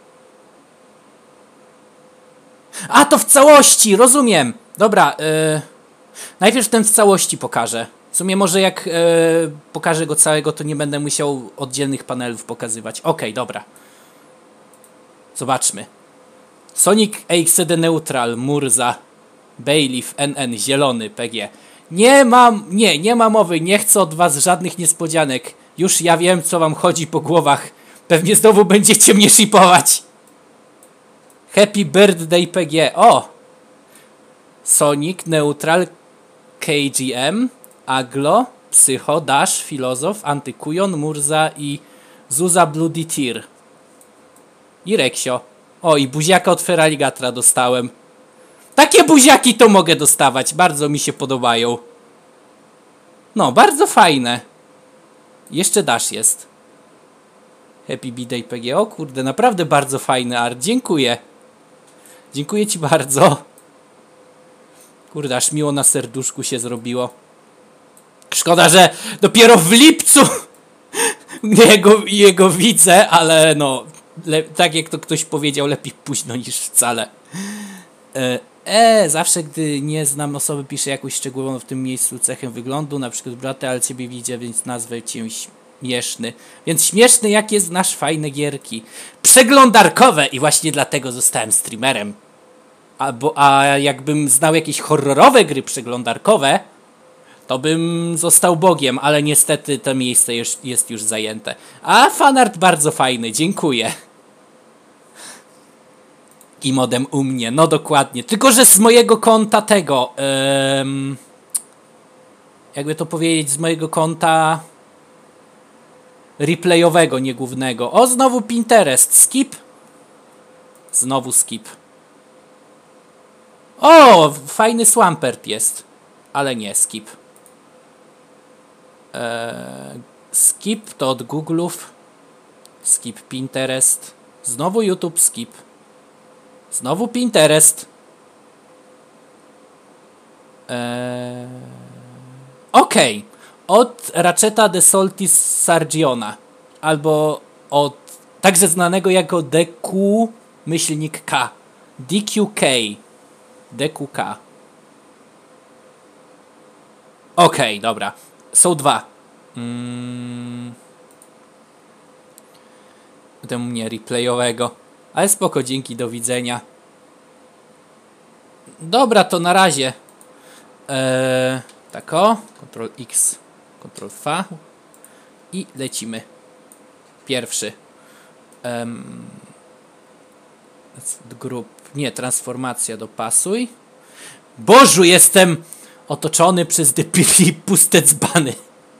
A, to w całości, rozumiem. Dobra, e, najpierw ten w całości pokażę. W sumie może jak e, pokażę go całego, to nie będę musiał oddzielnych panelów pokazywać. Okej, okay, dobra. Zobaczmy. Sonic X D Neutral, Murza, Bailiff, N N, zielony, P G. Nie mam, nie, nie ma mowy, nie chcę od was żadnych niespodzianek. Już ja wiem, co wam chodzi po głowach. Pewnie znowu będziecie mnie shipować. Happy Birthday P G. O! Sonic, Neutral, K G M, Aglo, Psycho, Dash, Filozof, Antykujon, Murza i Zuza Bloody Tear. I Reksio. O, i buziaka od Feraligatra dostałem. Takie buziaki to mogę dostawać. Bardzo mi się podobają. No, bardzo fajne. Jeszcze Dash jest. Happy B-Day P G. O kurde, naprawdę bardzo fajny art. Dziękuję. Dziękuję ci bardzo. Kurde, aż miło na serduszku się zrobiło. Szkoda, że dopiero w lipcu jego, jego widzę, ale no... Le tak jak to ktoś powiedział, lepiej późno niż wcale. E, e, zawsze gdy nie znam osoby, piszę jakąś szczególną w tym miejscu cechę wyglądu, na przykład brata, ale ciebie widzę, więc nazwę cię śmieszny. Więc śmieszny, jakie znasz fajne gierki. Przeglądarkowe i właśnie dlatego zostałem streamerem. A, bo, a jakbym znał jakieś horrorowe gry przeglądarkowe, to bym został Bogiem, ale niestety to miejsce jest, jest już zajęte. A fanart bardzo fajny, dziękuję. I modem u mnie, no dokładnie. Tylko że z mojego konta tego... Um, jakby to powiedzieć, z mojego konta... replayowego, nie głównego. O, znowu Pinterest. Skip. Znowu skip. O, fajny Swampert jest. Ale nie, skip. Eee, skip to od Google'ów. Skip Pinterest. Znowu YouTube skip. Znowu Pinterest. Eee, Okej. Okay. Od Ratcheta de Soltis Sargiona. Albo od także znanego jako D Q myślnik K. D Q K. D Q K. Okej, okay, dobra. Są dwa. Mm. Temu mnie replayowego. Ale spoko, dzięki, do widzenia. Dobra, to na razie. Eee, tak o. Ctrl X, Ctrl V. I lecimy. Pierwszy. Um, grup. Nie, transformacja dopasuj. Bożu, jestem otoczony przez debili puste dzbany.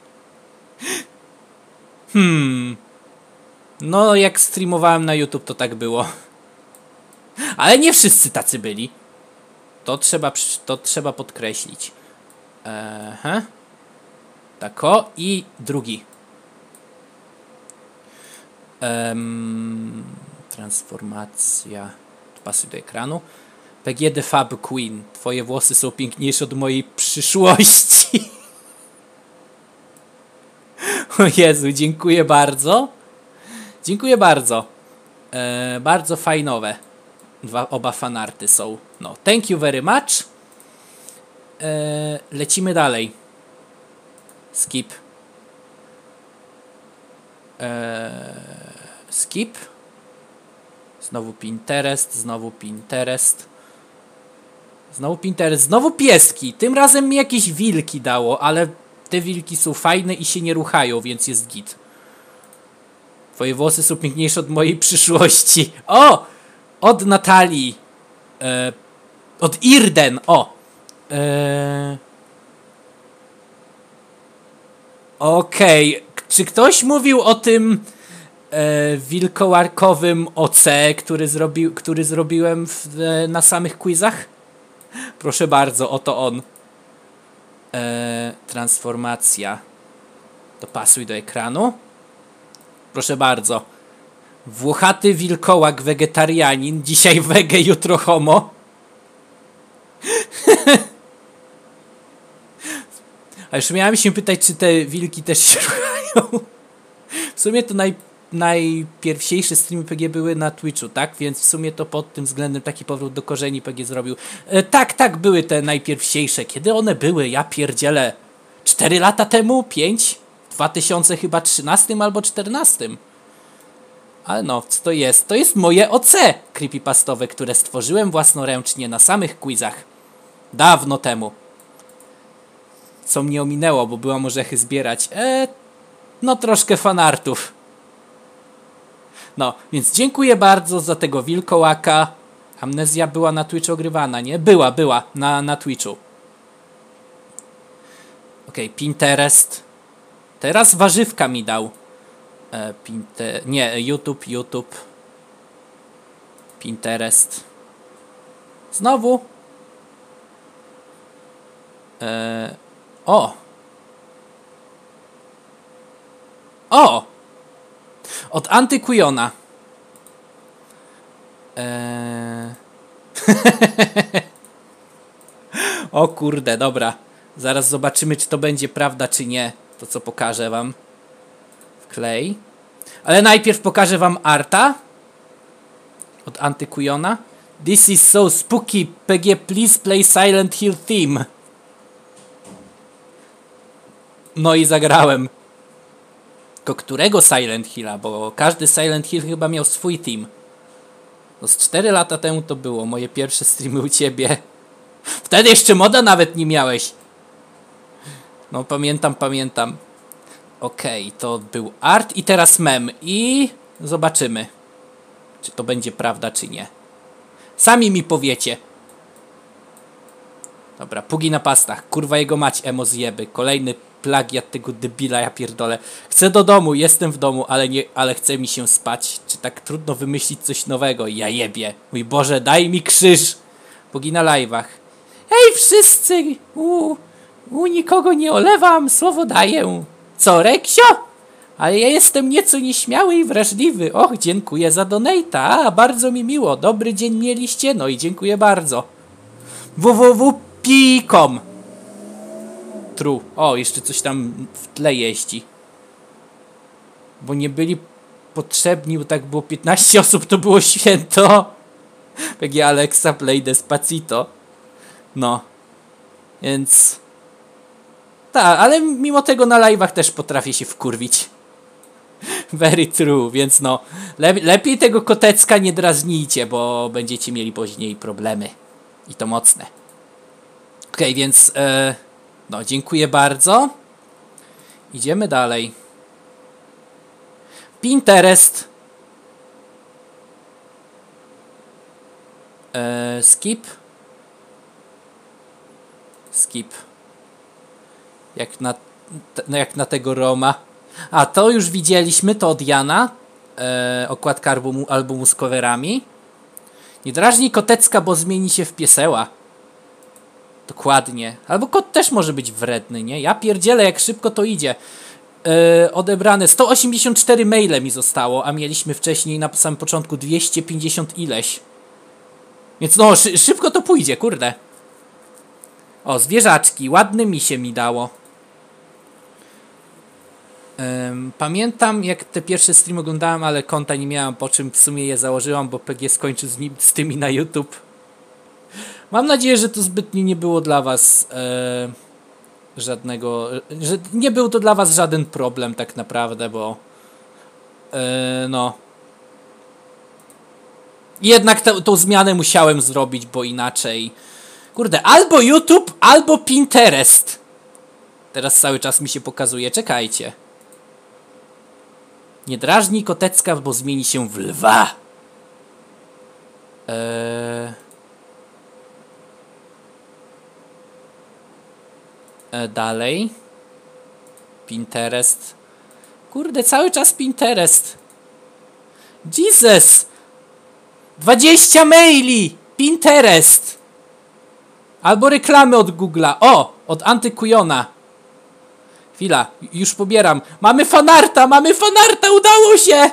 Hmm. No, jak streamowałem na YouTube, to tak było. Ale nie wszyscy tacy byli. To trzeba, to trzeba podkreślić. Aha. Tak o. I drugi. Um, transformacja. Pasuj do ekranu. P G The Fab Queen. Twoje włosy są piękniejsze od mojej przyszłości. O Jezu, dziękuję bardzo. Dziękuję bardzo. E, bardzo fajnowe. Dwa, oba fanarty są. No, thank you very much. E, lecimy dalej. Skip. E, skip. Znowu Pinterest, znowu Pinterest. Znowu Pinterest, znowu pieski. Tym razem mi jakieś wilki dało, ale te wilki są fajne i się nie ruchają, więc jest git. Twoje włosy są piękniejsze od mojej przyszłości. O! Od Natalii. E, od Irden. O! E, Okej. Okay. Czy ktoś mówił o tym e, wilkołakowym O C, który, zrobił, który zrobiłem w, e, na samych quizach? Proszę bardzo, oto on. E, transformacja. Dopasuj do ekranu. Proszę bardzo. Włochaty wilkołak wegetarianin. Dzisiaj wege, jutro homo. A już miałem się pytać, czy te wilki też się ruchają. W sumie to naj, najpierwsiejsze streamy P G były na Twitchu, tak? Więc w sumie to pod tym względem taki powrót do korzeni P G zrobił. E, tak, tak, były te najpierwsiejsze. Kiedy one były? Ja pierdzielę. Cztery lata temu? Pięć? W dwa tysiące chyba trzynastym albo czternastym. Ale no, co to jest? To jest moje O C creepypastowe, które stworzyłem własnoręcznie na samych quizach. Dawno temu. Co mnie ominęło, bo byłam orzechy zbierać. Eee, no troszkę fanartów. No, więc dziękuję bardzo za tego wilkołaka. Amnezja była na Twitchu ogrywana, nie? Była, była na, na Twitchu. Okej, okay, Pinterest. Teraz warzywka mi dał. E, Pinte... Nie, YouTube, YouTube. Pinterest. Znowu. E... O! O! Od Antykujona. Eee... O kurde, dobra. Zaraz zobaczymy, czy to będzie prawda, czy nie. To, co pokażę wam. Wklej. Ale najpierw pokażę wam arta. od Antykujona. This is so spooky. P G, please play Silent Hill theme. No i zagrałem. Tylko którego Silent Hilla? Bo każdy Silent Hill chyba miał swój team. No z cztery lata temu to było. Moje pierwsze streamy u ciebie. Wtedy jeszcze moda nawet nie miałeś. No pamiętam, pamiętam. Okej, okay, to był art i teraz mem. I zobaczymy, czy to będzie prawda, czy nie. Sami mi powiecie. Dobra, Pugi na pastach. Kurwa jego mać, emo zjeby. Kolejny plagiat tego debila, ja pierdolę. Chcę do domu, jestem w domu, ale nie, ale chce mi się spać. Czy tak trudno wymyślić coś nowego? Ja jebie. Mój Boże, daj mi krzyż. Pugi na live'ach. Hej wszyscy! U, u nikogo nie olewam, słowo daję. Co, Reksio? Ale ja jestem nieco nieśmiały i wrażliwy. Och, dziękuję za donata. A, bardzo mi miło. Dobry dzień mieliście? No i dziękuję bardzo. www kropka pi kropka com. True. O, jeszcze coś tam w tle jeździ. Bo nie byli potrzebni, bo tak było piętnaście osób, to było święto. P G Alexa play Despacito. No. Więc... tak, ale mimo tego na live'ach też potrafię się wkurwić. Very true, więc no. Le lepiej tego kotecka nie drażnijcie, bo będziecie mieli później problemy. I to mocne. Okej, okay, więc... E no, dziękuję bardzo. Idziemy dalej. Pinterest. E skip. Skip. Jak na, no jak na tego Roma. A, to już widzieliśmy, to od Jana. E, okładka albumu, albumu z coverami. Nie drażnij kotecka, bo zmieni się w pieseła. Dokładnie. Albo kot też może być wredny, nie? Ja pierdzielę, jak szybko to idzie. E, odebrane sto osiemdziesiąt cztery maile mi zostało, a mieliśmy wcześniej na samym początku dwieście pięćdziesiąt ileś. Więc no, szy szybko to pójdzie, kurde. O, zwierzaczki. Ładny mi się mi dało. Um, pamiętam, jak te pierwsze streamy oglądałem, ale konta nie miałem, po czym w sumie je założyłam, bo P G skończył z, nim, z tymi na YouTube. Mam nadzieję, że to zbytnio nie było dla was e, żadnego, że nie był to dla was żaden problem tak naprawdę, bo e, no jednak te, tą zmianę musiałem zrobić, bo inaczej kurde, albo YouTube, albo Pinterest. Teraz cały czas mi się pokazuje, czekajcie. Nie drażnij kotecka, bo zmieni się w lwa. Eee... E, dalej. Pinterest. Kurde, cały czas Pinterest. Jesus! dwadzieścia maili! Pinterest! Albo reklamy od Google'a. O! Od Antykujona. Chwila, już pobieram. Mamy fanarta! Mamy fanarta! Udało się!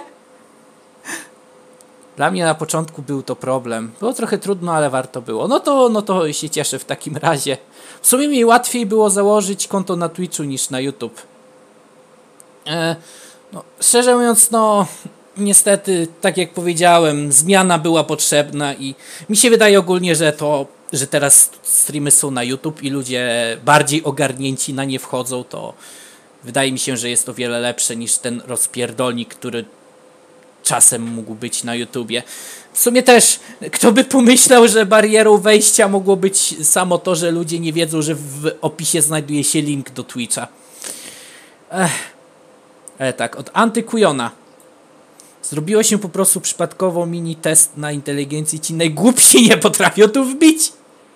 Dla mnie na początku był to problem. Było trochę trudno, ale warto było. No to, no to się cieszę w takim razie. W sumie mi łatwiej było założyć konto na Twitchu niż na YouTube. E, no, szczerze mówiąc, no niestety, tak jak powiedziałem, zmiana była potrzebna i mi się wydaje ogólnie, że to, że teraz streamy są na YouTube i ludzie bardziej ogarnięci na nie wchodzą, to wydaje mi się, że jest to wiele lepsze niż ten rozpierdolnik, który czasem mógł być na YouTubie. W sumie też, kto by pomyślał, że barierą wejścia mogło być samo to, że ludzie nie wiedzą, że w opisie znajduje się link do Twitcha. Ech. Ale tak, od Antykujona. Zrobiło się po prostu przypadkowo mini test na inteligencji, ci najgłupsi nie potrafią tu wbić.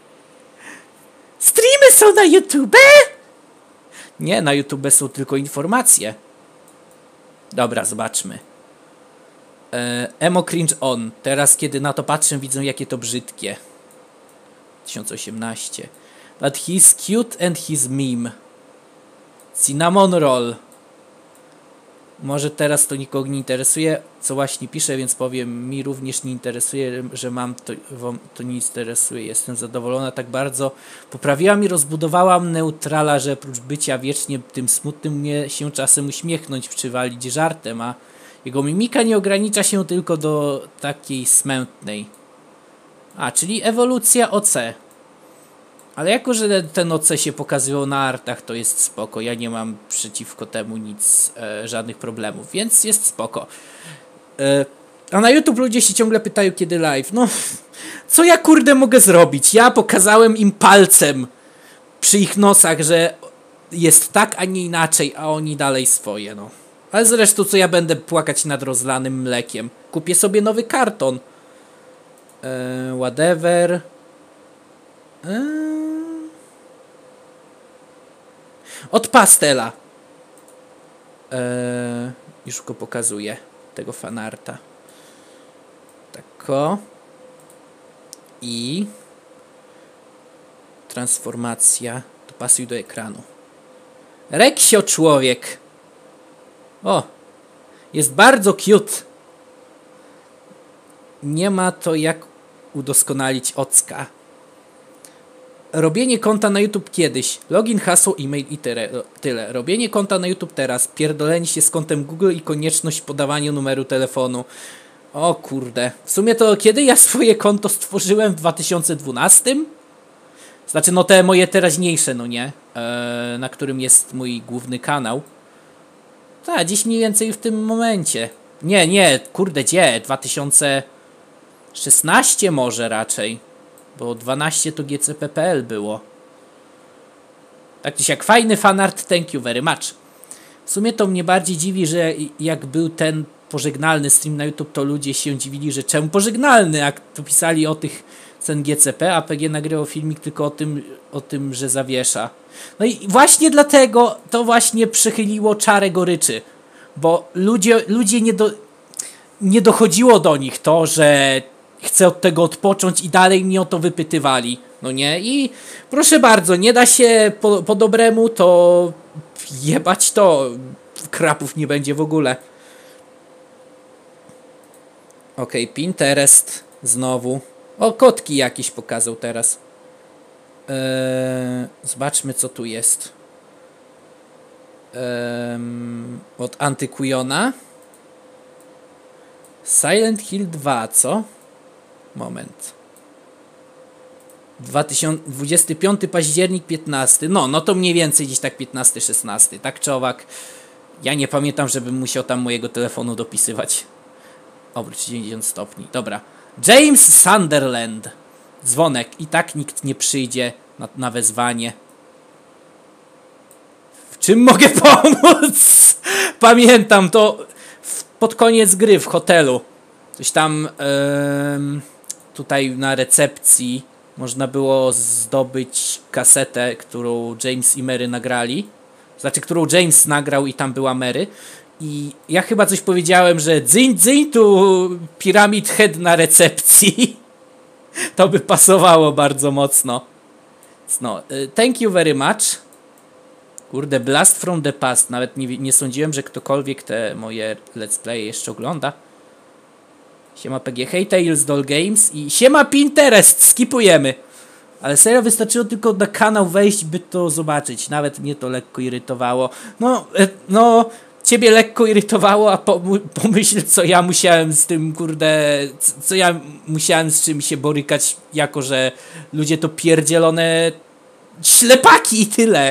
Streamy są na YouTube? Nie, na YouTube są tylko informacje. Dobra, zobaczmy. Emo cringe on. Teraz kiedy na to patrzę, widzę jakie to brzydkie. dwa tysiące osiemnaście. But he's cute and he's meme. Cinnamon roll. Może teraz to nikogo nie interesuje, co właśnie piszę, więc powiem, mi również nie interesuje, że mam to, wam to nie interesuje. Jestem zadowolona tak bardzo. Poprawiłam i rozbudowałam neutrala, że oprócz bycia wiecznie tym smutnym mnie się czasem uśmiechnąć, przywalić żartem, a Jego mimika nie ogranicza się tylko do takiej smętnej. A, czyli ewolucja O C. Ale jako, że ten O C się pokazywał na artach, to jest spoko. Ja nie mam przeciwko temu nic, e, żadnych problemów, więc jest spoko. E, a na YouTube ludzie się ciągle pytają, kiedy live. No, co ja kurde mogę zrobić? Ja pokazałem im palcem przy ich nosach, że jest tak, a nie inaczej, a oni dalej swoje, no. Ale zresztą co ja będę płakać nad rozlanym mlekiem? Kupię sobie nowy karton. E, whatever. E... Od Pastela. E, już go pokazuję. Tego fanarta. Tako. I transformacja. Dopasuj do ekranu. Reksio człowiek. O. Jest bardzo cute. Nie ma to jak udoskonalić Ocka. Robienie konta na YouTube kiedyś. Login, hasło, e-mail i tyle. tyle. Robienie konta na YouTube teraz. Pierdolenie się z kontem Google i konieczność podawania numeru telefonu. O kurde. W sumie to kiedy ja swoje konto stworzyłem? W dwa tysiące dwunastym? Znaczy no te moje teraźniejsze, no nie? Eee, na którym jest mój główny kanał. Tak, dziś mniej więcej w tym momencie. Nie, nie, kurde, gdzie? dwa tysiące szesnaście może raczej. Bo dwanaście to G C P kropka P L było. Tak czy siak, fajny fanart, thank you very much. W sumie to mnie bardziej dziwi, że jak był ten pożegnalny stream na YouTube, to ludzie się dziwili, że czemu pożegnalny, jak tu pisali o tych cen G C P, a P G nagrywał filmik tylko o tym, o tym, że zawiesza. No i właśnie dlatego to właśnie przychyliło czarę goryczy. Bo ludzie, ludzie nie, do, nie dochodziło do nich to, że chcę od tego odpocząć i dalej mnie o to wypytywali. No nie? I proszę bardzo, nie da się po, po dobremu, to jebać to. Krapów nie będzie w ogóle. Okej, okay, Pinterest znowu. O, kotki jakieś pokazał teraz. Eee, zobaczmy, co tu jest. Eee, od Antykujona. Silent Hill dwa, co? Moment. dwudziesty piąty październik, piętnasty. No, no to mniej więcej gdzieś tak piętnasty szesnasty. Tak czy owak. Ja nie pamiętam, żebym musiał tam mojego telefonu dopisywać. Obróć dziewięćdziesiąt stopni. Dobra. James Sunderland. Dzwonek. I tak nikt nie przyjdzie na, na wezwanie. W czym mogę pomóc? Pamiętam to w, pod koniec gry w hotelu. Coś tam yy, tutaj na recepcji można było zdobyć kasetę, którą James i Mary nagrali. Znaczy, którą James nagrał i tam była Mary. I ja chyba coś powiedziałem, że dzyń, dzyń tu Pyramid Head na recepcji. To by pasowało bardzo mocno. No, thank you very much. Kurde, Blast from the Past. Nawet nie, nie sądziłem, że ktokolwiek te moje let's play jeszcze ogląda. Siema P G, hej Tales Doll Games i siema Pinterest, skipujemy. Ale serio, wystarczyło tylko na kanał wejść, by to zobaczyć. Nawet mnie to lekko irytowało. No, no, ciebie lekko irytowało, a pomyśl, co ja musiałem z tym, kurde, co ja musiałem z czym się borykać, jako że ludzie to pierdzielone ślepaki i tyle.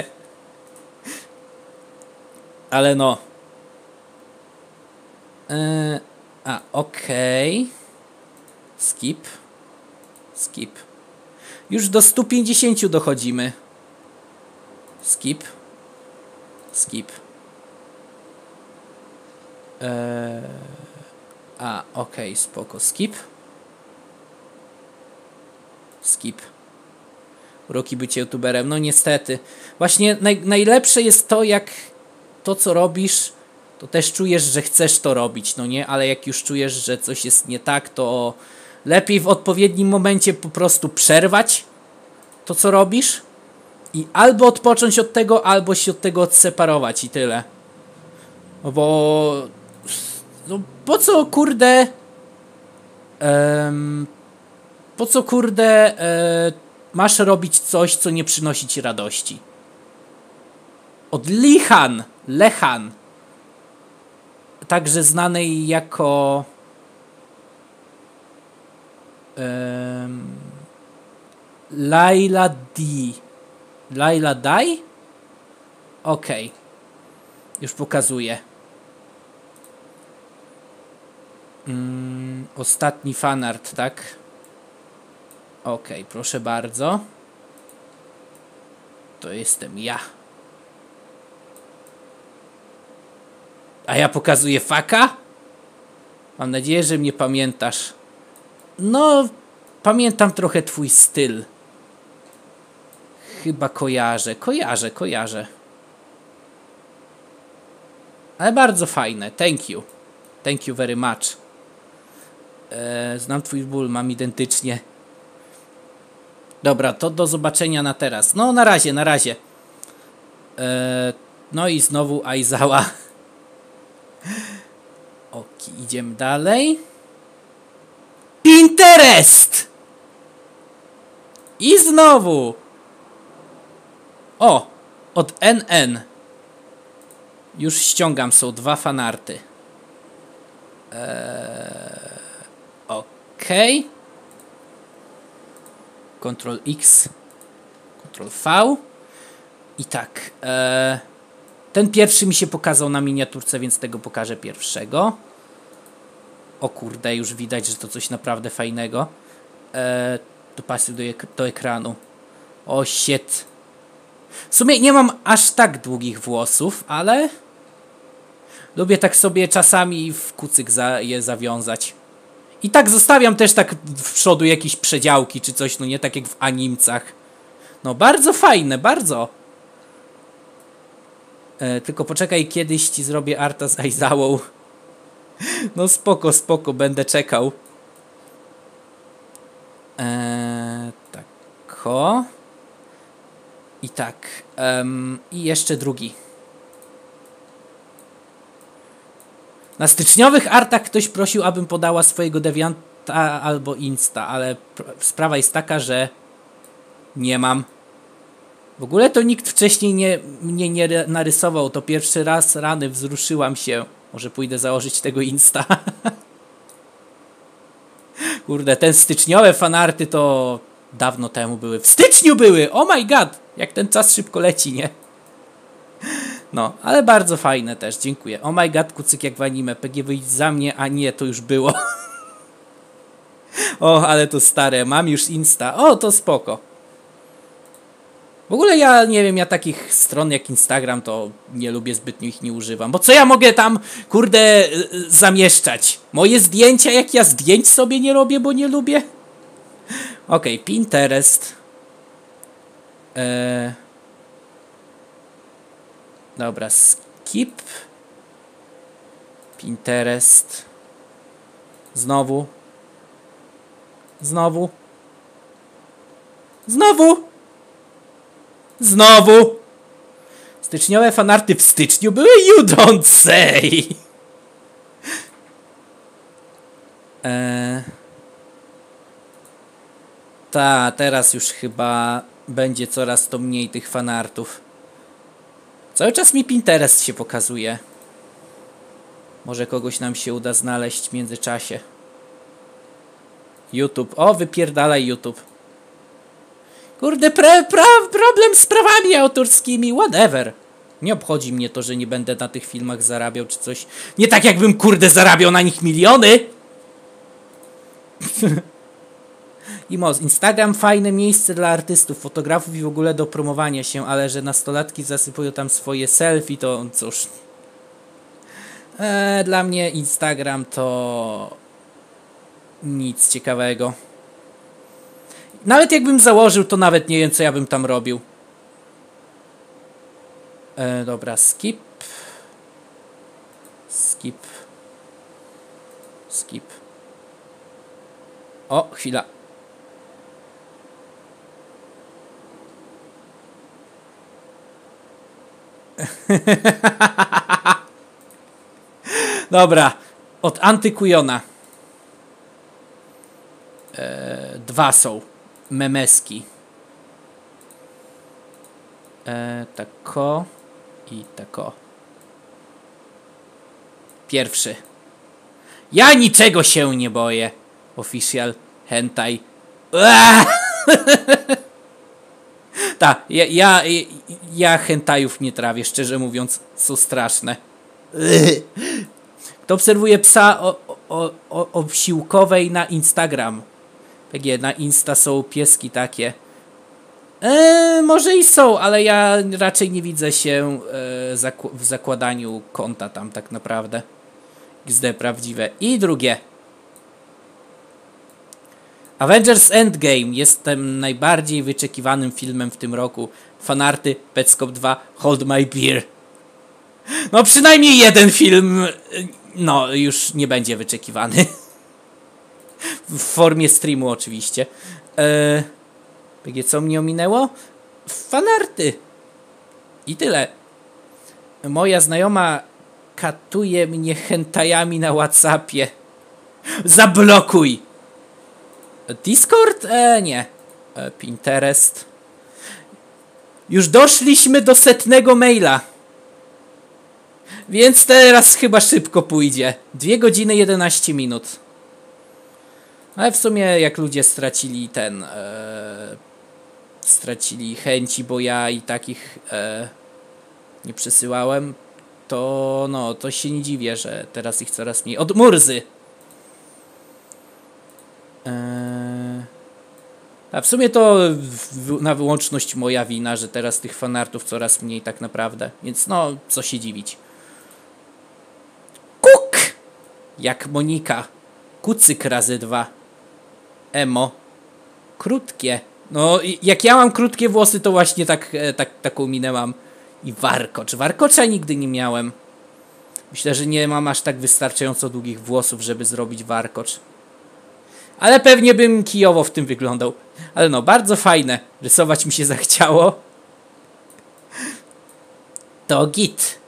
Ale no. Eee, a, okej. Okay. Skip. Skip. Już do stu pięćdziesięciu dochodzimy. Skip. Skip. Eee, a, okej, okay, spoko. Skip. Skip. Uroki bycie youtuberem. No niestety. Właśnie naj, najlepsze jest to, jak to, co robisz, to też czujesz, że chcesz to robić, no nie? Ale jak już czujesz, że coś jest nie tak, to lepiej w odpowiednim momencie po prostu przerwać to, co robisz i albo odpocząć od tego, albo się od tego odseparować i tyle. No bo no po co kurde um, po co kurde e, masz robić coś, co nie przynosi ci radości? Od Lichan Lechan także znanej jako um, Laila D. Laila Dai? Okej. Okay. Już pokazuję. Mm, ostatni fanart, tak? Okej, okay, proszę bardzo. To jestem ja. A ja pokazuję faka? Mam nadzieję, że mnie pamiętasz. No, pamiętam trochę twój styl. Chyba kojarzę, kojarzę, kojarzę. Ale bardzo fajne, thank you. Thank you very much. Eee, znam twój ból, mam identycznie. Dobra, to do zobaczenia na teraz. No, na razie, na razie. Eee, no i znowu Aizawa. Ok, idziemy dalej. Pinterest! I znowu. O, od N N. Już ściągam, są dwa fanarty. Eee, Okej. Okay. Ctrl X. Ctrl V. I tak. Eee, ten pierwszy mi się pokazał na miniaturce, więc tego pokażę pierwszego. O kurde, już widać, że to coś naprawdę fajnego. Eee, dopasuj do, ek do ekranu. O shit. W sumie nie mam aż tak długich włosów, ale lubię tak sobie czasami w kucyk za je zawiązać. I tak zostawiam też tak w przodu jakieś przedziałki czy coś, no nie tak jak w animcach. No bardzo fajne, bardzo. E, tylko poczekaj, kiedyś ci zrobię arta z Aizawą. No spoko, spoko, będę czekał. Eee, tako. I tak. Um, I jeszcze drugi. Na styczniowych artach ktoś prosił, abym podała swojego Devianta albo Insta, ale sprawa jest taka, że nie mam. W ogóle to nikt wcześniej nie, mnie nie narysował. To pierwszy raz, rany, wzruszyłam się. Może pójdę założyć tego Insta. Kurde, te styczniowe fanarty to dawno temu były. W styczniu były! Oh my god! Jak ten czas szybko leci, nie? No, ale bardzo fajne też, dziękuję. Oh my god, kucyk jak w anime. P G wyjdź za mnie, a nie, to już było. O, ale to stare, mam już Insta. O, to spoko. W ogóle ja nie wiem, ja takich stron jak Instagram to nie lubię, zbytnio ich nie używam. Bo co ja mogę tam, kurde, zamieszczać? Moje zdjęcia, jak ja zdjęć sobie nie robię, bo nie lubię? Okej, okay, Pinterest. Eee... Dobra, skip. Pinterest. Znowu. Znowu. Znowu. Znowu. Styczniowe fanarty w styczniu były? You don't say. Eee. Ta, teraz już chyba będzie coraz to mniej tych fanartów. Cały czas mi Pinterest się pokazuje. Może kogoś nam się uda znaleźć w międzyczasie. YouTube. O, wypierdalaj YouTube. Kurde, pre, pra, problem z prawami autorskimi. Whatever. Nie obchodzi mnie to, że nie będę na tych filmach zarabiał czy coś. Nie tak jakbym, kurde, zarabiał na nich miliony. I moc. Instagram fajne miejsce dla artystów, fotografów i w ogóle do promowania się, ale że nastolatki zasypują tam swoje selfie, to cóż. Eee, dla mnie Instagram to nic ciekawego. Nawet jakbym założył, to nawet nie wiem, co ja bym tam robił. Eee, dobra, skip. Skip. Skip. O, chwila. Dobra, od Antykujona. E, dwa są. Memeski. E, tako i tako. Pierwszy. Ja niczego się nie boję. Official hentai. Tak, ja, ja, ja hentajów nie trawię, szczerze mówiąc, są straszne. Kto obserwuje psa o, o, o, obsiłkowej na Instagram? P G, na Insta są pieski takie. Eee, może i są, ale ja raczej nie widzę się e, zaku w zakładaniu konta tam tak naprawdę. X D prawdziwe. I drugie. Avengers Endgame jest tym najbardziej wyczekiwanym filmem w tym roku. Fanarty, Petscop dwa, Hold My Beer. No przynajmniej jeden film, no już nie będzie wyczekiwany. W formie streamu oczywiście. Eee, co mnie ominęło? Fanarty. I tyle. Moja znajoma katuje mnie hentajami na WhatsAppie. Zablokuj! Discord? E, nie. E, Pinterest. Już doszliśmy do setnego maila. Więc teraz chyba szybko pójdzie. dwie godziny jedenaście minut. Ale w sumie jak ludzie stracili ten... E, stracili chęci, bo ja i takich e, nie przesyłałem, to no, to się nie dziwię, że teraz ich coraz mniej. Od Murzy! A w sumie to w, na wyłączność moja wina, że teraz tych fanartów coraz mniej tak naprawdę. Więc no, co się dziwić. Kuk! Jak Monika. Kucyk razy dwa. Emo. Krótkie. No, jak ja mam krótkie włosy, to właśnie tak, tak, taką minę mam. I warkocz. Warkocza nigdy nie miałem. Myślę, że nie mam aż tak wystarczająco długich włosów, żeby zrobić warkocz. Ale pewnie bym kijowo w tym wyglądał. Ale no, bardzo fajne. Rysować mi się zachciało. To git.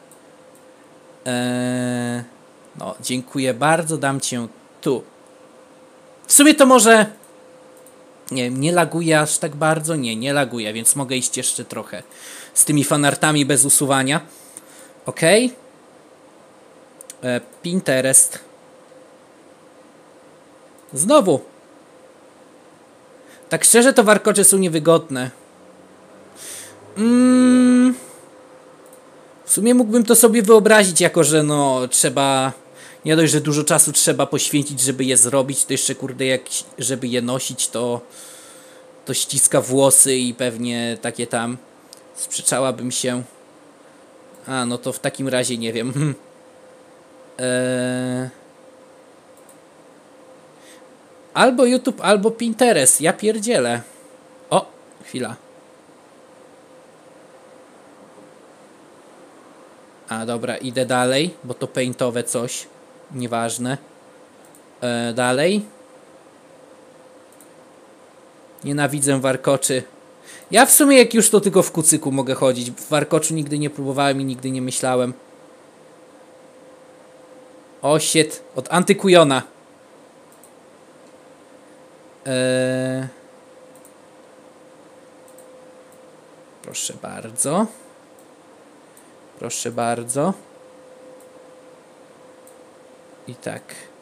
Eee, no, dziękuję bardzo. Dam cię tu. W sumie to może... Nie wiem, nie laguje aż tak bardzo? Nie, nie laguje, więc mogę iść jeszcze trochę z tymi fanartami bez usuwania. Ok. Eee, Pinterest. Znowu. Tak szczerze to warkocze są niewygodne. Mm. W sumie mógłbym to sobie wyobrazić, jako że no trzeba... Nie dość, że dużo czasu trzeba poświęcić, żeby je zrobić, to jeszcze kurde jak żeby je nosić, to to ściska włosy i pewnie takie tam sprzeczałabym się. A, no to w takim razie nie wiem. eee... Albo YouTube, albo Pinterest. Ja pierdzielę. O, chwila. A, dobra, idę dalej, bo to paintowe coś. Nieważne. E, dalej. Nienawidzę warkoczy. Ja w sumie jak już to tylko w kucyku mogę chodzić. W warkoczu nigdy nie próbowałem i nigdy nie myślałem. O, shit. Od Antykujona. Eee... Proszę bardzo. Proszę bardzo. I tak.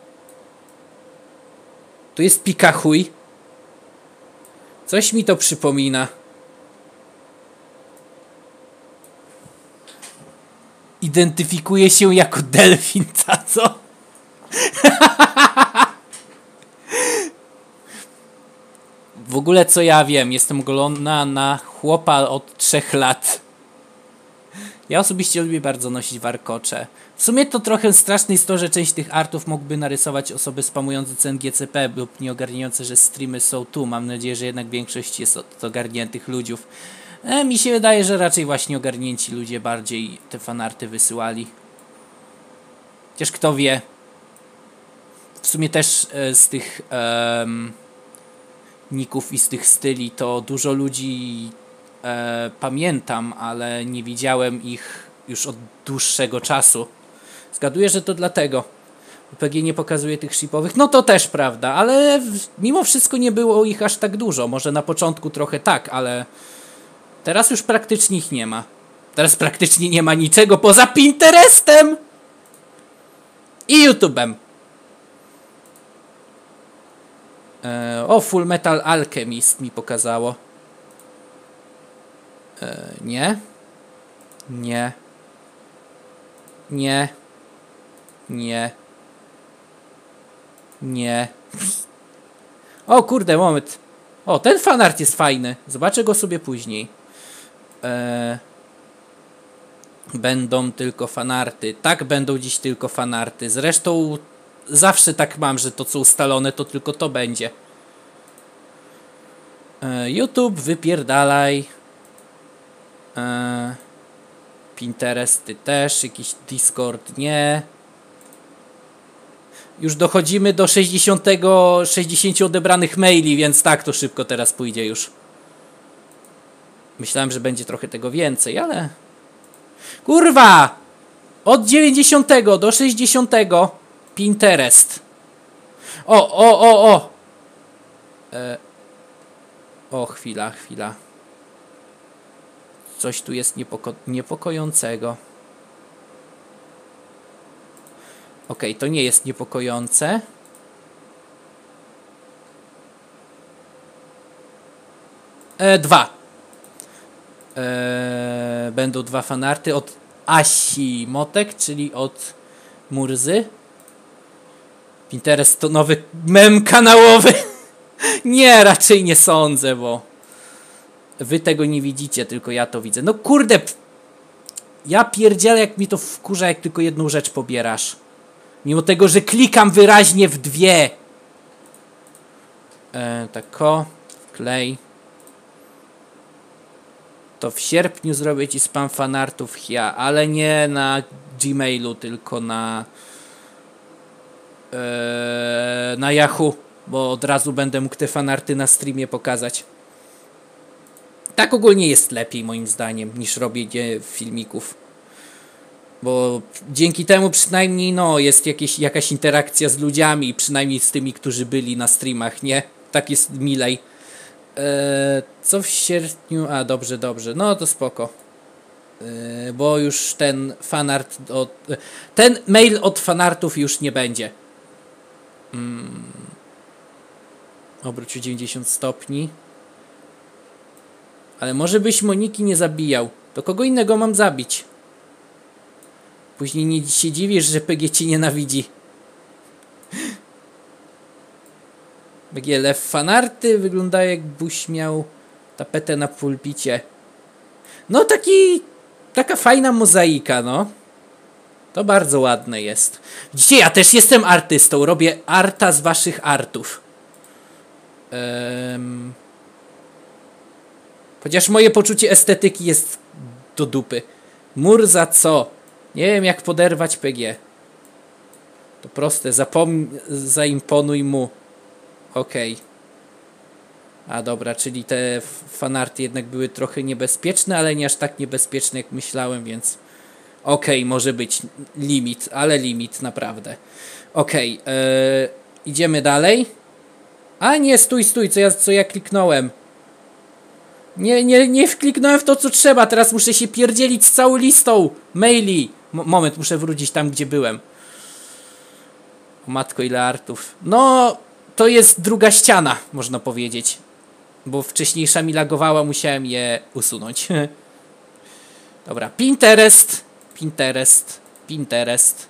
Tu jest Pikachuj. Coś mi to przypomina. Identyfikuje się jako delfin, ta co? W ogóle co ja wiem, jestem golona na chłopa od trzech lat. Ja osobiście lubię bardzo nosić warkocze. W sumie to trochę straszne jest to, że część tych artów mógłby narysować osoby spamujące C N G C P lub nieogarniające, że streamy są tu. Mam nadzieję, że jednak większość jest od ogarniętych ludziów. E, mi się wydaje, że raczej właśnie ogarnięci ludzie bardziej te fanarty wysyłali. Chociaż kto wie. W sumie też e, z tych um, ników i z tych styli to dużo ludzi e, pamiętam, ale nie widziałem ich już od dłuższego czasu. Zgaduję, że to dlatego. P G nie pokazuje tych shipowych. No to też prawda, ale mimo wszystko nie było ich aż tak dużo. Może na początku trochę tak, ale teraz już praktycznie ich nie ma. Teraz praktycznie nie ma niczego poza Pinterestem! I YouTube'em. E, o, Full Metal Alchemist mi pokazało. E, nie. Nie. Nie. Nie. Nie. O kurde, moment. O, ten fanart jest fajny. Zobaczę go sobie później. Eee, będą tylko fanarty. Tak, będą dziś tylko fanarty. Zresztą zawsze tak mam, że to co ustalone, to tylko to będzie. Eee, YouTube, wypierdalaj. Eee, Pinterest, ty też. Jakiś Discord, nie. Już dochodzimy do sześćdziesiątego, sześćdziesięciu odebranych maili, więc tak to szybko teraz pójdzie już. Myślałem, że będzie trochę tego więcej, ale... Kurwa! Od dziewięćdziesiątego do sześćdziesiątego Pinterest. O, o, o, o! E... O, chwila, chwila. Coś tu jest niepoko niepokojącego. Okej, okay, to nie jest niepokojące. E, dwa. E, będą dwa fanarty od Asi Motek, czyli od Murzy. Pinterest to nowy mem kanałowy. Nie, raczej nie sądzę, bo wy tego nie widzicie, tylko ja to widzę. No kurde, ja pierdzielę, jak mi to wkurza, jak tylko jedną rzecz pobierasz. Mimo tego, że klikam wyraźnie w dwie. E, tak o, klej. To w sierpniu zrobię ci spam fanartów ja, ale nie na Gmailu, tylko na e, na Yahoo, bo od razu będę mógł te fanarty na streamie pokazać. Tak ogólnie jest lepiej moim zdaniem niż robienie filmików. Bo dzięki temu przynajmniej no jest jakieś, jakaś interakcja z ludziami, przynajmniej z tymi, którzy byli na streamach, nie? Tak jest milej. Eee, co w sierpniu? A, dobrze, dobrze. No to spoko. Eee, bo już ten fanart od... Ten mail od fanartów już nie będzie. Hmm. Obróć o dziewięćdziesiąt stopni. Ale może byś Moniki nie zabijał. To kogo innego mam zabić? Później nie się dziwisz, że P G cię nienawidzi. B G L F fanarty wygląda, jakbyś miał tapetę na pulpicie. No taki... Taka fajna mozaika, no. To bardzo ładne jest. Widzicie, ja też jestem artystą. Robię arta z waszych artów. Um... Chociaż moje poczucie estetyki jest do dupy. Mur za co? Nie wiem, jak poderwać P G. To proste. Zapom... Zaimponuj mu. Okej. Okay. A dobra, czyli te fanarty jednak były trochę niebezpieczne, ale nie aż tak niebezpieczne, jak myślałem, więc... Okej, okay, może być limit, ale limit naprawdę. Okej. Okay, yy... idziemy dalej. A nie, stój, stój, co ja, co ja kliknąłem. Nie, nie, nie wkliknąłem w to, co trzeba. Teraz muszę się pierdzielić z całą listą maili. M moment, muszę wrócić tam, gdzie byłem. O matko, ile artów. No, to jest druga ściana, można powiedzieć. Bo wcześniejsza mi lagowała, musiałem je usunąć. Dobra, Pinterest. Pinterest. Pinterest.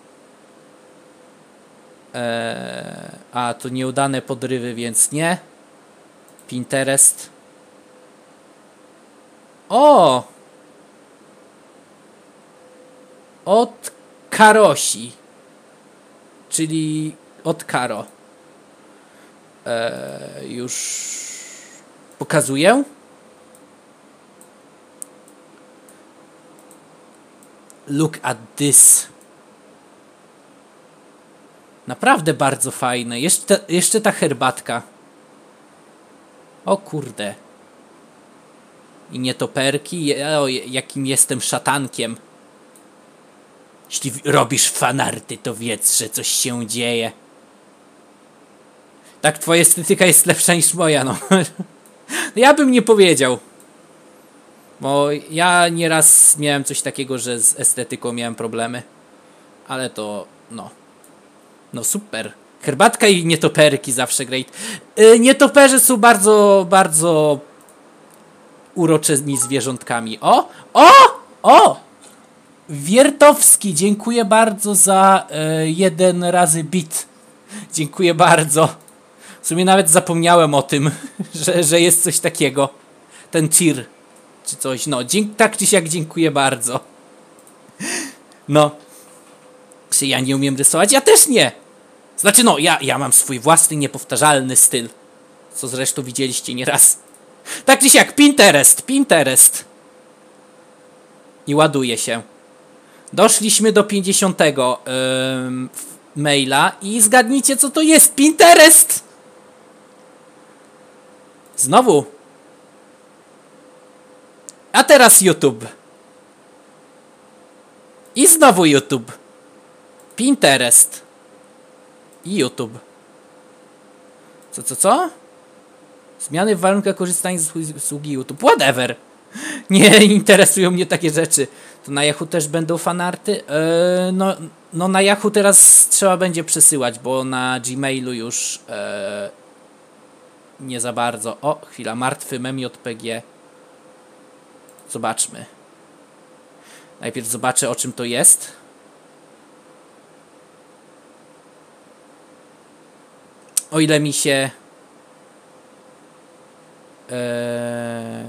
Eee, a, to nieudane podrywy, więc nie. Pinterest. O! Od Karosi. Czyli od Karo. Eee, już pokazuję. Look at this. Naprawdę bardzo fajne. Jeszcze, jeszcze ta herbatka. O kurde. I nietoperki. O, jakim jestem szatankiem. Jeśli robisz fanarty, to wiedz, że coś się dzieje. Tak, twoja estetyka jest lepsza niż moja, no. Ja bym nie powiedział. Bo ja nieraz miałem coś takiego, że z estetyką miałem problemy. Ale to, no. No super. Herbatka i nietoperki zawsze great. Yy, nietoperze są bardzo, bardzo uroczymi zwierzątkami. O! O! O! Wiertowski, dziękuję bardzo za yy, jeden razy bit. Dziękuję bardzo. W sumie nawet zapomniałem o tym, że, że jest coś takiego. Ten tir. Czy coś. No, dzięk, tak czy siak dziękuję bardzo. No. Czy ja nie umiem rysować? Ja też nie. Znaczy no, ja, ja mam swój własny, niepowtarzalny styl. Co zresztą widzieliście nieraz. Tak czy siak, Pinterest, Pinterest. I ładuje się. Doszliśmy do pięćdziesiątego yy, maila i zgadnijcie, co to jest. Pinterest! Znowu. A teraz YouTube. I znowu YouTube. Pinterest. I YouTube. Co, co, co? Zmiany w warunkach korzystania z usługi YouTube. Whatever. Nie interesują mnie takie rzeczy. To na Yahoo też będą fanarty? Eee, no, no na Yahoo teraz trzeba będzie przesyłać, bo na Gmailu już eee, nie za bardzo. O, chwila. Martwy mem J P G. Zobaczmy. Najpierw zobaczę, o czym to jest. O ile mi się... Eee...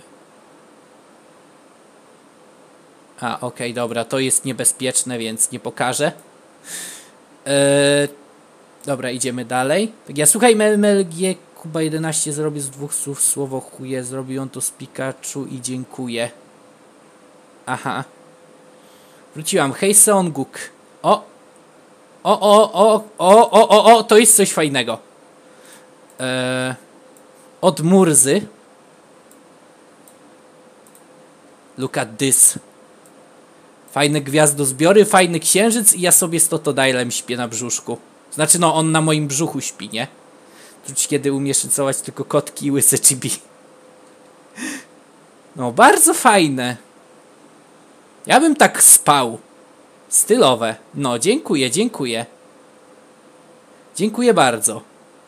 A, okej, okay, dobra, to jest niebezpieczne, więc nie pokażę. Eee... Dobra, idziemy dalej. Tak, ja słuchaj, M L G Kuba jedenaście zrobił z dwóch słów słowo chuje. Zrobił on to z Pikachu i dziękuję. Aha. Wróciłam. Hej Seonguk. O! O, o, o, o, o, o, o, to jest coś fajnego. Eee, od Murzy. Look at this. Fajne gwiazdozbiory, fajny księżyc i ja sobie z Totodilem śpię na brzuszku. Znaczy no, on na moim brzuchu śpi, nie? Czuć kiedy umiesz rysować tylko kotki i łyse chibi. No, bardzo fajne. Ja bym tak spał. Stylowe. No, dziękuję, dziękuję. Dziękuję bardzo.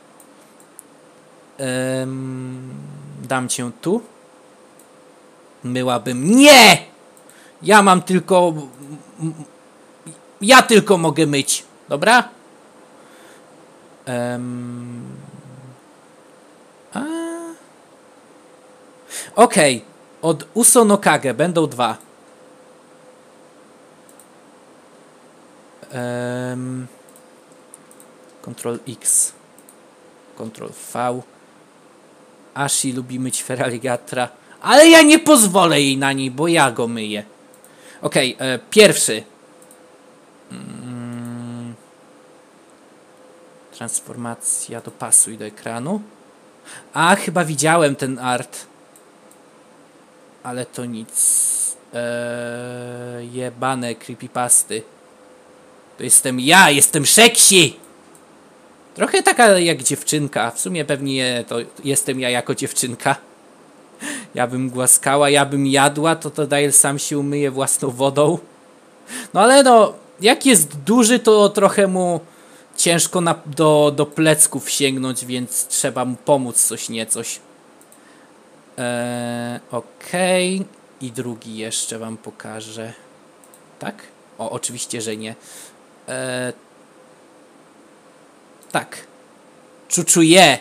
Um, dam cię tu. Myłabym. Nie! Ja mam tylko... Ja tylko mogę myć. Dobra? Um, a... Okej. Okay. Od Usonokage będą dwa. Um, Ctrl X. Ctrl V. Ashi lubi myć Feraligatra. Ale ja nie pozwolę jej na niej, bo ja go myję. Okej, okay, e, pierwszy. Mm, transformacja, dopasuj do ekranu. A, chyba widziałem ten art. Ale to nic. E, jebane creepypasty. To jestem ja, jestem Szeksi! Trochę taka jak dziewczynka. W sumie pewnie to jestem ja jako dziewczynka. Ja bym głaskała, ja bym jadła, to to Dial sam się umyje własną wodą. No ale no, jak jest duży, to trochę mu ciężko na, do, do plecków sięgnąć, więc trzeba mu pomóc coś niecoś. Eee, Okej. Okay. I drugi jeszcze wam pokażę. Tak? O, oczywiście, że nie. Eee, tak. Czuczuję.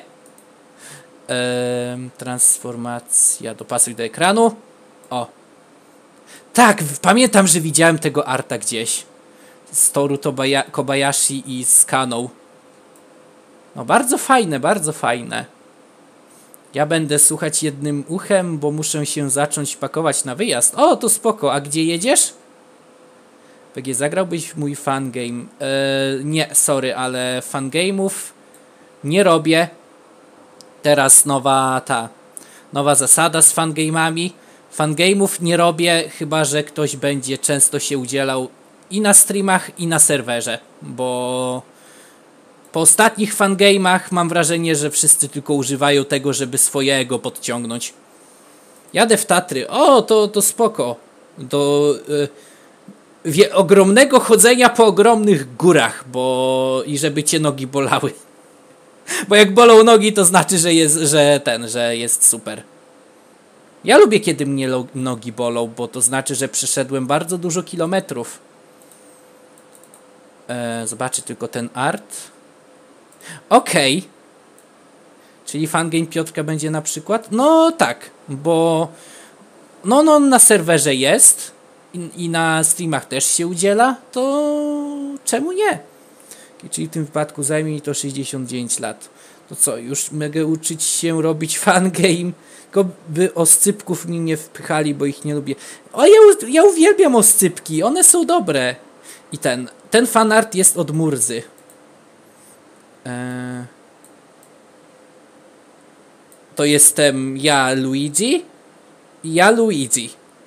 Eee, transformacja. Dopasuj do ekranu. O. Tak, pamiętam, że widziałem tego arta gdzieś. Z Toru Tobaya Kobayashi i z Kaną. No bardzo fajne, bardzo fajne. Ja będę słuchać jednym uchem, bo muszę się zacząć pakować na wyjazd. O, to spoko. A gdzie jedziesz? P G, zagrałbyś w mój fangame? Eee, nie, sorry, ale fangame'ów nie robię. Teraz nowa ta, nowa zasada z fangame'ami. Fangame'ów nie robię, chyba że ktoś będzie często się udzielał i na streamach, i na serwerze. Bo po ostatnich fangame'ach mam wrażenie, że wszyscy tylko używają tego, żeby swojego podciągnąć. Jadę w Tatry. O, to, to spoko. Do... Y wie, ogromnego chodzenia po ogromnych górach, bo i żeby cię nogi bolały. Bo jak bolą nogi, to znaczy, że jest, że ten, że jest super. Ja lubię, kiedy mnie nogi bolą, bo to znaczy, że przeszedłem bardzo dużo kilometrów. Eee, zobaczę tylko ten art. Okej. Okay. Czyli fangame Piotrka będzie na przykład? No tak, bo no, no na serwerze jest i, i na streamach też się udziela, to czemu nie? Czyli w tym wypadku zajmie mi to sześćdziesiąt dziewięć lat. To co, już mogę uczyć się robić fangame, tylko by oscypków mi nie wpychali, bo ich nie lubię. O, ja, ja uwielbiam oscypki, one są dobre. I ten, ten fanart jest od Murzy. Eee... To jestem ja, Luigi. I ja, Luigi.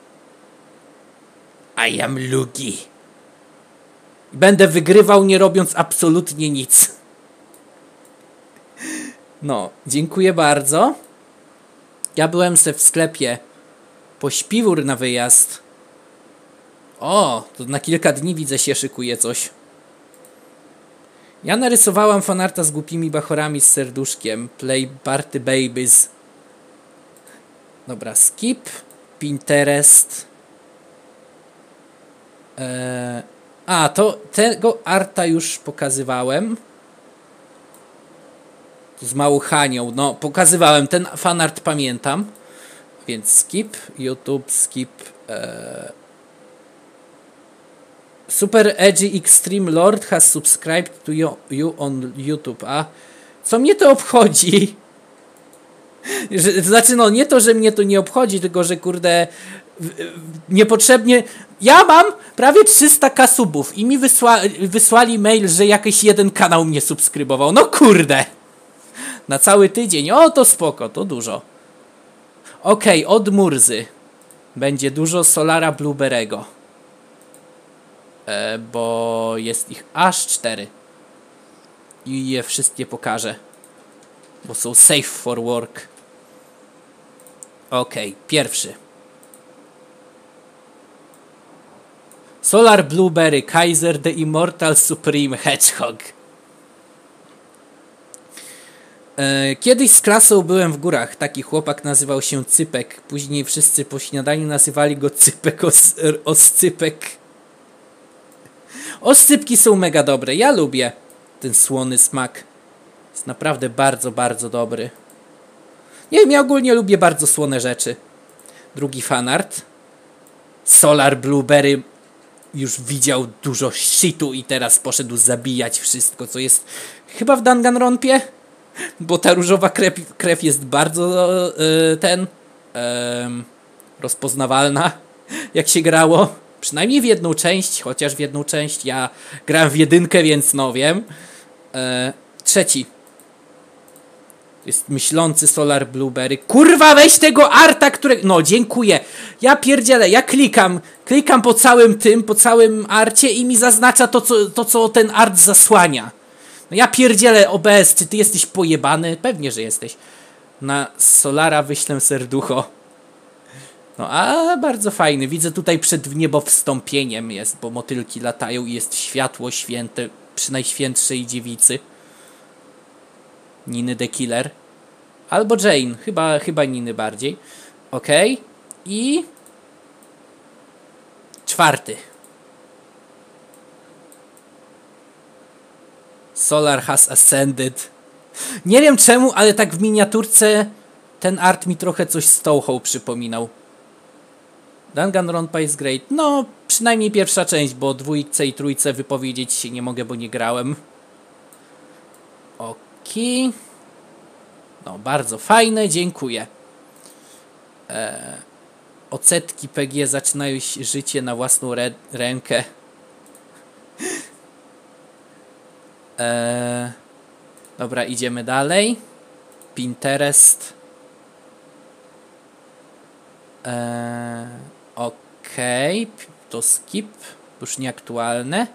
I am Luigi. Będę wygrywał, nie robiąc absolutnie nic. No, dziękuję bardzo. Ja byłem se w sklepie po śpiwór na wyjazd. O, to na kilka dni widzę się szykuje coś. Ja narysowałam fanarta z głupimi bachorami z serduszkiem. Play Party Babies. Dobra, skip. Pinterest. Eee, a, to tego arta już pokazywałem. Z Małuchanią. No, pokazywałem. Ten fanart pamiętam. Więc skip. YouTube, skip. Eee, Super Edgy Extreme Lord has subscribed to you, you on YouTube. A co mnie to obchodzi? Że, znaczy no nie to, że mnie to nie obchodzi, tylko że kurde w, w, niepotrzebnie. Ja mam prawie trzysta ka subów i mi wysła, wysłali mail, że jakiś jeden kanał mnie subskrybował. No kurde. Na cały tydzień. O, to spoko, to dużo. Okej, okay, od Murzy będzie dużo Solara Blueberry'ego. E, bo jest ich aż cztery. I je wszystkie pokażę. Bo są safe for work. Okej, okay, pierwszy. Solar Blueberry Kaiser the Immortal Supreme Hedgehog. E, kiedyś z klasą byłem w górach. Taki chłopak nazywał się Cypek. Później wszyscy po śniadaniu nazywali go Cypek os, Oscypek. Oscypki są mega dobre. Ja lubię ten słony smak. Jest naprawdę bardzo, bardzo dobry. Nie wiem, ja ogólnie lubię bardzo słone rzeczy. Drugi fanart. Solar Blueberry już widział dużo shitu i teraz poszedł zabijać wszystko, co jest chyba w Danganronpie. Bo ta różowa krew, krew jest bardzo yy, ten yy, rozpoznawalna, jak się grało. Przynajmniej w jedną część, chociaż w jedną część ja grałem w jedynkę, więc no wiem. E, trzeci. Jest myślący Solar Blueberry. Kurwa, weź tego arta, który... No, dziękuję. Ja pierdzielę, ja klikam. Klikam po całym tym, po całym arcie i mi zaznacza to, co, to, co ten art zasłania. No ja pierdzielę, O B S, czy ty jesteś pojebany? Pewnie, że jesteś. Na Solara wyślę serducho. No, a bardzo fajny. Widzę tutaj przed niebowstąpieniem jest, bo motylki latają i jest światło święte przy Najświętszej Dziewicy. Niny the Killer. Albo Jane. Chyba, chyba Niny bardziej. Okej. Okay. I... czwarty. Solar has ascended. Nie wiem czemu, ale tak w miniaturce ten art mi trochę coś z Touhou przypominał. Danganronpa is great. No, przynajmniej pierwsza część, bo dwójce i trójce wypowiedzieć się nie mogę, bo nie grałem. Okej. Okay. No, bardzo fajne, dziękuję. Eee, ocetki P G zaczynają życie na własną rękę. Eee, dobra, idziemy dalej. Pinterest. Eee, Okej, okay. To skip. Już nieaktualne.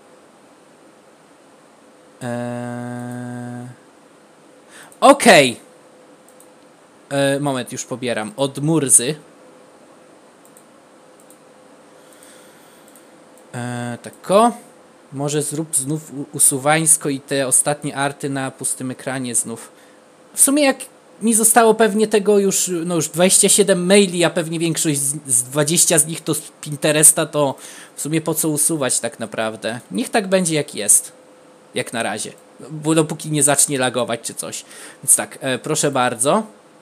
Eee, Okej. Okay. Eee, moment, już pobieram. Od Murzy. Eee, Eee, tako. Może zrób znów usuwańsko i te ostatnie arty na pustym ekranie znów. W sumie jak mi zostało pewnie tego już, no już dwadzieścia siedem maili, a pewnie większość z, z dwadzieścia z nich to z Pinteresta, to w sumie po co usuwać tak naprawdę. Niech tak będzie jak jest. Jak na razie. Bo dopóki nie zacznie lagować czy coś. Więc tak, e, proszę bardzo.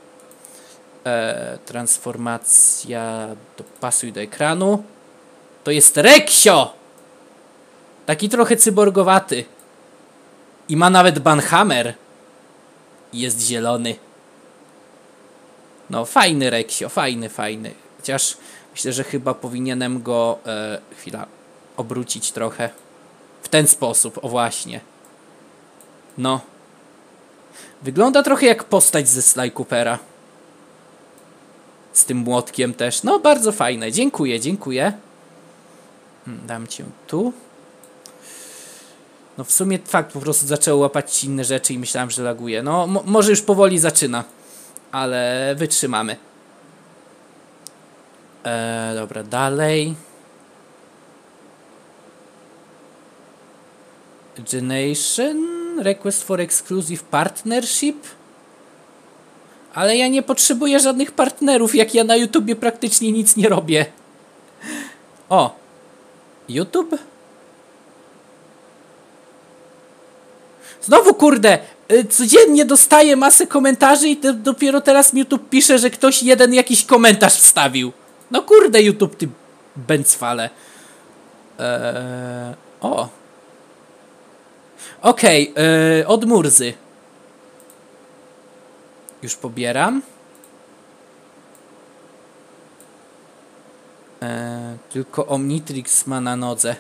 E, transformacja, dopasuj do ekranu. To jest Reksio! Taki trochę cyborgowaty. I ma nawet banhammer. I jest zielony. No fajny Reksio, fajny, fajny. Chociaż myślę, że chyba powinienem go e, chwila obrócić trochę. W ten sposób, o właśnie. No. Wygląda trochę jak postać ze Sly Coopera. Z tym młotkiem też. No bardzo fajne. Dziękuję, dziękuję. Dam cię tu. No w sumie fakt, po prostu zaczęło łapać inne rzeczy i myślałem, że laguje. No mo może już powoli zaczyna. Ale wytrzymamy. Eee, dobra, dalej. Generation. Request for exclusive partnership. Ale ja nie potrzebuję żadnych partnerów, jak ja na YouTubie praktycznie nic nie robię. O. YouTube? Znowu kurde, codziennie dostaję masę komentarzy i dopiero teraz mi YouTube pisze, że ktoś jeden jakiś komentarz wstawił. No kurde YouTube, ty bęcwale. Eee, o. Okej, okay, yy, od Murzy. Już pobieram. Eee, tylko Omnitrix ma na nodze.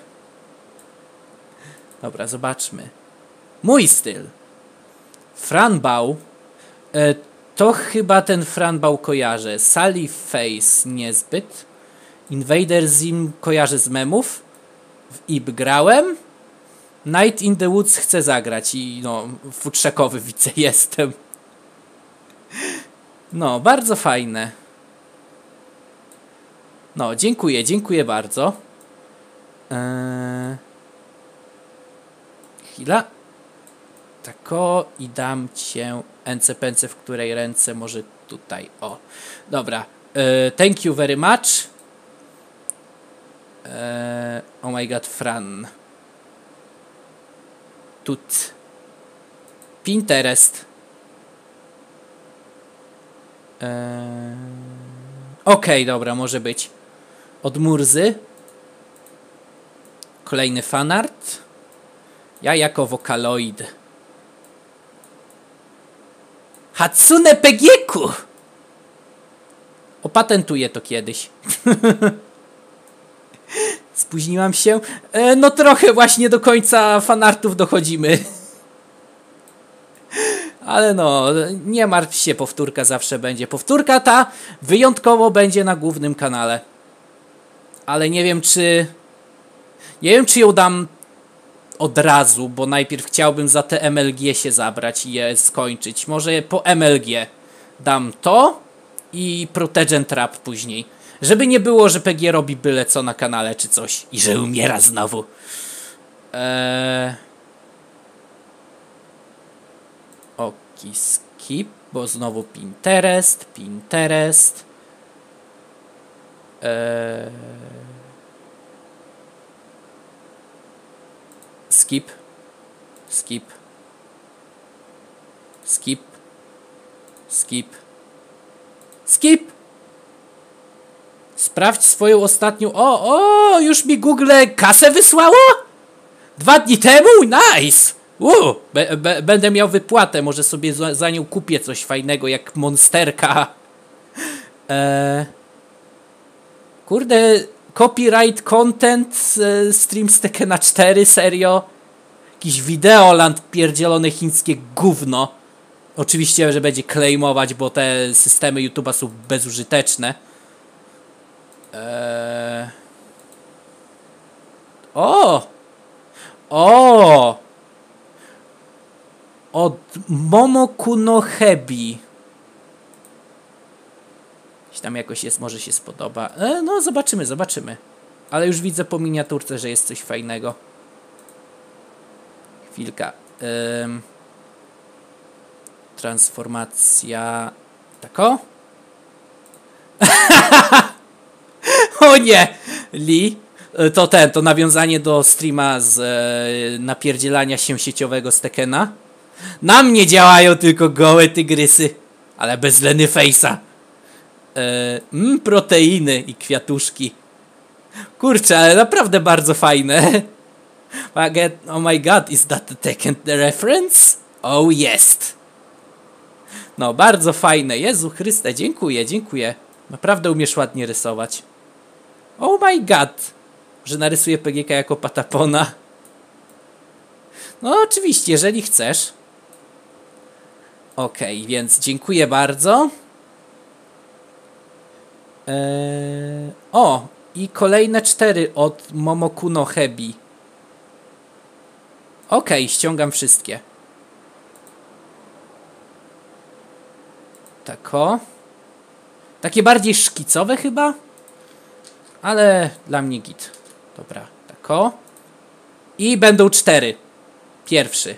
Dobra, zobaczmy. Mój styl. Franbał. E, to chyba ten Franbał kojarzę. Sally Face niezbyt. Invader Zim kojarzę z memów. W I B grałem. Night in the Woods chcę zagrać i no, futrzakowy widzę jestem. No, bardzo fajne. No, dziękuję, dziękuję bardzo. Eee... Chwila. Tako i dam cię ence pence, w której ręce? Może tutaj, o. Dobra, e, thank you very much. E, oh my god, Fran. Tut. Pinterest. E, Okej, okay, dobra, może być. Od Murzy. Kolejny fanart. Ja jako Vocaloid. Hatsune Pegieku! Opatentuję to kiedyś. Spóźniłam się. E, no trochę właśnie do końca fanartów dochodzimy. Ale no, nie martw się, powtórka zawsze będzie. Powtórka ta wyjątkowo będzie na głównym kanale. Ale nie wiem czy... Nie wiem czy ją dam od razu, bo najpierw chciałbym za te M L G się zabrać i je skończyć. Może po M L G dam to i Protegen Trap później. Żeby nie było, że P G robi byle co na kanale czy coś i że umiera znowu. Eee... Oki skip, bo znowu Pinterest, Pinterest. Eee... Skip. Skip. Skip. Skip. Skip! Sprawdź swoją ostatnią... O, o, już mi Google kasę wysłało? Dwa dni temu? Nice! Uu, be, be, będę miał wypłatę, może sobie za, za nią kupię coś fajnego, jak Monsterka. Eee, kurde... Copyright content, e, stream z Tekkena cztery, serio? Jakiś Videoland pierdzielone chińskie gówno. Oczywiście, że będzie claimować, bo te systemy YouTube'a są bezużyteczne. Eee... O! O! Od Momokuno Hebi. Tam jakoś jest, może się spodoba. E, no zobaczymy, zobaczymy. Ale już widzę po miniaturce, że jest coś fajnego. Chwilka. Ym. Transformacja... Tako? O nie! Lee. To ten, to nawiązanie do streama z e, napierdzielania się sieciowego z Tekena. Na mnie działają tylko gołe tygrysy, ale bez Lenny Face'a. E, mm, proteiny i kwiatuszki. Kurczę, ale naprawdę bardzo fajne. Oh my god, is that the Tekken reference? Oh yes. No, bardzo fajne. Jezu Chryste, dziękuję, dziękuję. Naprawdę umiesz ładnie rysować. Oh my god. Że narysuję P G K jako Patapona. No oczywiście, jeżeli chcesz. Okej, okay, więc dziękuję bardzo. Eee, o, i kolejne cztery od Momokuno Hebi. Okej, okay, ściągam wszystkie. Tako. Takie bardziej szkicowe chyba? Ale dla mnie git. Dobra, tako. I będą cztery. Pierwszy.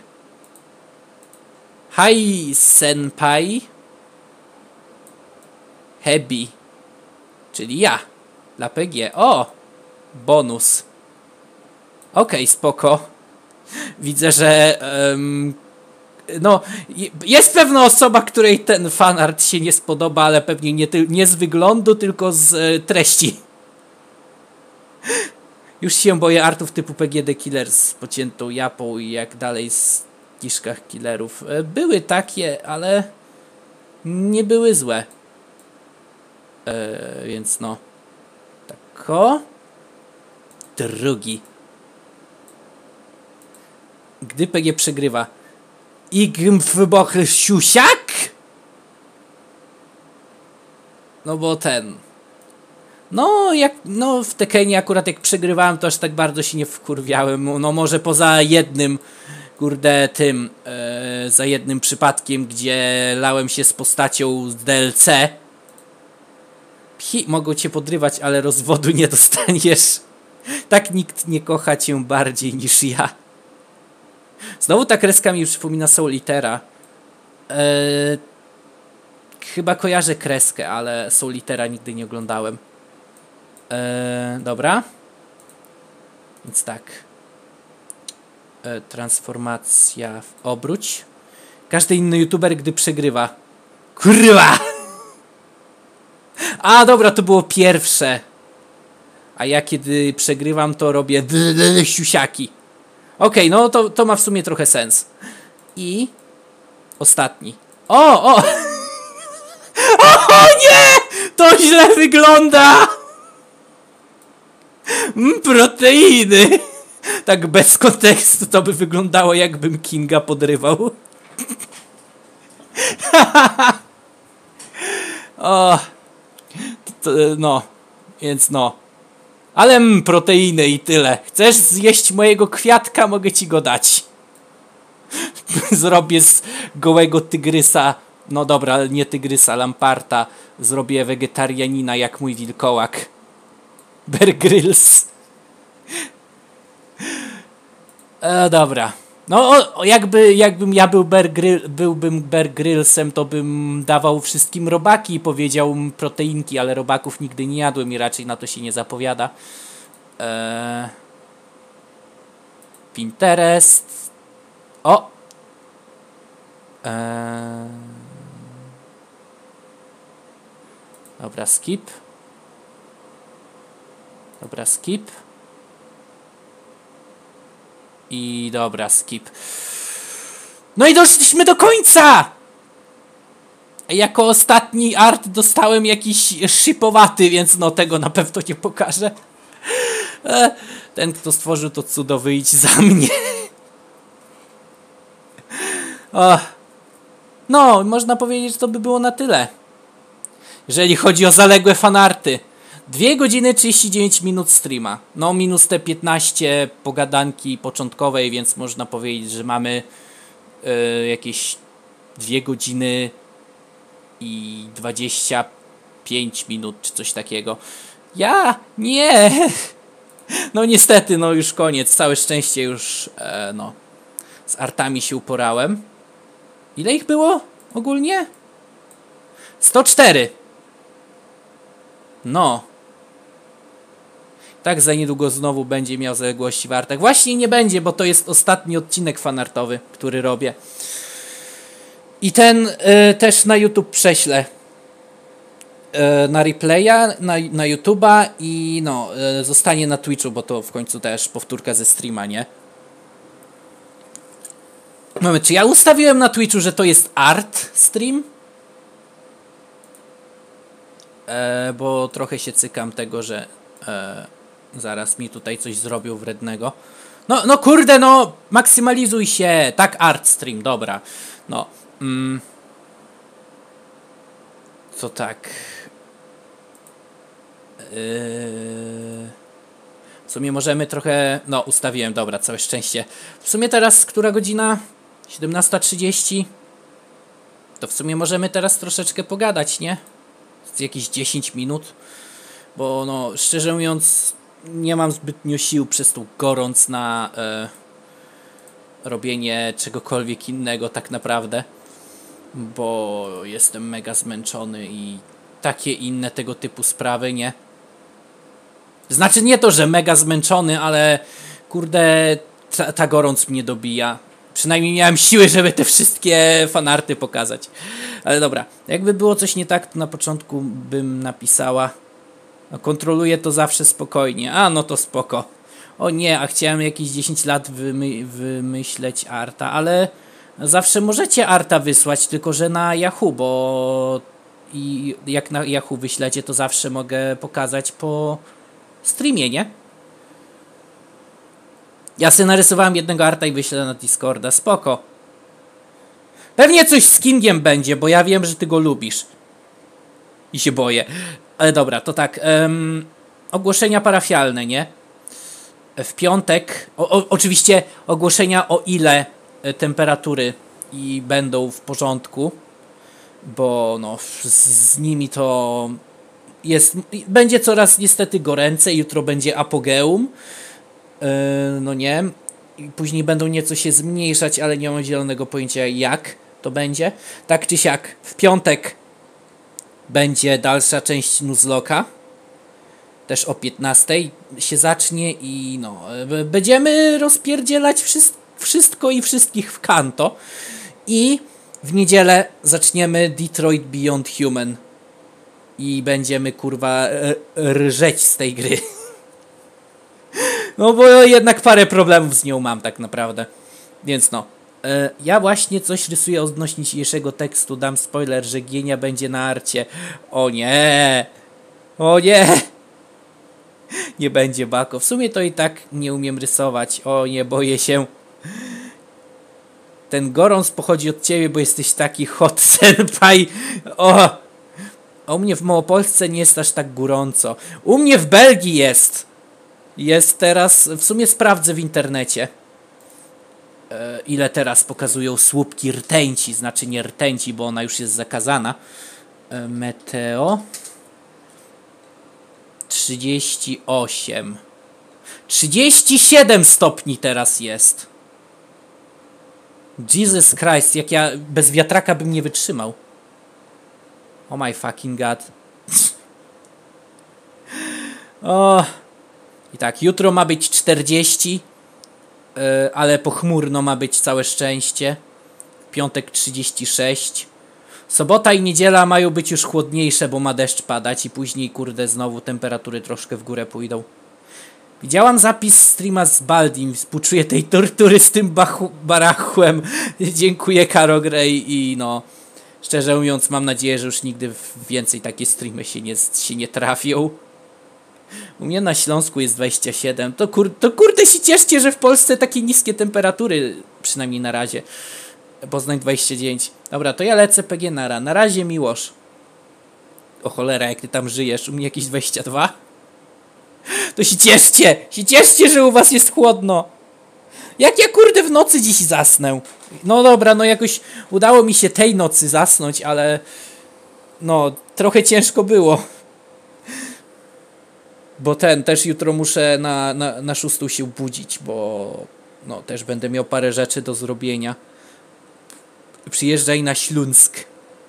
Hai Senpai Hebi. Czyli ja. Dla P G. O! Bonus. Okej, okay, spoko. Widzę, że... Um, no, jest pewna osoba, której ten fanart się nie spodoba, ale pewnie nie, nie z wyglądu, tylko z e, treści. Już się boję artów typu P G D Killer z pociętą japą i jak dalej z kiszkach killerów. E, były takie, ale nie były złe. E, więc no. Tako. Drugi. Gdy P G przegrywa. Igmfbochsiusiak? No bo ten... No, jak, no w Tekenie akurat jak przegrywałem, to aż tak bardzo się nie wkurwiałem. No może poza jednym, kurde, tym, e, za jednym przypadkiem, gdzie lałem się z postacią z D L C. Pchi, mogą cię podrywać, ale rozwodu nie dostaniesz. Tak nikt nie kocha cię bardziej niż ja. Znowu ta kreska mi przypomina Soulitera. Eee, chyba kojarzę kreskę, ale Soulitera nigdy nie oglądałem. Eee, dobra. Więc tak. Eee, transformacja w obróć. Każdy inny youtuber, gdy przegrywa. Kurwa! A dobra, to było pierwsze. A ja kiedy przegrywam, to robię siusiaki. Okej, okay, no to, to ma w sumie trochę sens. I ostatni. O, o! O nie! To źle wygląda! Mm, proteiny! Tak bez kontekstu to by wyglądało, jakbym Kinga podrywał. O, to, no, więc no. Ale mm, proteiny i tyle. Chcesz zjeść mojego kwiatka? Mogę ci go dać. Zrobię z gołego tygrysa. No dobra, ale nie tygrysa, lamparta. Zrobię wegetarianina jak mój wilkołak. Bear Grylls. E, dobra. No o, jakby, jakbym ja był Bear Grill, byłbym Bear Grylsem, to bym dawał wszystkim robaki i powiedział proteinki, ale robaków nigdy nie jadłem i raczej na to się nie zapowiada. Eee... Pinterest. O! Eee... Dobra, skip. Dobra, skip. I dobra, skip. No i doszliśmy do końca! Jako ostatni art dostałem jakiś shipowaty, więc no tego na pewno nie pokażę. Ten, kto stworzył to cudo, wyjdź za mnie. O. No, można powiedzieć, że to by było na tyle. Jeżeli chodzi o zaległe fanarty. dwie godziny trzydzieści dziewięć minut streama. No minus te piętnaście pogadanki początkowej, więc można powiedzieć, że mamy y, jakieś dwie godziny i dwadzieścia pięć minut, czy coś takiego. Ja? Nie! No niestety, no już koniec. Całe szczęście już, e, no, z artami się uporałem. Ile ich było ogólnie? sto cztery. No. Tak za niedługo znowu będzie miał zaległości w artach. Właśnie nie będzie, bo to jest ostatni odcinek fanartowy, który robię. I ten y, też na YouTube prześlę. Y, na replaya, na, na YouTube'a i no, y, zostanie na Twitchu, bo to w końcu też powtórka ze streama, nie? Moment, czy ja ustawiłem na Twitchu, że to jest art stream? E, bo trochę się cykam tego, że e, zaraz mi tutaj coś zrobił wrednego. No, no kurde, no maksymalizuj się. Tak, art stream, dobra. No. Mm. Co tak. Yy... W sumie możemy trochę... No, ustawiłem, dobra, całe szczęście. W sumie teraz, która godzina? siedemnasta trzydzieści. To w sumie możemy teraz troszeczkę pogadać, nie? Z jakieś dziesięć minut. Bo no, szczerze mówiąc, nie mam zbytnio sił przez tu gorąc na e, robienie czegokolwiek innego tak naprawdę. Bo jestem mega zmęczony i takie inne tego typu sprawy, nie? Znaczy nie to, że mega zmęczony, ale kurde, ta, ta gorąc mnie dobija. Przynajmniej miałem siły, żeby te wszystkie fanarty pokazać. Ale dobra, jakby było coś nie tak, to na początku bym napisała. No, kontroluję to zawsze spokojnie. A, no to spoko. O nie, a chciałem jakieś dziesięć lat wymy wymyśleć arta, ale zawsze możecie arta wysłać, tylko że na Yahoo, bo i jak na Yahoo wyślecie, to zawsze mogę pokazać po streamie, nie? Ja sobie narysowałem jednego arta i wyślę na Discorda, spoko. Pewnie coś z Kingiem będzie, bo ja wiem, że ty go lubisz. I się boję. Ale dobra, to tak. Um, ogłoszenia parafialne, nie? W piątek, o, o, oczywiście ogłoszenia o ile temperatury i będą w porządku, bo no z, z nimi to jest, będzie coraz niestety goręcej, jutro będzie apogeum, yy, no nie, i później będą nieco się zmniejszać, ale nie mam zielonego pojęcia jak to będzie. Tak czy siak, w piątek będzie dalsza część Nuzlocka. Też o piętnastej się zacznie i no, będziemy rozpierdzielać wszystko i wszystkich w kanto. I w niedzielę zaczniemy Detroit Beyond Human. I będziemy kurwa rżeć z tej gry. No bo jednak parę problemów z nią mam tak naprawdę. Więc no. Ja właśnie coś rysuję odnośnie dzisiejszego tekstu. Dam spoiler, że Gienia będzie na arcie. O nie! O nie! Nie będzie bako. W sumie to i tak nie umiem rysować. O nie, boję się. Ten gorąc pochodzi od ciebie, bo jesteś taki hot senpai. O! A u mnie w Małopolsce nie jest aż tak gorąco. U mnie w Belgii jest. Jest teraz... W sumie sprawdzę w internecie. E, ile teraz pokazują słupki rtęci. Znaczy nie rtęci, bo ona już jest zakazana. E, meteo... trzydzieści osiem. trzydzieści siedem stopni teraz jest. Jesus Christ, jak ja bez wiatraka bym nie wytrzymał. Oh my fucking god. O. I tak, jutro ma być czterdzieści, yy, ale pochmurno ma być całe szczęście. Piątek trzydzieści sześć. Sobota i niedziela mają być już chłodniejsze, bo ma deszcz padać i później, kurde, znowu temperatury troszkę w górę pójdą. Widziałam zapis streama z Baldim, współczuję tej tortury z tym barachłem. Dziękuję, Karo Grey i no, szczerze mówiąc, mam nadzieję, że już nigdy więcej takie streamy się nie, się nie trafią. U mnie na Śląsku jest dwadzieścia siedem. To, kur, to kurde się cieszcie, że w Polsce takie niskie temperatury, przynajmniej na razie. Poznań dwadzieścia dziewięć. Dobra, to ja lecę P G Nara. Na razie, Miłosz. O cholera, jak ty tam żyjesz. U mnie jakieś dwadzieścia dwa? To się cieszcie! Się cieszcie, że u was jest chłodno! Jak ja kurde w nocy dziś zasnę? No dobra, no jakoś udało mi się tej nocy zasnąć, ale... No, trochę ciężko było. Bo ten, też jutro muszę na, na, na szóstą się budzić, bo no też będę miał parę rzeczy do zrobienia. Przyjeżdżaj na Śląsk.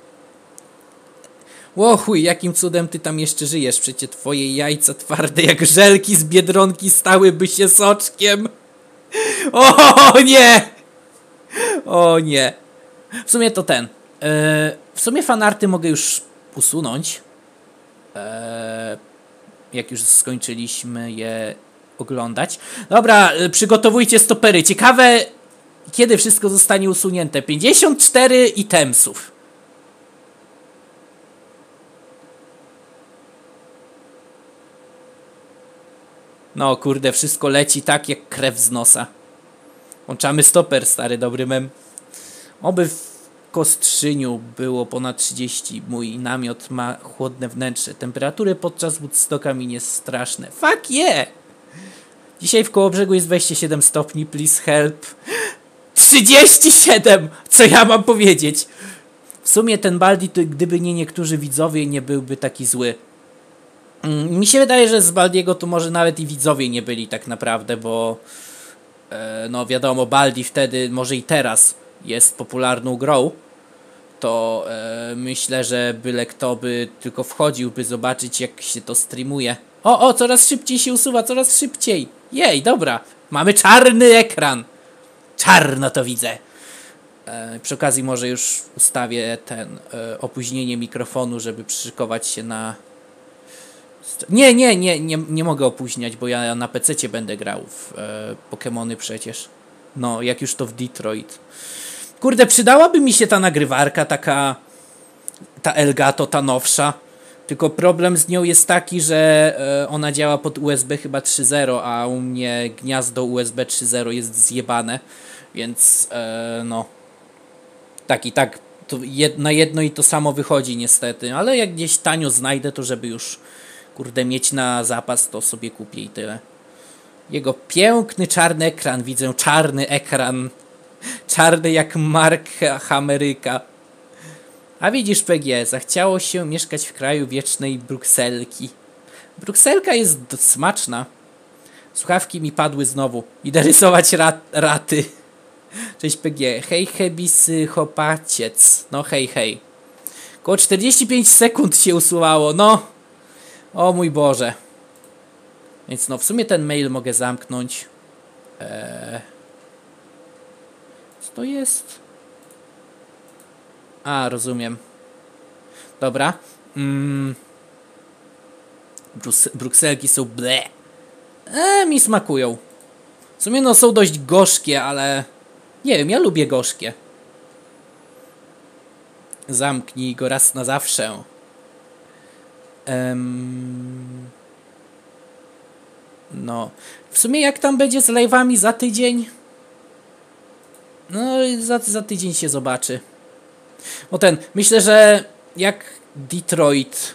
Ło chuj, jakim cudem ty tam jeszcze żyjesz? Przecie twoje jajca twarde jak żelki z Biedronki stałyby się soczkiem. O nie! O nie. W sumie to ten. Yy, w sumie fanarty mogę już usunąć. Yy, jak już skończyliśmy je oglądać. Dobra, yy, przygotowujcie stopery. Ciekawe, kiedy wszystko zostanie usunięte. pięćdziesiąt cztery itemsów. No kurde, wszystko leci tak jak krew z nosa. Włączamy stoper, stary dobry mem. Oby w Kostrzyniu było ponad trzydzieści. Mój namiot ma chłodne wnętrze. Temperatury podczas Woodstocka mi nie straszne. Fuck yeah! Dzisiaj w Kołobrzegu jest dwadzieścia siedem stopni. Please help. trzydzieści siedem! Co ja mam powiedzieć? W sumie ten Baldi, to gdyby nie niektórzy widzowie, nie byłby taki zły. Mi się wydaje, że z Baldiego to może nawet i widzowie nie byli tak naprawdę, bo e, no wiadomo, Baldi wtedy, może i teraz jest popularną grą, to e, myślę, że byle kto by tylko wchodził, by zobaczyć jak się to streamuje. O, o, coraz szybciej się usuwa, coraz szybciej. Jej, dobra, mamy czarny ekran. Czarno to widzę. E, przy okazji może już ustawię ten e, opóźnienie mikrofonu, żeby przyszykować się na... Nie, nie, nie, nie, nie mogę opóźniać, bo ja na pececie będę grał w e, Pokemony przecież. No, jak już to w Detroit. Kurde, przydałaby mi się ta nagrywarka, taka... Ta Elgato, ta nowsza. Tylko problem z nią jest taki, że e, ona działa pod U S B chyba trzy zero, a u mnie gniazdo U S B trzy zero jest zjebane. Więc, e, no... Tak i tak, to jed, na jedno i to samo wychodzi niestety. Ale jak gdzieś tanio znajdę, to żeby już... Kurde, mieć na zapas, to sobie kupię i tyle. Jego piękny czarny ekran. Widzę czarny ekran. Czarny jak Mark Ameryka. A widzisz, P G, zachciało się mieszkać w kraju wiecznej Brukselki. Brukselka jest smaczna. Słuchawki mi padły znowu. Idę rysować rat raty. Cześć P G. Hej, hebisy, chopaciec. No hej, hej. Koło czterdzieści pięć sekund się usuwało, no. O mój Boże. Więc no, w sumie ten mail mogę zamknąć. Eee... Co to jest? A, rozumiem. Dobra. Mm. Brus Brukselki są ble. Eee, mi smakują. W sumie no są dość gorzkie, ale... Nie wiem, ja lubię gorzkie. Zamknij go raz na zawsze. Um, no, w sumie jak tam będzie z live'ami za tydzień? No, za, za tydzień się zobaczy. O ten, myślę, że jak Detroit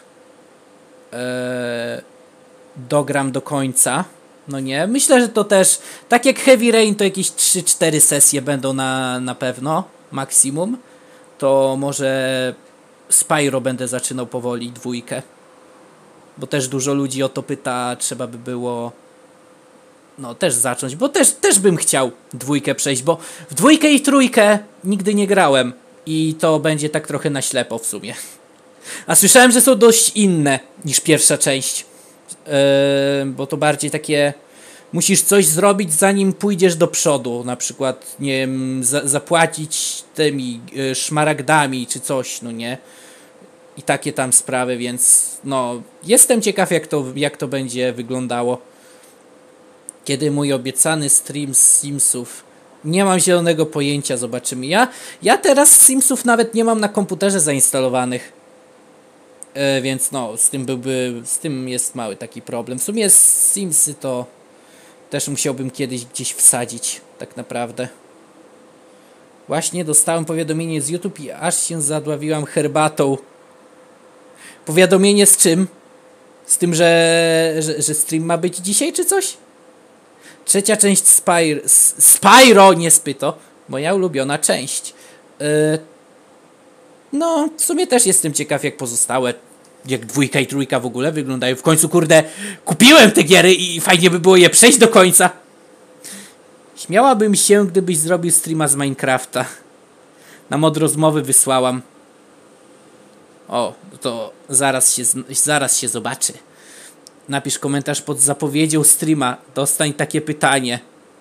e, dogram do końca, no nie, myślę, że to też, tak jak Heavy Rain, to jakieś trzy cztery sesje będą na, na pewno, maksimum. To może Spyro będę zaczynał powoli, dwójkę. Bo też dużo ludzi o to pyta, trzeba by było no też zacząć, bo też, też bym chciał dwójkę przejść, bo w dwójkę i trójkę nigdy nie grałem i to będzie tak trochę na ślepo w sumie. A słyszałem, że są dość inne niż pierwsza część, yy, bo to bardziej takie musisz coś zrobić zanim pójdziesz do przodu, na przykład nie wiem, za, zapłacić tymi yy, szmaragdami czy coś, no nie? I takie tam sprawy, więc no jestem ciekaw jak to, jak to będzie wyglądało. Kiedy mój obiecany stream z Simsów? Nie mam zielonego pojęcia, zobaczymy. Ja, ja teraz Simsów nawet nie mam na komputerze zainstalowanych. E, więc no, z tym byłby, z tym jest mały taki problem. W sumie Simsy to też musiałbym kiedyś gdzieś wsadzić, tak naprawdę. Właśnie dostałem powiadomienie z YouTube i aż się zadławiłam herbatą. Powiadomienie z czym? Z tym, że, że, że stream ma być dzisiaj, czy coś? Trzecia część Spyro... Spyro, nie Spyto. Moja ulubiona część. Yy, no, w sumie też jestem ciekaw, jak pozostałe jak dwójka i trójka w ogóle wyglądają. W końcu, kurde, kupiłem te giery i fajnie by było je przejść do końca. Śmiałabym się, gdybyś zrobił streama z Minecrafta. Na mod rozmowy wysłałam. O, to zaraz się, zaraz się zobaczy. Napisz komentarz pod zapowiedzią streama. Dostań takie pytanie.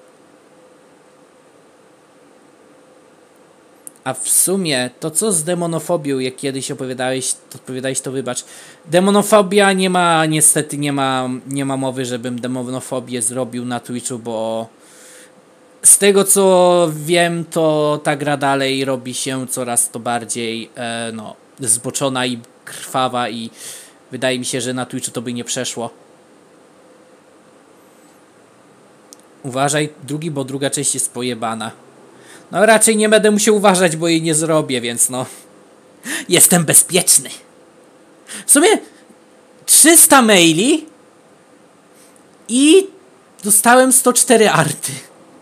A w sumie, to co z demonofobią, jak kiedyś opowiadałeś, to odpowiadałeś, to wybacz. Demonofobia nie ma, niestety nie ma, nie ma mowy, żebym demonofobię zrobił na Twitchu, bo z tego co wiem, to ta gra dalej robi się coraz to bardziej e, no, zboczona i krwawa i wydaje mi się, że na Twitchu to by nie przeszło. Uważaj, drugi, bo druga część jest pojebana. No raczej nie będę musiał uważać, bo jej nie zrobię, więc no. Jestem bezpieczny. W sumie trzysta maili i dostałem sto cztery arty.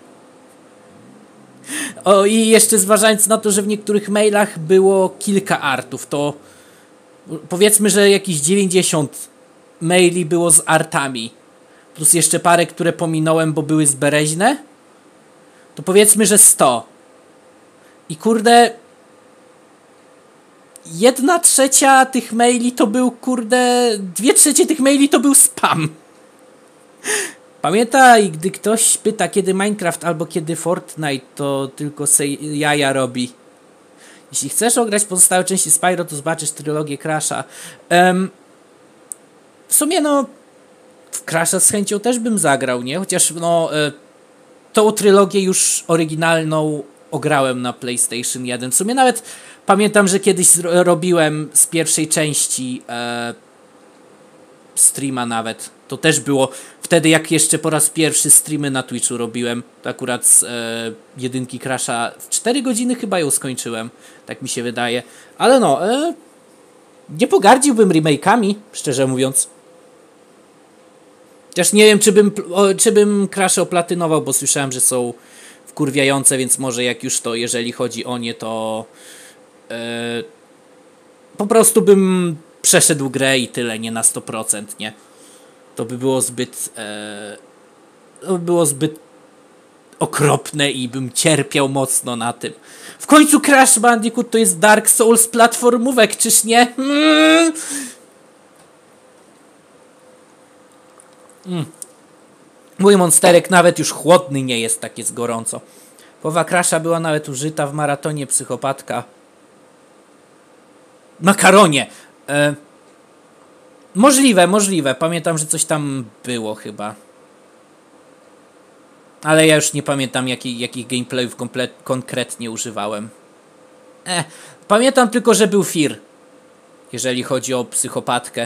O i jeszcze zważając na to, że w niektórych mailach było kilka artów, to powiedzmy, że jakieś dziewięćdziesiąt maili było z artami. Plus jeszcze parę, które pominąłem, bo były zbereźne. To powiedzmy, że sto. I kurde, jedna trzecia tych maili to był, kurde, dwie trzecie tych maili to był spam. Pamiętaj, gdy ktoś pyta, kiedy Minecraft albo kiedy Fortnite, to tylko se jaja robi. Jeśli chcesz ograć pozostałe części Spyro, to zobaczysz trylogię Crasha. Um, w sumie, no, w Crasha z chęcią też bym zagrał, nie? Chociaż, no, y, tą trylogię już oryginalną ograłem na PlayStation jeden. W sumie nawet pamiętam, że kiedyś robiłem z pierwszej części e, streama nawet. To też było wtedy, jak jeszcze po raz pierwszy streamy na Twitchu robiłem. To akurat z e, jedynki Crasha w cztery godziny chyba ją skończyłem. Tak mi się wydaje. Ale no, e, nie pogardziłbym remake'ami, szczerze mówiąc. Chociaż nie wiem, czy bym, o, czy bym Crasha oplatynował, bo słyszałem, że są wkurwiające, więc może jak już to, jeżeli chodzi o nie, to e, po prostu bym przeszedł grę i tyle, nie na sto procent, nie? To by było zbyt e, to by było zbyt okropne i bym cierpiał mocno na tym. W końcu Crash Bandicoot to jest Dark Souls platformówek, czyż nie? Mm. Mm. Mój monsterek nawet już chłodny nie jest, tak jest gorąco. Połowa Crasha była nawet użyta w maratonie Psychopatka. Makaronie! E, możliwe, możliwe. Pamiętam, że coś tam było chyba. Ale ja już nie pamiętam, jakich, jakich gameplayów komplet, konkretnie używałem. E, pamiętam tylko, że był Fear. Jeżeli chodzi o Psychopatkę.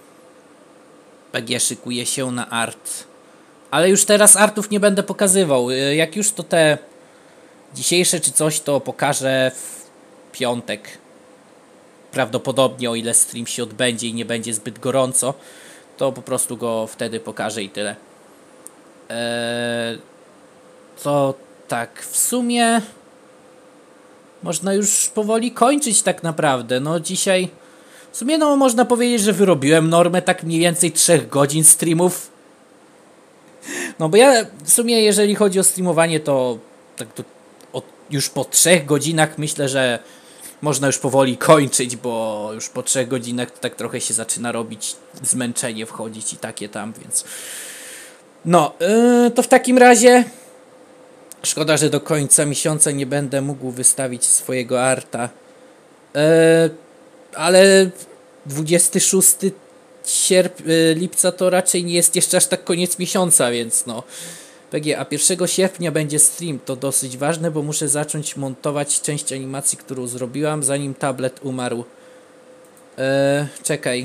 P G szykuje się na art. Ale już teraz artów nie będę pokazywał. Jak już to te dzisiejsze czy coś, to pokażę w piątek. Prawdopodobnie, o ile stream się odbędzie i nie będzie zbyt gorąco, to po prostu go wtedy pokażę i tyle. Eee, to tak, w sumie można już powoli kończyć tak naprawdę. No dzisiaj w sumie no można powiedzieć, że wyrobiłem normę tak mniej więcej trzech godzin streamów. No bo ja w sumie jeżeli chodzi o streamowanie, to tak to od, już po trzech godzinach myślę, że można już powoli kończyć, bo już po trzech godzinach to tak trochę się zaczyna robić zmęczenie, wchodzić i takie tam, więc no, yy, to w takim razie szkoda, że do końca miesiąca nie będę mógł wystawić swojego arta, yy, ale dwudziestego szóstego sierp- yy, lipca to raczej nie jest jeszcze aż tak koniec miesiąca, więc no P G, a pierwszego sierpnia będzie stream, to dosyć ważne, bo muszę zacząć montować część animacji, którą zrobiłam, zanim tablet umarł. Eee, czekaj.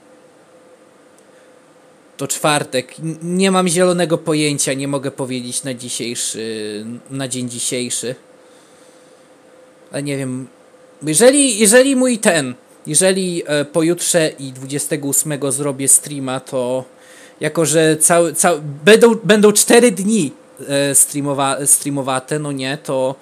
To czwartek. N- nie mam zielonego pojęcia, nie mogę powiedzieć na dzisiejszy, na dzień dzisiejszy. Ale nie wiem. Jeżeli, jeżeli mój ten, jeżeli e, pojutrze i dwudziestego ósmego zrobię streama, to jako, że cały, cały, będą, będą cztery dni e, streamowa, streamowate, no nie, to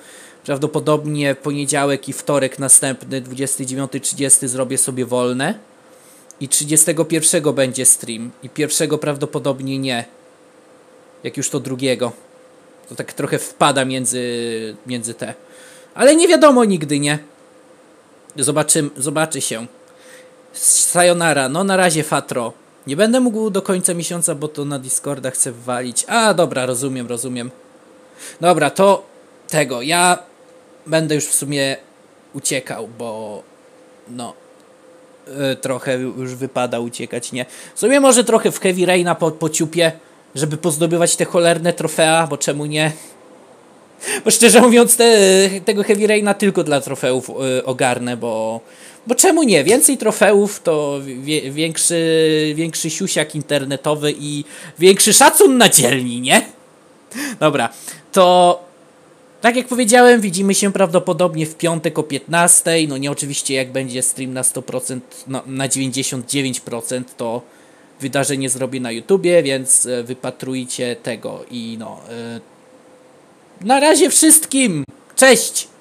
prawdopodobnie poniedziałek i wtorek następny, dwudziesty dziewiąty trzydziesty zrobię sobie wolne. i trzydziestego pierwszego będzie stream i pierwszego prawdopodobnie nie. Jak już to drugiego. To tak trochę wpada między, między te. Ale nie wiadomo nigdy, nie? Zobaczy, zobaczy się. Sayonara. No na razie Fatro. Nie będę mógł do końca miesiąca, bo to na Discorda chcę walić. A dobra, rozumiem, rozumiem. Dobra, to tego. Ja będę już w sumie uciekał, bo no yy, trochę już wypada uciekać, nie? W sumie może trochę w Heavy Raina po, pociupię, żeby pozdobywać te cholerne trofea, bo czemu nie? Bo szczerze mówiąc te, tego Heavy Raina tylko dla trofeów yy, ogarnę, bo bo czemu nie? Więcej trofeów to wie, większy, większy siusiak internetowy i większy szacun na dzielni, nie? Dobra, to tak jak powiedziałem, widzimy się prawdopodobnie w piątek o piętnastej. No nie oczywiście jak będzie stream na sto procent, no, na dziewięćdziesiąt dziewięć procent to wydarzenie zrobię na YouTubie, więc wypatrujcie tego i no... Yy, na razie wszystkim! Cześć!